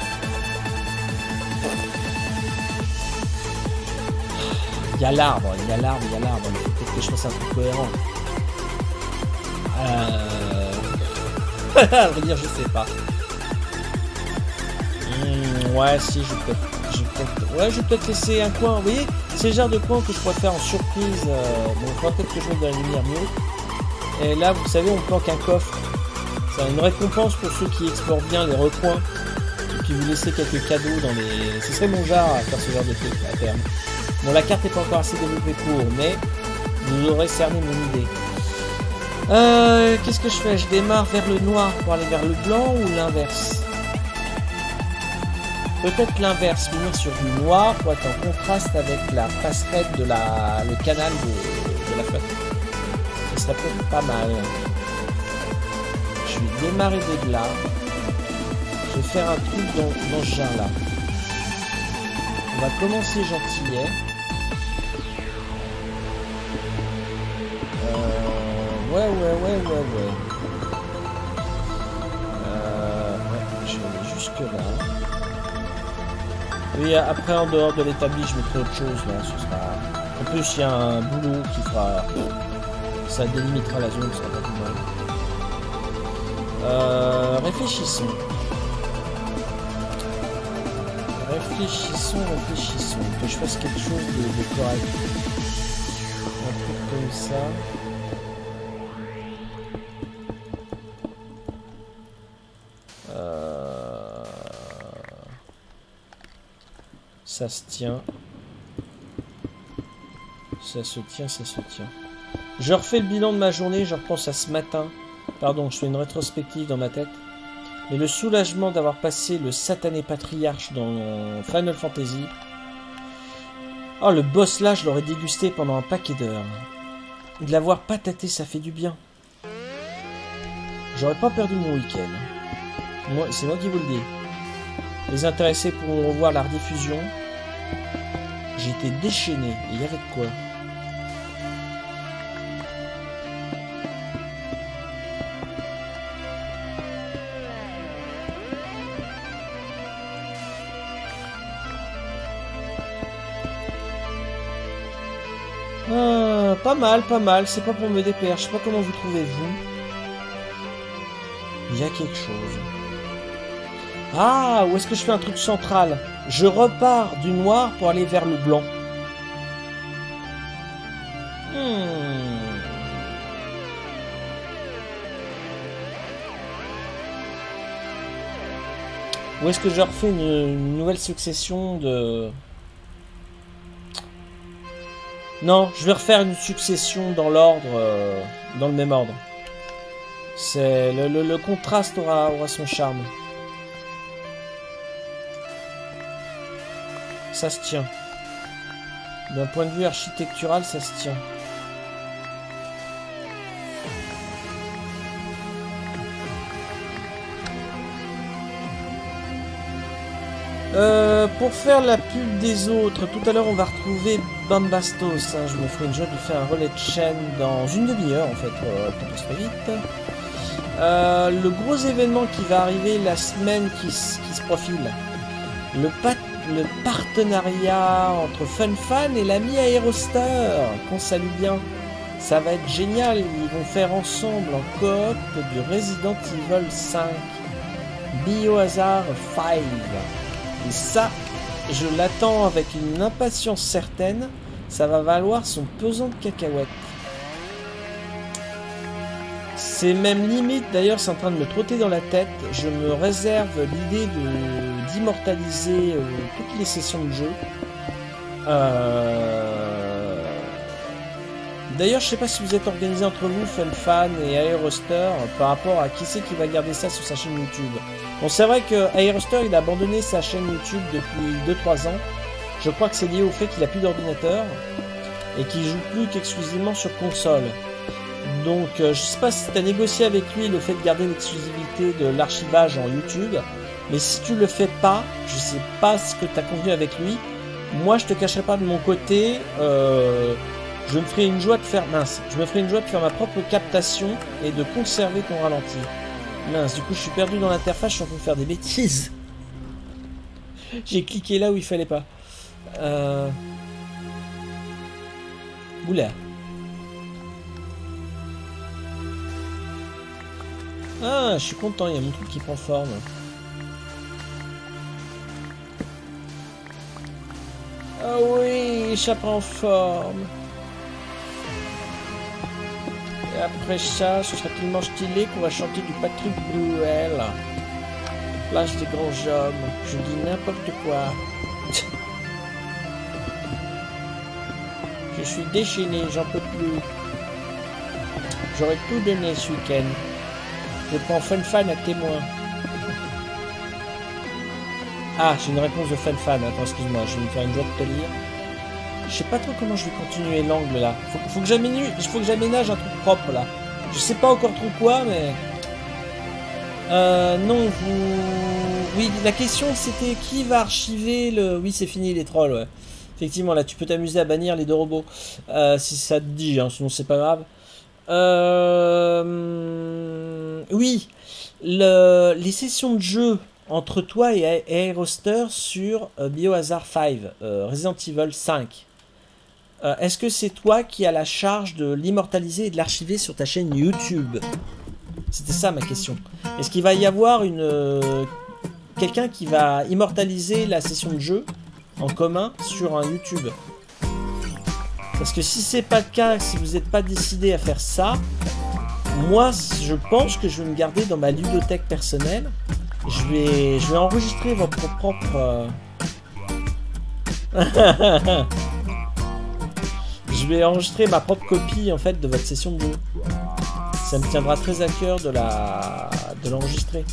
Il y a l'arbre, il y a l'arbre. Peut-être que je fasse un truc cohérent. À vrai dire, je sais pas. Ouais, si, je vais peut-être laisser un coin. Vous voyez, c'est le genre de coin que je pourrais faire en surprise. Bon, il faudra peut-être que je mette de la lumière mieux. Et là, vous savez, on planque un coffre. C'est une récompense pour ceux qui explorent bien les recoins. Et puis vous laissez quelques cadeaux dans les... Ce serait mon genre à faire ce genre de truc à terme. Bon, la carte n'est pas encore assez développée pour, mais vous aurez cerné mon idée. Qu'est-ce que je fais? Je démarre vers le noir pour aller vers le blanc ou l'inverse? Peut-être l'inverse, venir sur du noir pour être en contraste avec la passerelle de le canal de la flotte. Ça serait peut-être pas mal. Je vais démarrer de là. Je vais faire un truc dans ce genre-là. On va commencer gentillet. Ouais. Je vais aller jusque là. Oui, après en dehors de l'établi, je mettrai autre chose là. Ce sera... En plus, il y a un boulot qui fera... Ça délimitera la zone, ça va pas plus mal. Réfléchissons. Réfléchissons. Que je fasse quelque chose de correct. Un truc comme ça. Ça se tient. Ça se tient. Je refais le bilan de ma journée, je repense à ce matin. Pardon, je fais une rétrospective dans ma tête. Mais le soulagement d'avoir passé le satané patriarche dans Final Fantasy. Oh, le boss là, je l'aurais dégusté pendant un paquet d'heures. De l'avoir pataté, ça fait du bien. J'aurais pas perdu mon week-end. C'est moi qui vous le dis. Les intéressés pourront revoir la rediffusion. J'étais déchaîné, et il y avait de quoi. Pas mal, c'est pas pour me déplaire, je sais pas comment vous trouvez-vous. Il y a quelque chose. Ah, où est-ce que je fais un truc central? Je repars du noir pour aller vers le blanc. Ou est-ce que je refais une nouvelle succession de... Non, je vais refaire une succession dans l'ordre, dans le même ordre. C'est le contraste aura son charme. Ça se tient. D'un point de vue architectural, ça se tient. Pour faire la pub des autres, tout à l'heure on va retrouver Bambastos. Hein, je me ferai une joie de faire un relais de chaîne dans une demi-heure en fait, ça passe très vite. Le gros événement qui va arriver la semaine qui se profile. Le partenariat entre FunFan et l'ami Aeroster, qu'on salue bien. Ça va être génial, ils vont faire ensemble en coop du Resident Evil 5 Biohazard 5. Et ça, je l'attends avec une impatience certaine. Ça va valoir son pesant de cacahuètes. C'est même limite, d'ailleurs, c'est en train de me trotter dans la tête. Je me réserve l'idée d'immortaliser toutes les sessions de jeu. D'ailleurs, je sais pas si vous êtes organisés entre vous, FunFan et Aeroster, par rapport à qui c'est qui va garder ça sur sa chaîne YouTube. Bon, c'est vrai que Aeroster, il a abandonné sa chaîne YouTube depuis 2-3 ans. Je crois que c'est lié au fait qu'il a plus d'ordinateur et qu'il joue plus qu'exclusivement sur console. Donc, je sais pas si tu as négocié avec lui le fait de garder l'exclusivité de l'archivage en YouTube, Mais si tu le fais pas, je sais pas ce que tu as convenu avec lui. Moi, je te cacherai pas de mon côté. Je me ferai une joie de faire Je me ferai une joie de faire ma propre captation et de conserver ton ralenti. Mince, du coup, je suis perdu dans l'interface. Je suis en train de faire des bêtises. J'ai cliqué là où il fallait pas. Oula. Ah, je suis content. Il y a mon truc qui prend forme. Ah oui, ça prend forme. Et après ça, ce sera tellement stylé qu'on va chanter du Patrick Bruel. Place des grands hommes. Je dis n'importe quoi. Je suis déchaîné, j'en peux plus. J'aurais tout donné ce week-end. Je prends FunFan à témoin. Ah, j'ai une réponse de FunFan. Attends, excuse-moi, je vais me faire une joie de te lire. Je sais pas trop comment je vais continuer l'angle là. Faut que j'aménage un truc propre là. Je sais pas encore trop quoi, mais... non, oui, la question c'était qui va archiver le... Oui, c'est fini les trolls, ouais. Effectivement, là, tu peux t'amuser à bannir les deux robots. Si ça te dit, hein, sinon c'est pas grave. Oui, les sessions de jeu entre toi et Aeroster sur Biohazard 5, Resident Evil 5. Est-ce que c'est toi qui as la charge de l'immortaliser et de l'archiver sur ta chaîne YouTube? C'était ça ma question. Est-ce qu'il va y avoir quelqu'un qui va immortaliser la session de jeu en commun sur un YouTube? Parce que si c'est pas le cas, si vous n'êtes pas décidé à faire ça, moi je pense que je vais me garder dans ma ludothèque personnelle. Je vais enregistrer votre propre... Je vais enregistrer ma propre copie en fait de votre session de jeu. Ça me tiendra très à cœur de l'enregistrer.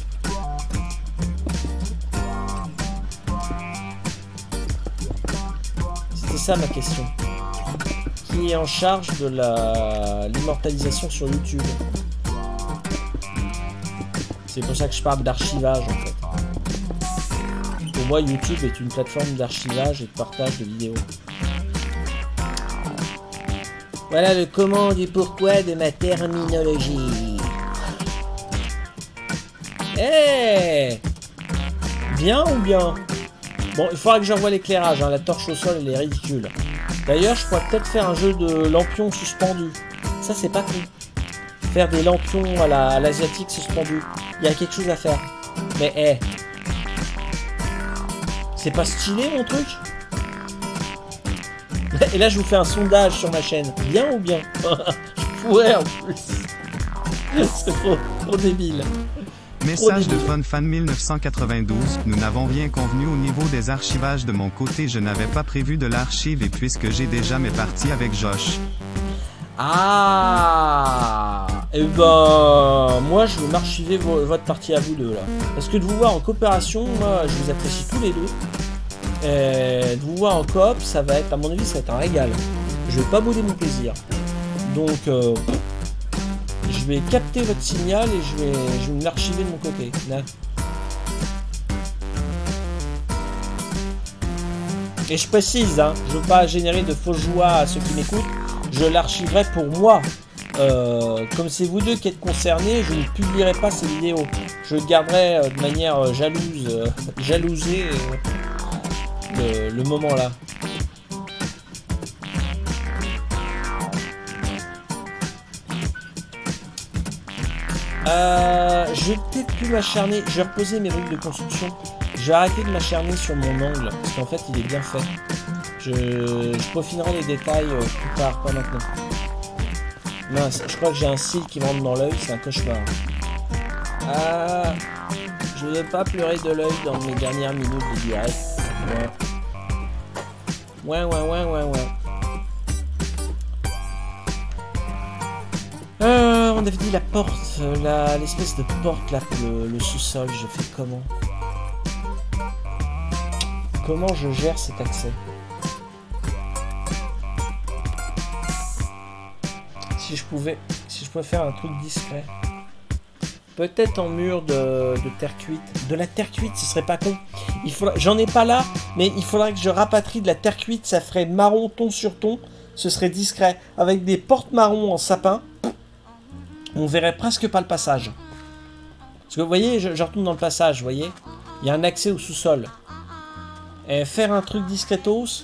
C'était ça ma question. Qui est en charge de l'immortalisation sur YouTube? C'est pour ça que je parle d'archivage en fait. Pour moi, YouTube est une plateforme d'archivage et de partage de vidéos. Voilà le comment du pourquoi de ma terminologie. Eh, bien ou bien? Bon, il faudra que j'envoie l'éclairage, hein. La torche au sol, elle est ridicule. D'ailleurs, je pourrais peut-être faire un jeu de lampions suspendus. Ça, c'est pas cool. Faire des lampions à l'asiatique suspendus. Il y a quelque chose à faire. Mais, eh. C'est pas stylé, mon truc? Et là, je vous fais un sondage sur ma chaîne. Bien ou bien? Ouais, en plus. C'est trop débile. Message de FunFan 1992, nous n'avons rien convenu au niveau des archivages de mon côté, je n'avais pas prévu de l'archive et puisque j'ai déjà mes parties avec Josh. Ah, et ben, moi je vais m'archiver votre partie à vous deux là. Parce que de vous voir en coopération, moi je vous apprécie tous les deux. Et de vous voir en coop, ça va être, à mon avis, ça va être un régal. Je vais pas bouder mon plaisir. Donc, je vais capter votre signal et je vais me l'archiver de mon côté. Là. Et je précise, hein, je veux pas générer de fausses joies à ceux qui m'écoutent. Je l'archiverai pour moi. Comme c'est vous deux qui êtes concernés, je ne publierai pas ces vidéos. Je garderai de manière jalousée le moment là. Je vais peut-être plus m'acharner. Je vais reposer mes briques de construction. Je vais arrêter de m'acharner sur mon angle parce qu'en fait il est bien fait. Je peaufinerai les détails plus tard, pas maintenant. Mince, je crois que j'ai un cil qui me rentre dans l'œil, c'est un cauchemar. Ah, je ne veux pas pleurer de l'œil dans mes dernières minutes de direct. Ouais. On avait dit la porte, l'espèce de porte là pour le sous-sol, je fais comment? Comment je gère cet accès? Si je pouvais faire un truc discret. Peut-être en mur de terre cuite. De la terre cuite, ce serait pas con. J'en ai pas là, mais il faudrait que je rapatrie de la terre cuite. Ça ferait marron ton sur ton. Ce serait discret. Avec des portes marron en sapin, on verrait presque pas le passage. Parce que vous voyez, je retourne dans le passage, vous voyez. Il y a un accès au sous-sol. Et faire un truc discretos.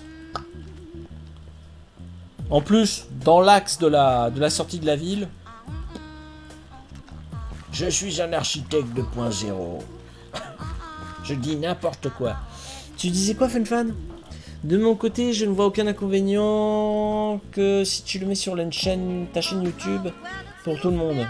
En plus, dans l'axe de la sortie de la ville. Je suis un architecte 2.0. Je dis n'importe quoi. Tu disais quoi, Funfan? De mon côté, je ne vois aucun inconvénient que si tu le mets sur ta chaîne YouTube pour tout le monde.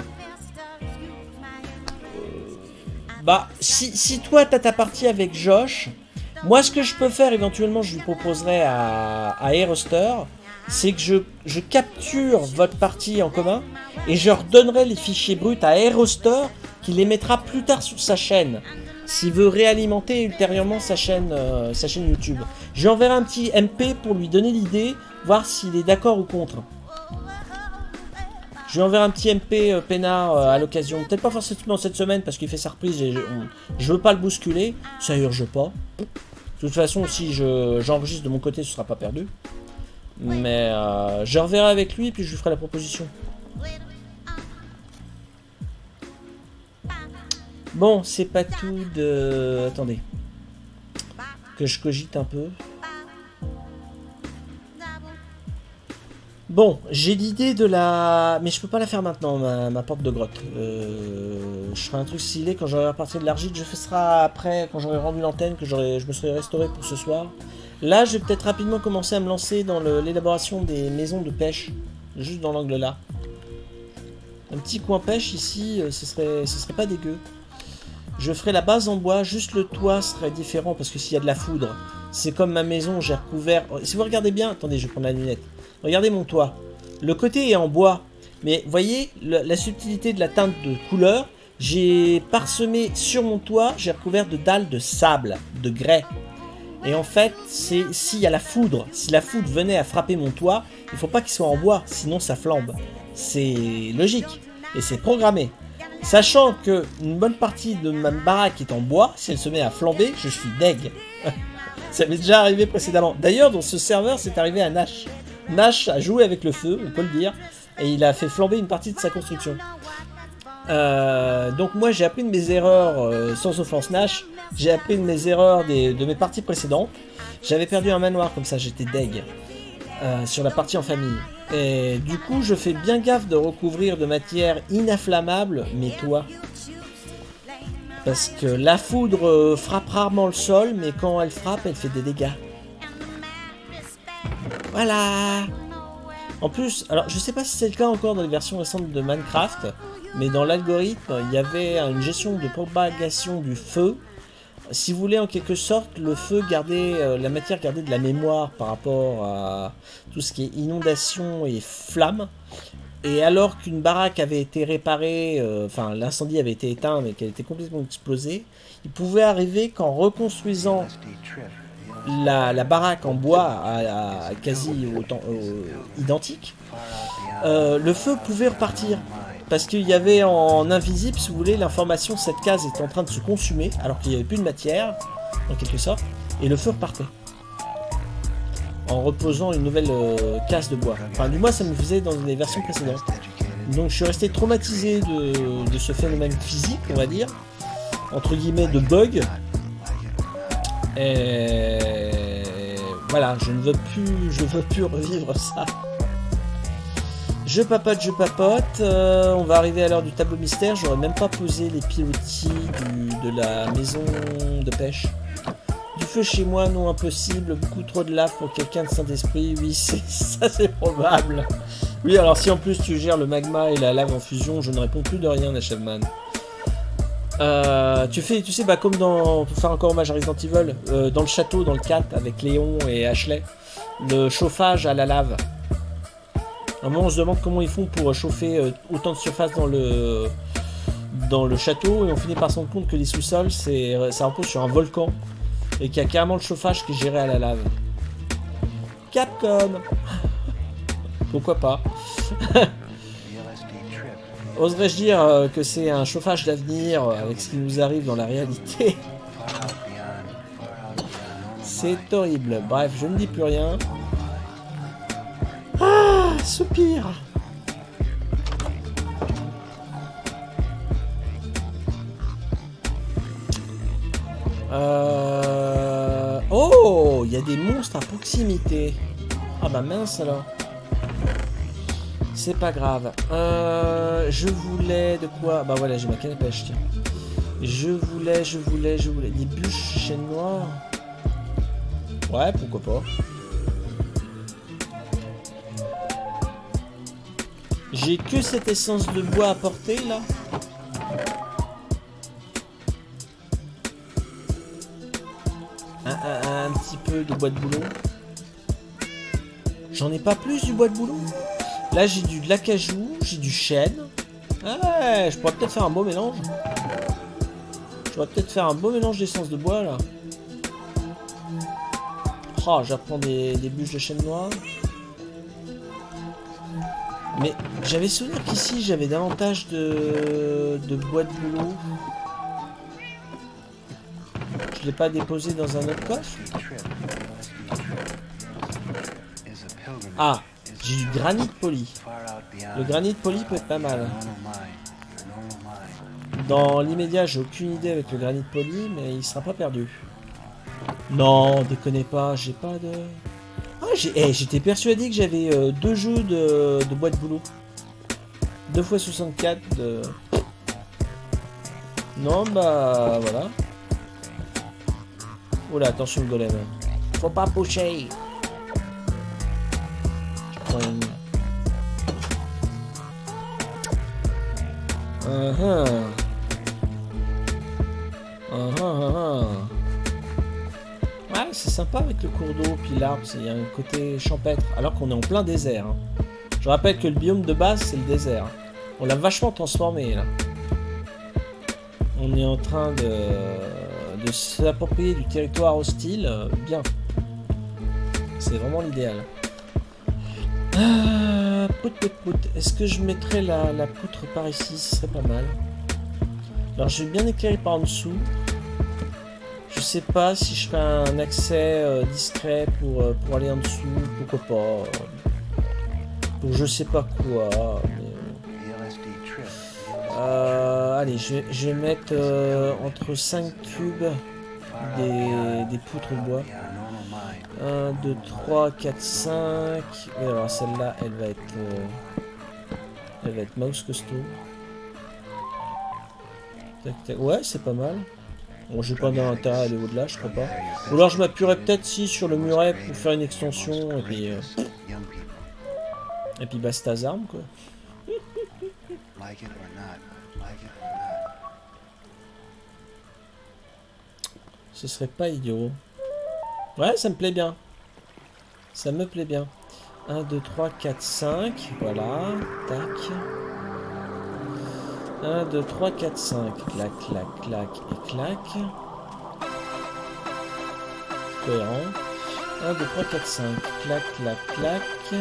Bah, si toi t'as ta partie avec Josh, moi ce que je peux faire éventuellement, je lui proposerai à Aeroster, c'est que je capture votre partie en commun et je redonnerai les fichiers bruts à Aeroster qui les mettra plus tard sur sa chaîne. S'il veut réalimenter ultérieurement sa chaîne YouTube. Je lui enverrai un petit MP pour lui donner l'idée, voir s'il est d'accord ou contre. Je lui enverrai un petit MP peinard à l'occasion. Peut-être pas forcément cette semaine parce qu'il fait sa reprise et je veux pas le bousculer. Ça urge pas. De toute façon, si j'enregistre de mon côté, ce sera pas perdu. Mais je reverrai avec lui et puis je lui ferai la proposition. Bon, c'est pas tout de... Attendez. Que je cogite un peu. Bon, j'ai l'idée de la... Mais je peux pas la faire maintenant, ma porte de grotte. Je ferai un truc stylé quand j'aurai reparti de l'argile. Je ferai ça après, quand j'aurai rendu l'antenne, que je me serai restauré pour ce soir. Là, je vais peut-être rapidement commencer à me lancer dans l'élaboration des maisons de pêche. Juste dans l'angle là. Un petit coin pêche ici, ce serait pas dégueu. Je ferai la base en bois, juste le toit serait différent parce que s'il y a de la foudre, c'est comme ma maison, j'ai recouvert... Si vous regardez bien, attendez, je vais prendre la lunette. Regardez mon toit. Le côté est en bois, mais voyez la subtilité de la teinte de couleur. J'ai parsemé sur mon toit, j'ai recouvert de dalles de sable, de grès. Et en fait, s'il y a la foudre, si la foudre venait à frapper mon toit, il ne faut pas qu'il soit en bois, sinon ça flambe. C'est logique et c'est programmé. Sachant qu'une bonne partie de ma baraque est en bois, si elle se met à flamber, je suis deg. Ça m'est déjà arrivé précédemment. D'ailleurs, dans ce serveur, c'est arrivé à Nash. Nash a joué avec le feu, on peut le dire, et il a fait flamber une partie de sa construction. Donc moi, j'ai appris de mes erreurs, sans offense Nash, j'ai appris de mes erreurs de mes parties précédentes. J'avais perdu un manoir comme ça, j'étais deg. Sur la partie en famille. Et du coup, je fais bien gaffe de recouvrir de matière ininflammable mes toits. Parce que la foudre frappe rarement le sol, mais quand elle frappe, elle fait des dégâts. Voilà. En plus, alors je sais pas si c'est le cas encore dans les versions récentes de Minecraft, mais dans l'algorithme, il y avait une gestion de propagation du feu. Si vous voulez, en quelque sorte, le feu gardait, la matière gardait de la mémoire par rapport à tout ce qui est inondation et flamme. Et alors qu'une baraque avait été réparée, enfin l'incendie avait été éteint mais qu'elle était complètement explosée, il pouvait arriver qu'en reconstruisant la baraque en bois à quasi autant, identique, le feu pouvait repartir. Parce qu'il y avait en invisible, si vous voulez, l'information, cette case est en train de se consumer, alors qu'il n'y avait plus de matière, en quelque sorte, et le feu repartait. En reposant une nouvelle case de bois. Enfin, du moins, ça me faisait dans les versions précédentes. Donc, je suis resté traumatisé de ce phénomène physique, on va dire, entre guillemets, de bug. Et voilà, je ne veux plus revivre ça. Je papote, on va arriver à l'heure du tableau mystère, j'aurais même pas posé les pilotis de la maison de pêche. Du feu chez moi, non impossible, beaucoup trop de lave pour quelqu'un de Saint-Esprit, oui, ça c'est probable. Oui, alors si en plus tu gères le magma et la lave en fusion, je ne réponds plus de rien, Nachevman. Tu sais, bah, comme pour faire encore hommage à Resident Evil, dans le château, dans le 4, avec Léon et Ashley, le chauffage à la lave. À un moment, on se demande comment ils font pour chauffer autant de surface dans le château, et on finit par se rendre compte que les sous-sols, ça repose sur un volcan, et qu'il y a carrément le chauffage qui est géré à la lave. Capcom. Pourquoi pas. Oserais-je dire que c'est un chauffage d'avenir avec ce qui nous arrive dans la réalité? C'est horrible. Bref, je ne dis plus rien. Ah, soupir. Oh, il y a des monstres à proximité. Ah bah mince alors. C'est pas grave. Je voulais de quoi? Bah voilà, j'ai ma canne à pêche, tiens. Je voulais des bûches chêne noir. Ouais, pourquoi pas. J'ai que cette essence de bois à porter là. Un petit peu de bois de boulot. J'en ai pas plus du bois de boulot. Là j'ai de l'acajou, j'ai du chêne. Ouais, je pourrais peut-être faire un beau mélange. Je pourrais peut-être faire un beau mélange d'essence de bois là. Oh, j'apprends des bûches de chêne noir. Mais j'avais souvenir qu'ici j'avais davantage de bois de boulot. Je l'ai pas déposé dans un autre coffre. Ah, j'ai du granit poli. Le granit poli peut être pas mal. Dans l'immédiat, j'ai aucune idée avec le granit poli, mais il sera pas perdu. Non, déconnez pas, j'ai pas de... Ah, j'étais persuadé que j'avais 2 jeux de bois de boulot. 2 x 64 de... Non, bah voilà. Oula, attention le golem. Faut pas pousser. Je prends une... Ouais, c'est sympa avec le cours d'eau, puis l'arbre, il y a un côté champêtre, alors qu'on est en plein désert. Hein. Je rappelle que le biome de base, c'est le désert. On l'a vachement transformé, là. On est en train de s'approprier du territoire hostile, bien. C'est vraiment l'idéal. Est-ce que je mettrais la poutre par ici? Ce serait pas mal. Alors, je vais bien éclairer par en dessous. Je sais pas si je ferai un accès discret pour aller en dessous, pourquoi pas. Pour je sais pas quoi. Mais... allez, je vais mettre entre 5 cubes des poutres de bois. 1, 2, 3, 4, 5. Et alors celle-là, elle va être mouse costaud. Tac, tac. Ouais, c'est pas mal. Bon, j'ai pas d'intérêt à aller au-delà, je crois pas. Ou alors je m'appuierai peut-être si sur le muret pour faire une extension et puis basta arme quoi. Ce serait pas idiot. Ouais, ça me plaît bien. Ça me plaît bien. 1, 2, 3, 4, 5. Voilà. Tac. 1, 2, 3, 4, 5. Clac, clac, clac et clac. Cohérent. 1, 2, 3, 4, 5. Clac, clac, clac.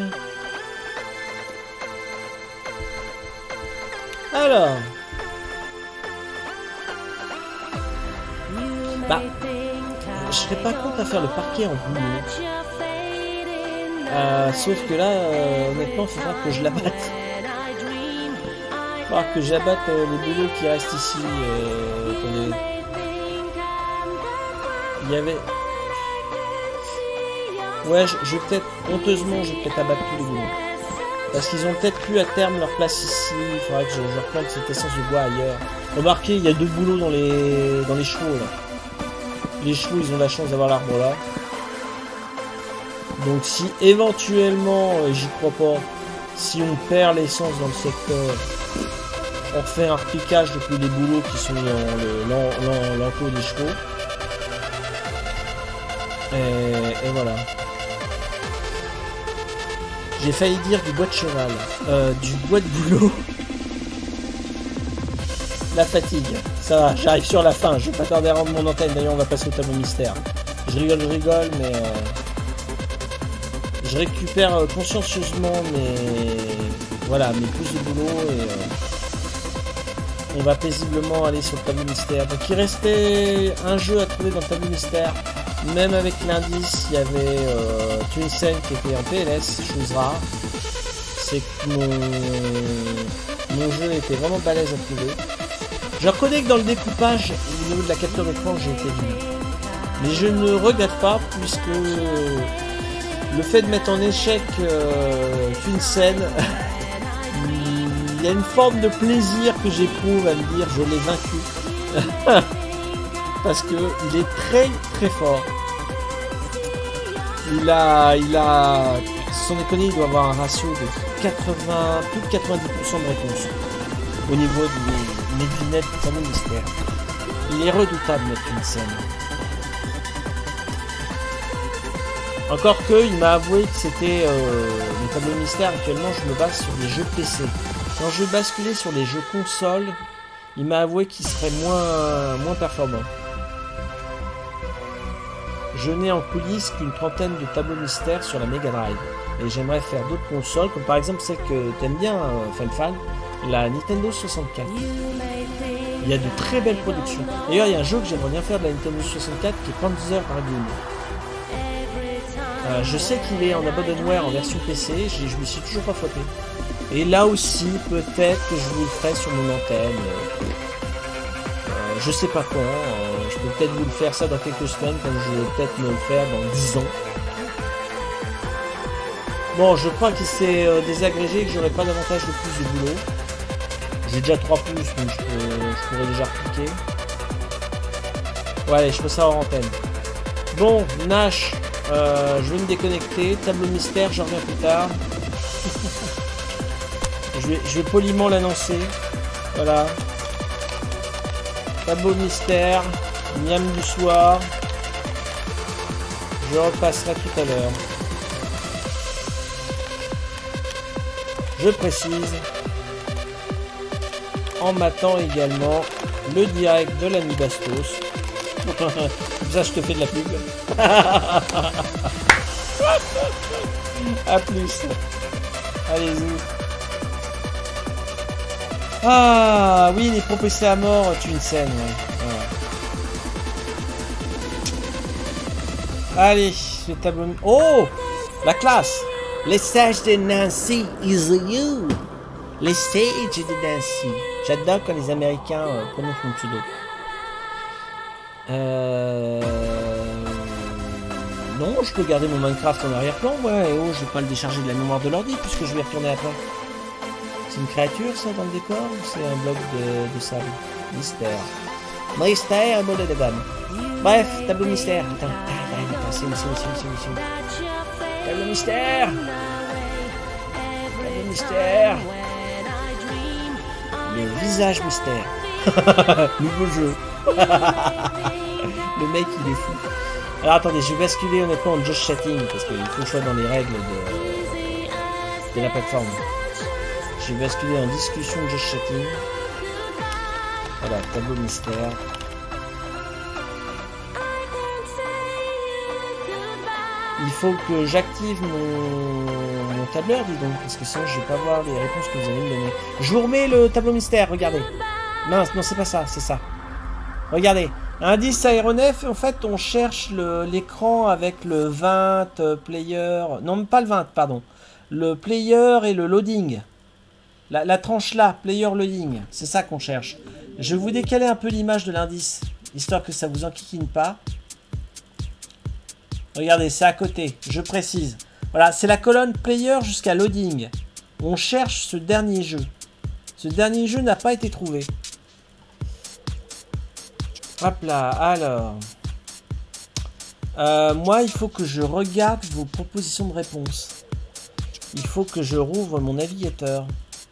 Alors. Bah. Je serais pas contre à faire le parquet en boulot. Sauf que là, honnêtement, il faudra que je l'abatte. Il faudra que j'abatte les boulots qui restent ici. Il y avait... Ouais, je vais peut-être, honteusement, je vais peut-être abattre tous les boulots. Parce qu'ils ont peut-être plus à terme leur place ici. Il faudra que je replante cette essence de bois ailleurs. Remarquez, il y a 2 boulots dans les chevaux, là. Les chevaux, ils ont la chance d'avoir l'arbre là. Donc si éventuellement, j'y crois pas, si on perd l'essence dans le secteur, on refait un repiquage depuis les boulots qui sont dans l'enclos des chevaux. Et voilà. J'ai failli dire du bois de cheval. Du bois de boulot. La fatigue. Ça va, j'arrive sur la fin. Je vais pas tarder à rendre mon antenne. D'ailleurs, on va passer au tableau mystère. Je rigole, mais... je récupère consciencieusement mes pouces de boulot on va paisiblement aller sur le tableau mystère. Donc il restait un jeu à trouver dans le tableau mystère. Même avec l'indice, il y avait Twinsen qui était en PLS, chose rare. C'est que mon jeu était vraiment balèze à trouver. Je reconnais que dans le découpage, au niveau de la capture d'écran, j'ai été nul. Mais je ne regrette pas, puisque le fait de mettre en échec Twinsen, il y a une forme de plaisir que j'éprouve à me dire je l'ai vaincu. Parce que il est très très fort. Il a sans déconner, il doit avoir un ratio de plus de 90% de réponse au niveau des devinettes du tableau mystère. Il est redoutable notre Twinsen. Encore que, il m'a avoué que c'était le tableau mystère. Actuellement, je me base sur des jeux PC. Quand je basculais sur les jeux consoles, il m'a avoué qu'il serait moins performant. Je n'ai en coulisses qu'une trentaine de tableaux mystères sur la Mega Drive. Et j'aimerais faire d'autres consoles, comme par exemple celle que t'aimes bien, Fan, la Nintendo 64. Il y a de très belles productions. D'ailleurs, il y a un jeu que j'aimerais bien faire de la Nintendo 64 qui est Panzer Dragoon. Je sais qu'il est en abandonware en version PC, je me suis toujours pas frotté. Et là aussi, peut-être que je vous le ferai sur mon antenne. Je sais pas quand, je peux peut-être vous le faire ça dans quelques semaines, comme je vais peut-être me le faire dans 10 ans. Bon, je crois qu'il s'est désagrégé, que j'aurai pas davantage de plus de boulot. J'ai déjà 3 pouces, donc je pourrais déjà repliquer. Ouais, allez, je fais ça en antenne. Bon, Nash, je vais me déconnecter. Tableau mystère, je reviens plus tard. je vais poliment l'annoncer. Voilà. Tableau mystère, miam du soir. Je repasserai tout à l'heure. Je précise, en m'attend également le direct de l'ami Bastos. Comme ça, je te fais de la pub. A plus. Allez-y. Ah oui, il est propulsé à mort, Twinsen. Ouais. Allez, le tableau. Oh, la classe. Les sages de Nancy is you. Les sages de Nancy. J'adore quand les Américains prononcent mon pseudo. Non, je peux garder mon Minecraft en arrière-plan. Ouais, oh, je vais pas le décharger de la mémoire de l'ordi puisque je vais retourner à plan. C'est une créature ça dans le décor ou c'est un bloc de sable? Mystère. Mystère, mode de gamme. Bref, tableau mystère. Attends, c'est où. Tableau mystère. Tableau mystère. Le visage mystère. Nouveau jeu. Le mec il est fou. Alors attendez, je vais basculer honnêtement en just chatting parce qu'il faut que je sois dans les règles de la plateforme. Je vais basculer en discussion just chatting. Voilà, tableau mystère. Il faut que j'active mon tableur, dis donc, parce que sinon je vais pas voir les réponses que vous allez me donner. Je vous remets le tableau mystère, regardez. Non, c'est pas ça, c'est ça. Regardez, indice aéronef, en fait on cherche l'écran avec le 20 player, non pas le 20, pardon. Le player et le loading. La tranche là, player loading, c'est ça qu'on cherche. Je vais vous décaler un peu l'image de l'indice, histoire que ça vous enquiquine pas. Regardez, c'est à côté, je précise. Voilà, c'est la colonne player jusqu'à loading. On cherche ce dernier jeu. Ce dernier jeu n'a pas été trouvé. Hop là, alors. Moi, il faut que je regarde vos propositions de réponse. Il faut que je rouvre mon navigateur.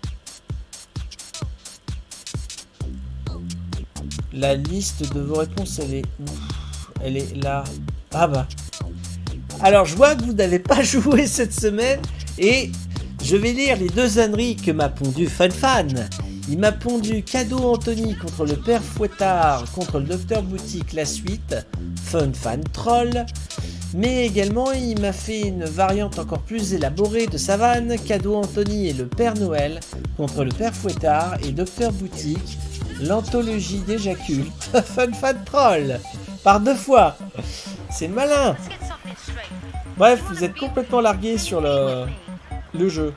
La liste de vos réponses, elle est où? Elle est là. Ah bah. Alors, je vois que vous n'avez pas joué cette semaine et je vais lire les deux âneries que m'a pondu Fan. Il m'a pondu Cadeau Anthony contre le Père Fouettard, contre le Docteur Boutique, la suite, Fan Troll. Mais également, il m'a fait une variante encore plus élaborée de Savane, Cadeau Anthony et le Père Noël, contre le Père Fouettard et Docteur Boutique, L'anthologie déjà culte. Fun Fan Troll. Par 2 fois. C'est malin. Bref, vous êtes complètement largué sur le jeu.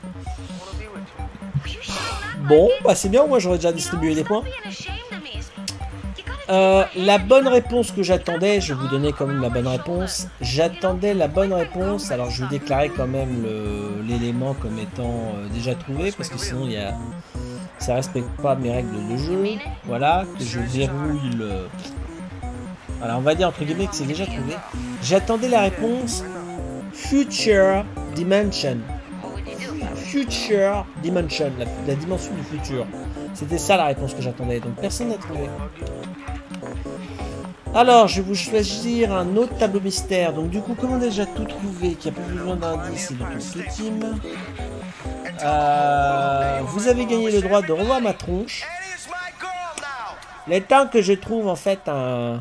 Bon, bah c'est bien, moi j'aurais déjà distribué des points. La bonne réponse que j'attendais, je vais vous donner quand même la bonne réponse. J'attendais la bonne réponse, alors je vais déclarer quand même l'élément comme étant déjà trouvé, parce que sinon ça respecte pas mes règles de jeu. Voilà, que je verrouille le... Alors on va dire entre guillemets que c'est déjà trouvé. J'attendais la réponse Future Dimension. Future Dimension, la dimension du futur. C'était ça la réponse que j'attendais, donc personne n'a trouvé. Alors, je vais vous choisir un autre tableau mystère. Donc du coup, comme on a déjà tout trouvé, qu'il n'y a pas besoin d'indice et de tout le team, vous avez gagné le droit de revoir ma tronche. Le temps que je trouve en fait un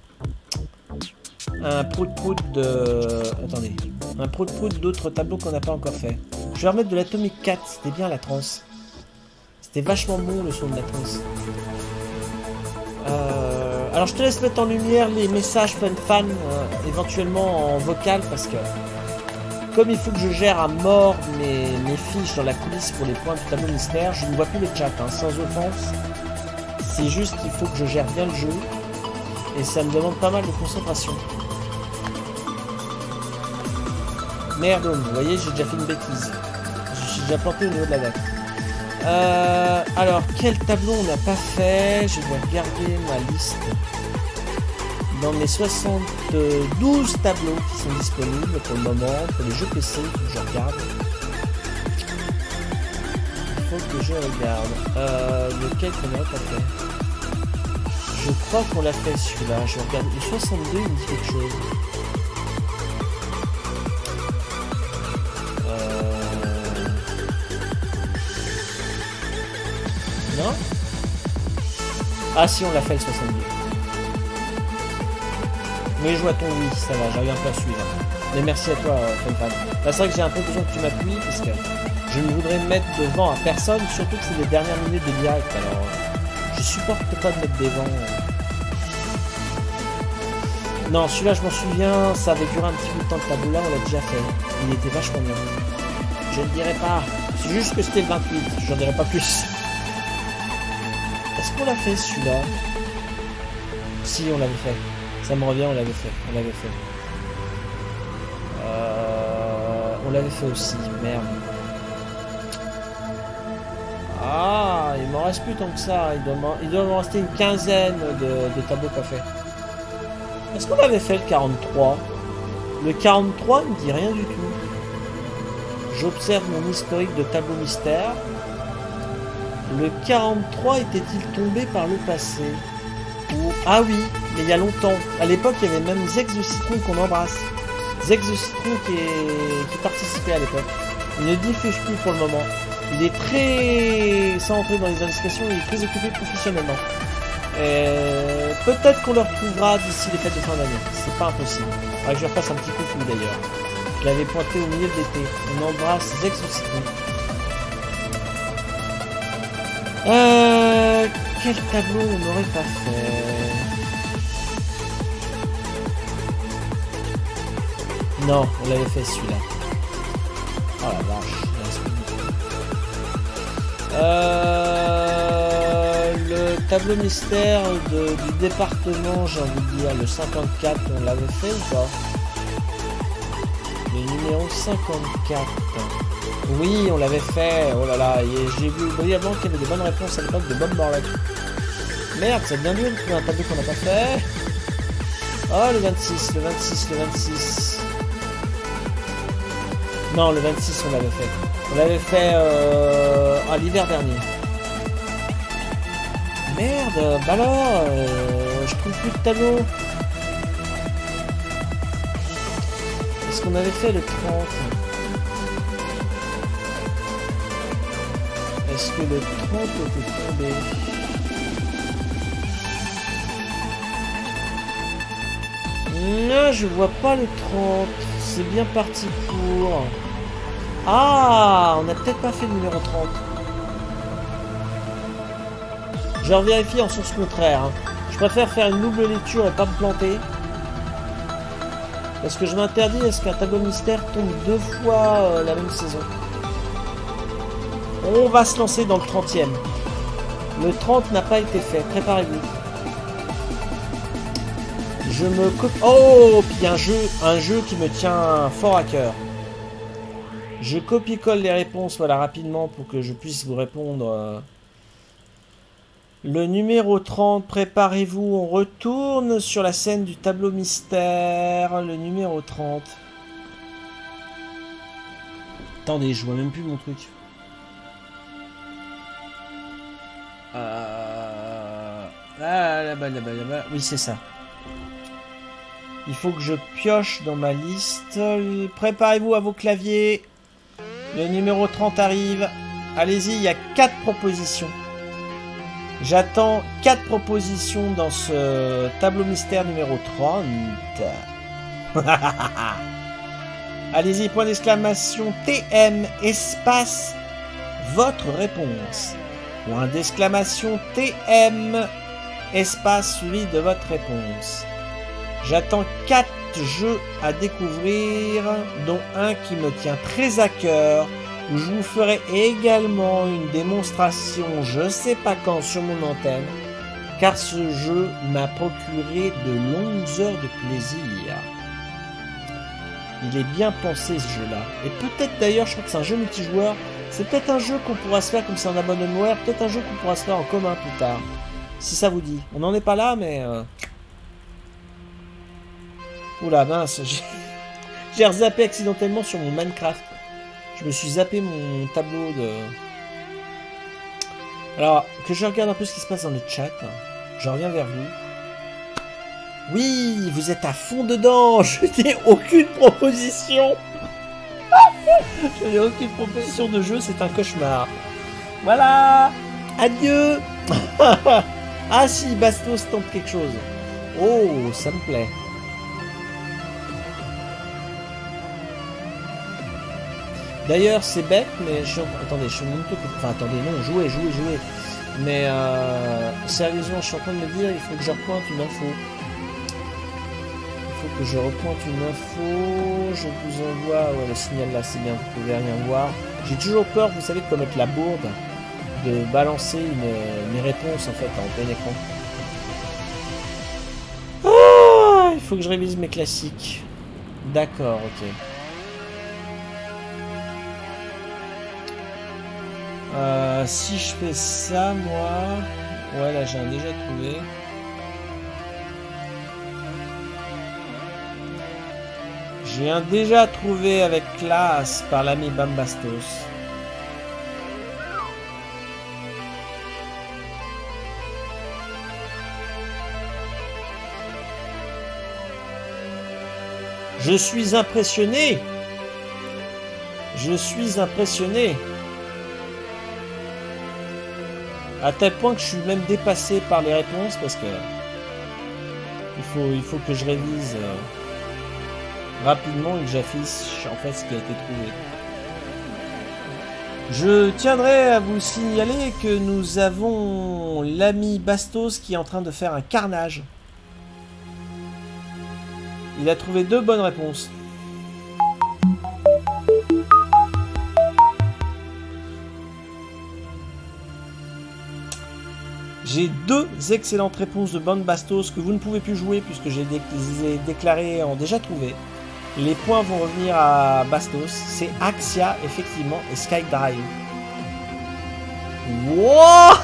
prout-prout de... Attendez. Un prout-prout d'autres tableaux qu'on n'a pas encore fait. Je vais remettre de l'Atomic 4, c'était bien la transe. C'était vachement bon le son de la transe. Alors je te laisse mettre en lumière les messages fan éventuellement en vocal parce que comme il faut que je gère à mort mes fiches dans la coulisse pour les points du tableau mystère, je ne vois plus le chat, hein, sans offense. C'est juste qu'il faut que je gère bien le jeu et ça me demande pas mal de concentration. Merde, vous voyez, j'ai déjà fait une bêtise. Je suis déjà planté au niveau de la date. Alors, quel tableau on n'a pas fait? Je vais regarder ma liste. Dans mes 72 tableaux qui sont disponibles pour le moment, pour les jeux PC, que je regarde. Il faut que je regarde. Lequel qu'on n'aurait pas fait? Je crois qu'on l'a fait celui-là. Je regarde. Le 62, il me dit quelque chose. Non? Ah si, on l'a fait le 62. Mais je vois ton oui, ça va, j'arrive un peu à suivre. Mais merci à toi, Fan. Là, c'est vrai que j'ai un peu besoin que tu m'appuies, parce que je ne voudrais me mettre devant à personne, surtout que c'est les dernières minutes de direct, alors je supporte pas de mettre devant. Non, celui-là, je m'en souviens, ça avait duré un petit peu de temps de tableau là, on l'a déjà fait. Il était vachement bien. Je ne dirais pas, c'est juste que c'était le 28, j'en dirais pas plus. Est-ce qu'on l'a fait celui-là? Si, on l'avait fait. Ça me revient, on l'avait fait. On l'avait fait. On l'avait fait aussi, merde. Ah, il m'en reste plus tant que ça. Il doit m'en rester une quinzaine de tableaux pas faits. Est-ce qu'on avait fait le 43? Le 43, il me dit rien du tout. J'observe mon historique de tableau mystère. Le 43 était-il tombé par le passé? Ah oui, mais il y a longtemps. À l'époque, il y avait même Zex de Citron qu'on embrasse. Zex de Citron qui participait à l'époque. Il ne diffuse plus pour le moment. Il est très... Sans entrer dans les indiscrétions, il est très occupé professionnellement. Peut-être qu'on le retrouvera d'ici les fêtes de fin d'année. C'est pas impossible. Que je refasse un petit coucou d'ailleurs. Je l'avais pointé au milieu de l'été. On embrasse Zex de Citron. Quel tableau on n'aurait pas fait? Non, on l'avait fait celui-là. Oh la vache. Le tableau mystère du département, j'ai envie de dire, le 54, on l'avait fait ou pas? Le numéro 54. Oui, on l'avait fait. Oh là là, j'ai vu brièvement qu'il y avait des bonnes réponses à l'époque de Bob Morley. Merde, c'est bien dur de trouver un tableau qu'on n'a pas fait. Oh, le 26, le 26, le 26. Non, le 26, on l'avait fait. On l'avait fait à l'hiver dernier. Merde, bah alors, je trouve plus de tableau. Est-ce qu'on avait fait le 30? Est-ce que le 30 était tombé? Non, je vois pas le 30. C'est bien parti pour... Ah, on n'a peut-être pas fait le numéro 30. Je revérifie en sens contraire. Hein. Je préfère faire une double lecture et pas me planter. Parce que je m'interdis à ce qu'un tableau mystère tombe 2 fois la même saison. On va se lancer dans le 30e. Le 30 n'a pas été fait. Préparez-vous. Je me copie... Oh, puis un jeu qui me tient fort à cœur. Je copie-colle les réponses, voilà, rapidement, pour que je puisse vous répondre. Le numéro 30, préparez-vous, on retourne sur la scène du tableau mystère. Le numéro 30. Attendez, je vois même plus mon truc. Ah, là-bas, là-bas, là-bas. Oui, c'est ça. Il faut que je pioche dans ma liste. Préparez-vous à vos claviers. Le numéro 30 arrive. Allez-y, il y a 4 propositions. J'attends 4 propositions dans ce tableau mystère numéro 30. Allez-y, point d'exclamation TM, espace, votre réponse. Point d'exclamation TM, espace suivi de votre réponse. J'attends 4 jeux à découvrir, dont un qui me tient très à cœur, où je vous ferai également une démonstration je sais pas quand sur mon antenne, car ce jeu m'a procuré de longues heures de plaisir. Il est bien pensé ce jeu-là. Et peut-être d'ailleurs, je crois que c'est un jeu multijoueur, c'est peut-être un jeu qu'on pourra se faire comme c'est en abandonware, peut-être un jeu qu'on pourra se faire en commun plus tard. Si ça vous dit. On n'en est pas là, mais... Oula, mince, j'ai rezappé accidentellement sur mon Minecraft. Je me suis zappé mon tableau de... Alors, que je regarde un peu ce qui se passe dans le chat. Je reviens vers vous. Oui, vous êtes à fond dedans. Je n'ai aucune proposition. Je n'ai aucune proposition de jeu, c'est un cauchemar. Voilà. Adieu. Ah si, Bastos tente quelque chose. Oh, ça me plaît. D'ailleurs, c'est bête, mais je suis... Attendez, je suis mon truc... Enfin, attendez, non, jouez. Mais, sérieusement, je suis en train de me dire, il faut que je repointe une info. Je vous envoie... Ouais, le signal là, c'est bien, vous pouvez rien voir. J'ai toujours peur, vous savez, de commettre la bourde, de balancer mes réponses, en fait, en plein écran. Ah, il faut que je révise mes classiques. D'accord, ok. Si je fais ça, moi... Ouais, là, j'ai un déjà trouvé. J'ai un déjà trouvé avec classe par l'ami Bambastos. Je suis impressionné. À tel point que je suis même dépassé par les réponses parce que il faut que je révise rapidement et que j'affiche en fait ce qui a été trouvé. Je tiendrai à vous signaler que nous avons l'ami Bastos qui est en train de faire un carnage. Il a trouvé 2 bonnes réponses. J'ai 2 excellentes réponses de Bambastos que vous ne pouvez plus jouer puisque je les ai déclarées en déjà trouvé. Les points vont revenir à Bastos. C'est Axia, effectivement, et Skydrive. Wow.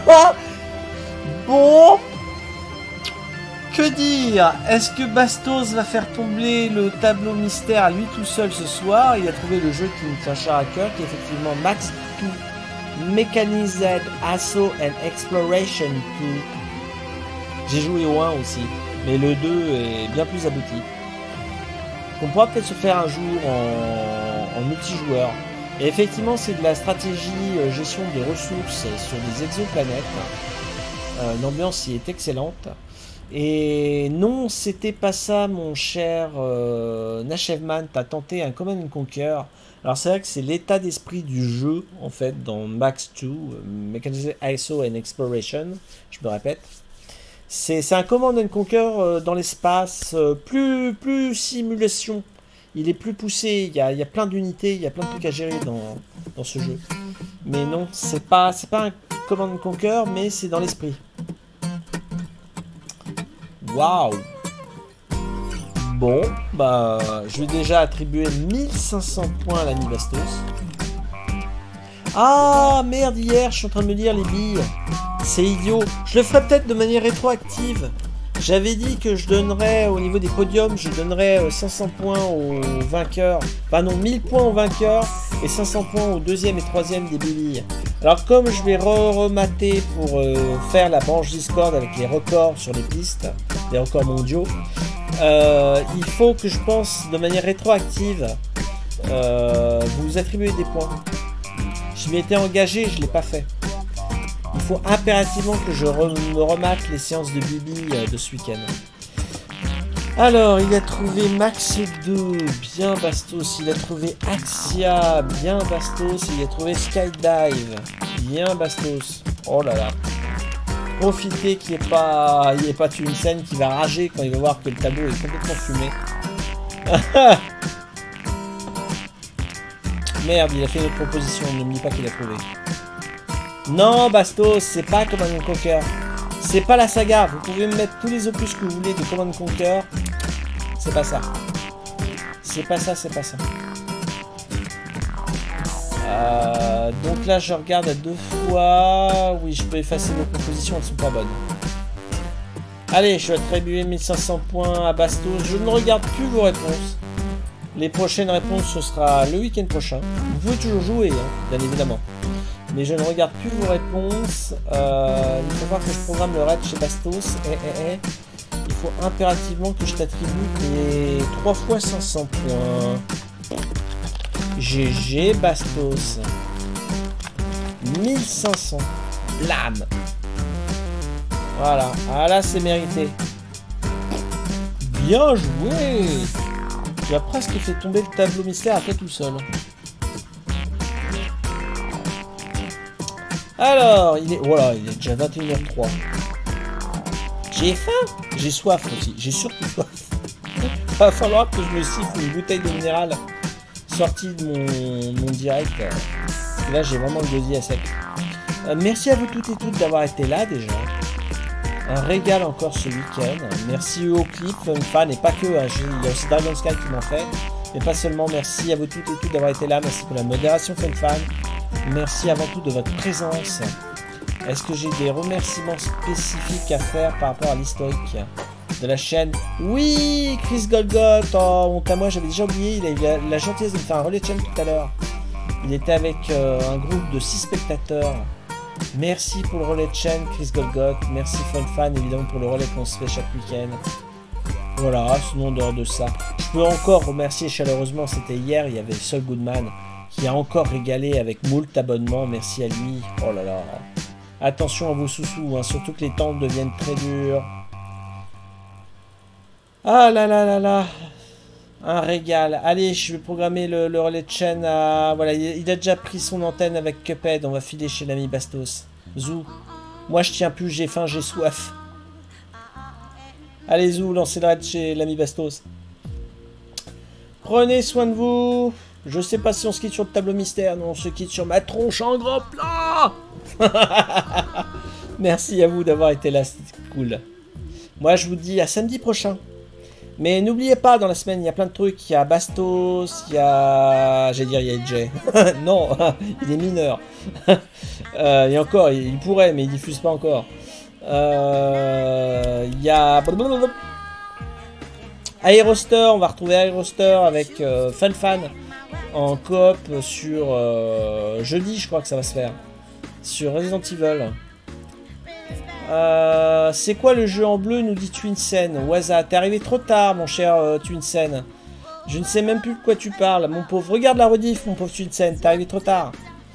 Bon. Que dire? Est-ce que Bastos va faire tomber le tableau mystère à lui tout seul ce soir? Il a trouvé le jeu qui me tient cher à cœur, qui est effectivement Max 2. Mechanized Assault and Exploration 2. J'ai joué au 1 aussi, mais le 2 est bien plus abouti. On pourra peut-être se faire un jour en multijoueur. Et effectivement, c'est de la stratégie gestion des ressources sur des exoplanètes. L'ambiance y est excellente. Et non, c'était pas ça, mon cher Nashevman. T'as tenté un Command & Conquer, Alors c'est vrai que c'est l'état d'esprit du jeu, en fait, dans Max 2, Mechanized ISO and Exploration, je me répète. C'est un Command & Conquer dans l'espace, plus simulation. Il est plus poussé, il y a plein d'unités, il y a plein de trucs à gérer dans ce jeu. Mais non, c'est pas un Command & Conquer, mais c'est dans l'esprit. Waouh! Bon, bah, je vais déjà attribuer 1500 points à l'ami Bastos. Ah, merde, hier, je suis en train de me dire les billes. C'est idiot. Je le ferai peut-être de manière rétroactive. J'avais dit que je donnerais, au niveau des podiums, je donnerais 500 points aux vainqueurs. Enfin non, 1000 points aux vainqueurs et 500 points au deuxième et troisième des billes. Alors comme je vais remater pour faire la branche Discord avec les records sur les pistes, les records mondiaux, il faut que je pense de manière rétroactive vous attribuer des points. Je m'y étais engagé, je ne l'ai pas fait. Il faut impérativement que je me remate les séances de Bibi de ce week-end. Alors, il a trouvé Max 2, bien Bastos. Il a trouvé Axia, bien Bastos. Il a trouvé Skydive, bien Bastos. Oh là là. Profitez qu'il n'y ait pas une scène qui va rager quand il va voir que le tableau est complètement fumé. Merde, il a fait une autre proposition. Ne me dis pas qu'il a trouvé. Non, Bastos, c'est pas Command & Conquer. C'est pas la saga. Vous pouvez me mettre tous les opus que vous voulez de Command & Conquer. C'est pas ça. C'est pas ça, c'est pas ça. Donc là, je regarde à 2 fois. Oui, je peux effacer vos propositions, elles sont pas bonnes. Allez, je vais attribuer 1500 points à Bastos. Je ne regarde plus vos réponses. Les prochaines réponses, ce sera le week-end prochain. Vous pouvez toujours jouer, hein, bien évidemment. Mais je ne regarde plus vos réponses. Il faut voir que je programme le raid chez Bastos. Il faut impérativement que je t'attribue les 3 fois 500 points. GG Bastos. 1500. Blam. Voilà. Ah là, c'est mérité. Bien joué. Tu as presque fait tomber le tableau mystère à toi tout seul. Alors, il est déjà 21h03. J'ai faim, j'ai soif aussi, j'ai surtout soif. Va falloir que je me siffle une bouteille de minéral sortie de mon direct. Là, j'ai vraiment le gosier à sec. Merci à vous toutes et toutes d'avoir été là déjà. Un régal encore ce week-end. Merci aux clips, Funfan, et pas que. Hein, il y a aussi Dragon Sky qui m'en fait. Mais pas seulement. Merci à vous toutes et toutes d'avoir été là. Merci pour la modération, Funfan. Merci avant tout de votre présence. Est-ce que j'ai des remerciements spécifiques à faire par rapport à l'historique de la chaîne? Oui, Chris Golgot. Oh, honte à moi, j'avais déjà oublié. Il a eu la gentillesse de me faire un relais de chaîne tout à l'heure. Il était avec un groupe de 6 spectateurs. Merci pour le relais de chaîne, Chris Golgot. Merci Funfan, évidemment, pour le relais qu'on se fait chaque week-end. Voilà, sinon, en dehors de ça, je peux encore remercier chaleureusement. C'était hier, il y avait Sol Goodman qui a encore régalé avec moult abonnements. Merci à lui. Oh là là. Attention à vos sous-sous, hein, surtout que les temps deviennent très durs. Ah là là là là. Un régal. Allez, je vais programmer le relais de chaîne à... Voilà, il a déjà pris son antenne avec Cuphead. On va filer chez l'ami Bastos. Zou. Moi, je tiens plus, j'ai faim, j'ai soif. Allez, Zou, lancez le raid chez l'ami Bastos. Prenez soin de vous. Je sais pas si on se quitte sur le tableau mystère. Non, on se quitte sur ma tronche en grand plan. Merci à vous d'avoir été là, c'était cool. Moi, je vous dis à samedi prochain. Mais n'oubliez pas, dans la semaine, il y a plein de trucs. Il y a Bastos, il y a... J'allais dire, il y a EJ. Non, il est mineur. Et encore, il pourrait, mais il diffuse pas encore. Il y a... Aeroster, on va retrouver Aeroster avec Funfan en coop sur... jeudi, je crois que ça va se faire. Sur Resident Evil. C'est quoi le jeu en bleu, nous dit Twinsen. Waza, t'es arrivé trop tard, mon cher Twinsen. Je ne sais même plus de quoi tu parles, mon pauvre. Regarde la rediff, mon pauvre Twinsen, t'es arrivé trop tard.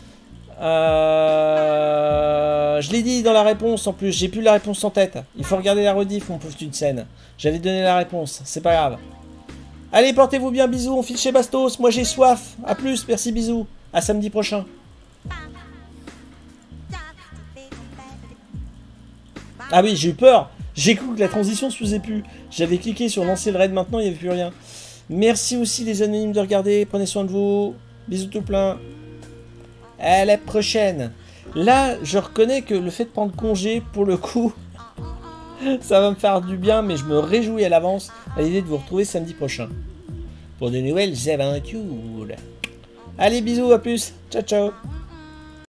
Je l'ai dit dans la réponse en plus, j'ai plus la réponse en tête. Il faut regarder la rediff, mon pauvre Twinsen. J'avais donné la réponse, c'est pas grave. Allez, portez-vous bien, bisous, on file chez Bastos. Moi, j'ai soif. À plus, merci, bisous. À samedi prochain. Ah oui, j'ai eu peur. J'ai cru que la transition se faisait plus. J'avais cliqué sur lancer le raid maintenant, il n'y avait plus rien. Merci aussi les anonymes de regarder. Prenez soin de vous. Bisous tout plein. À la prochaine. Là, je reconnais que le fait de prendre congé, pour le coup, ça va me faire du bien, mais je me réjouis à l'avance à l'idée de vous retrouver samedi prochain. Pour de nouvelles aventures. Allez, bisous, à plus. Ciao, ciao.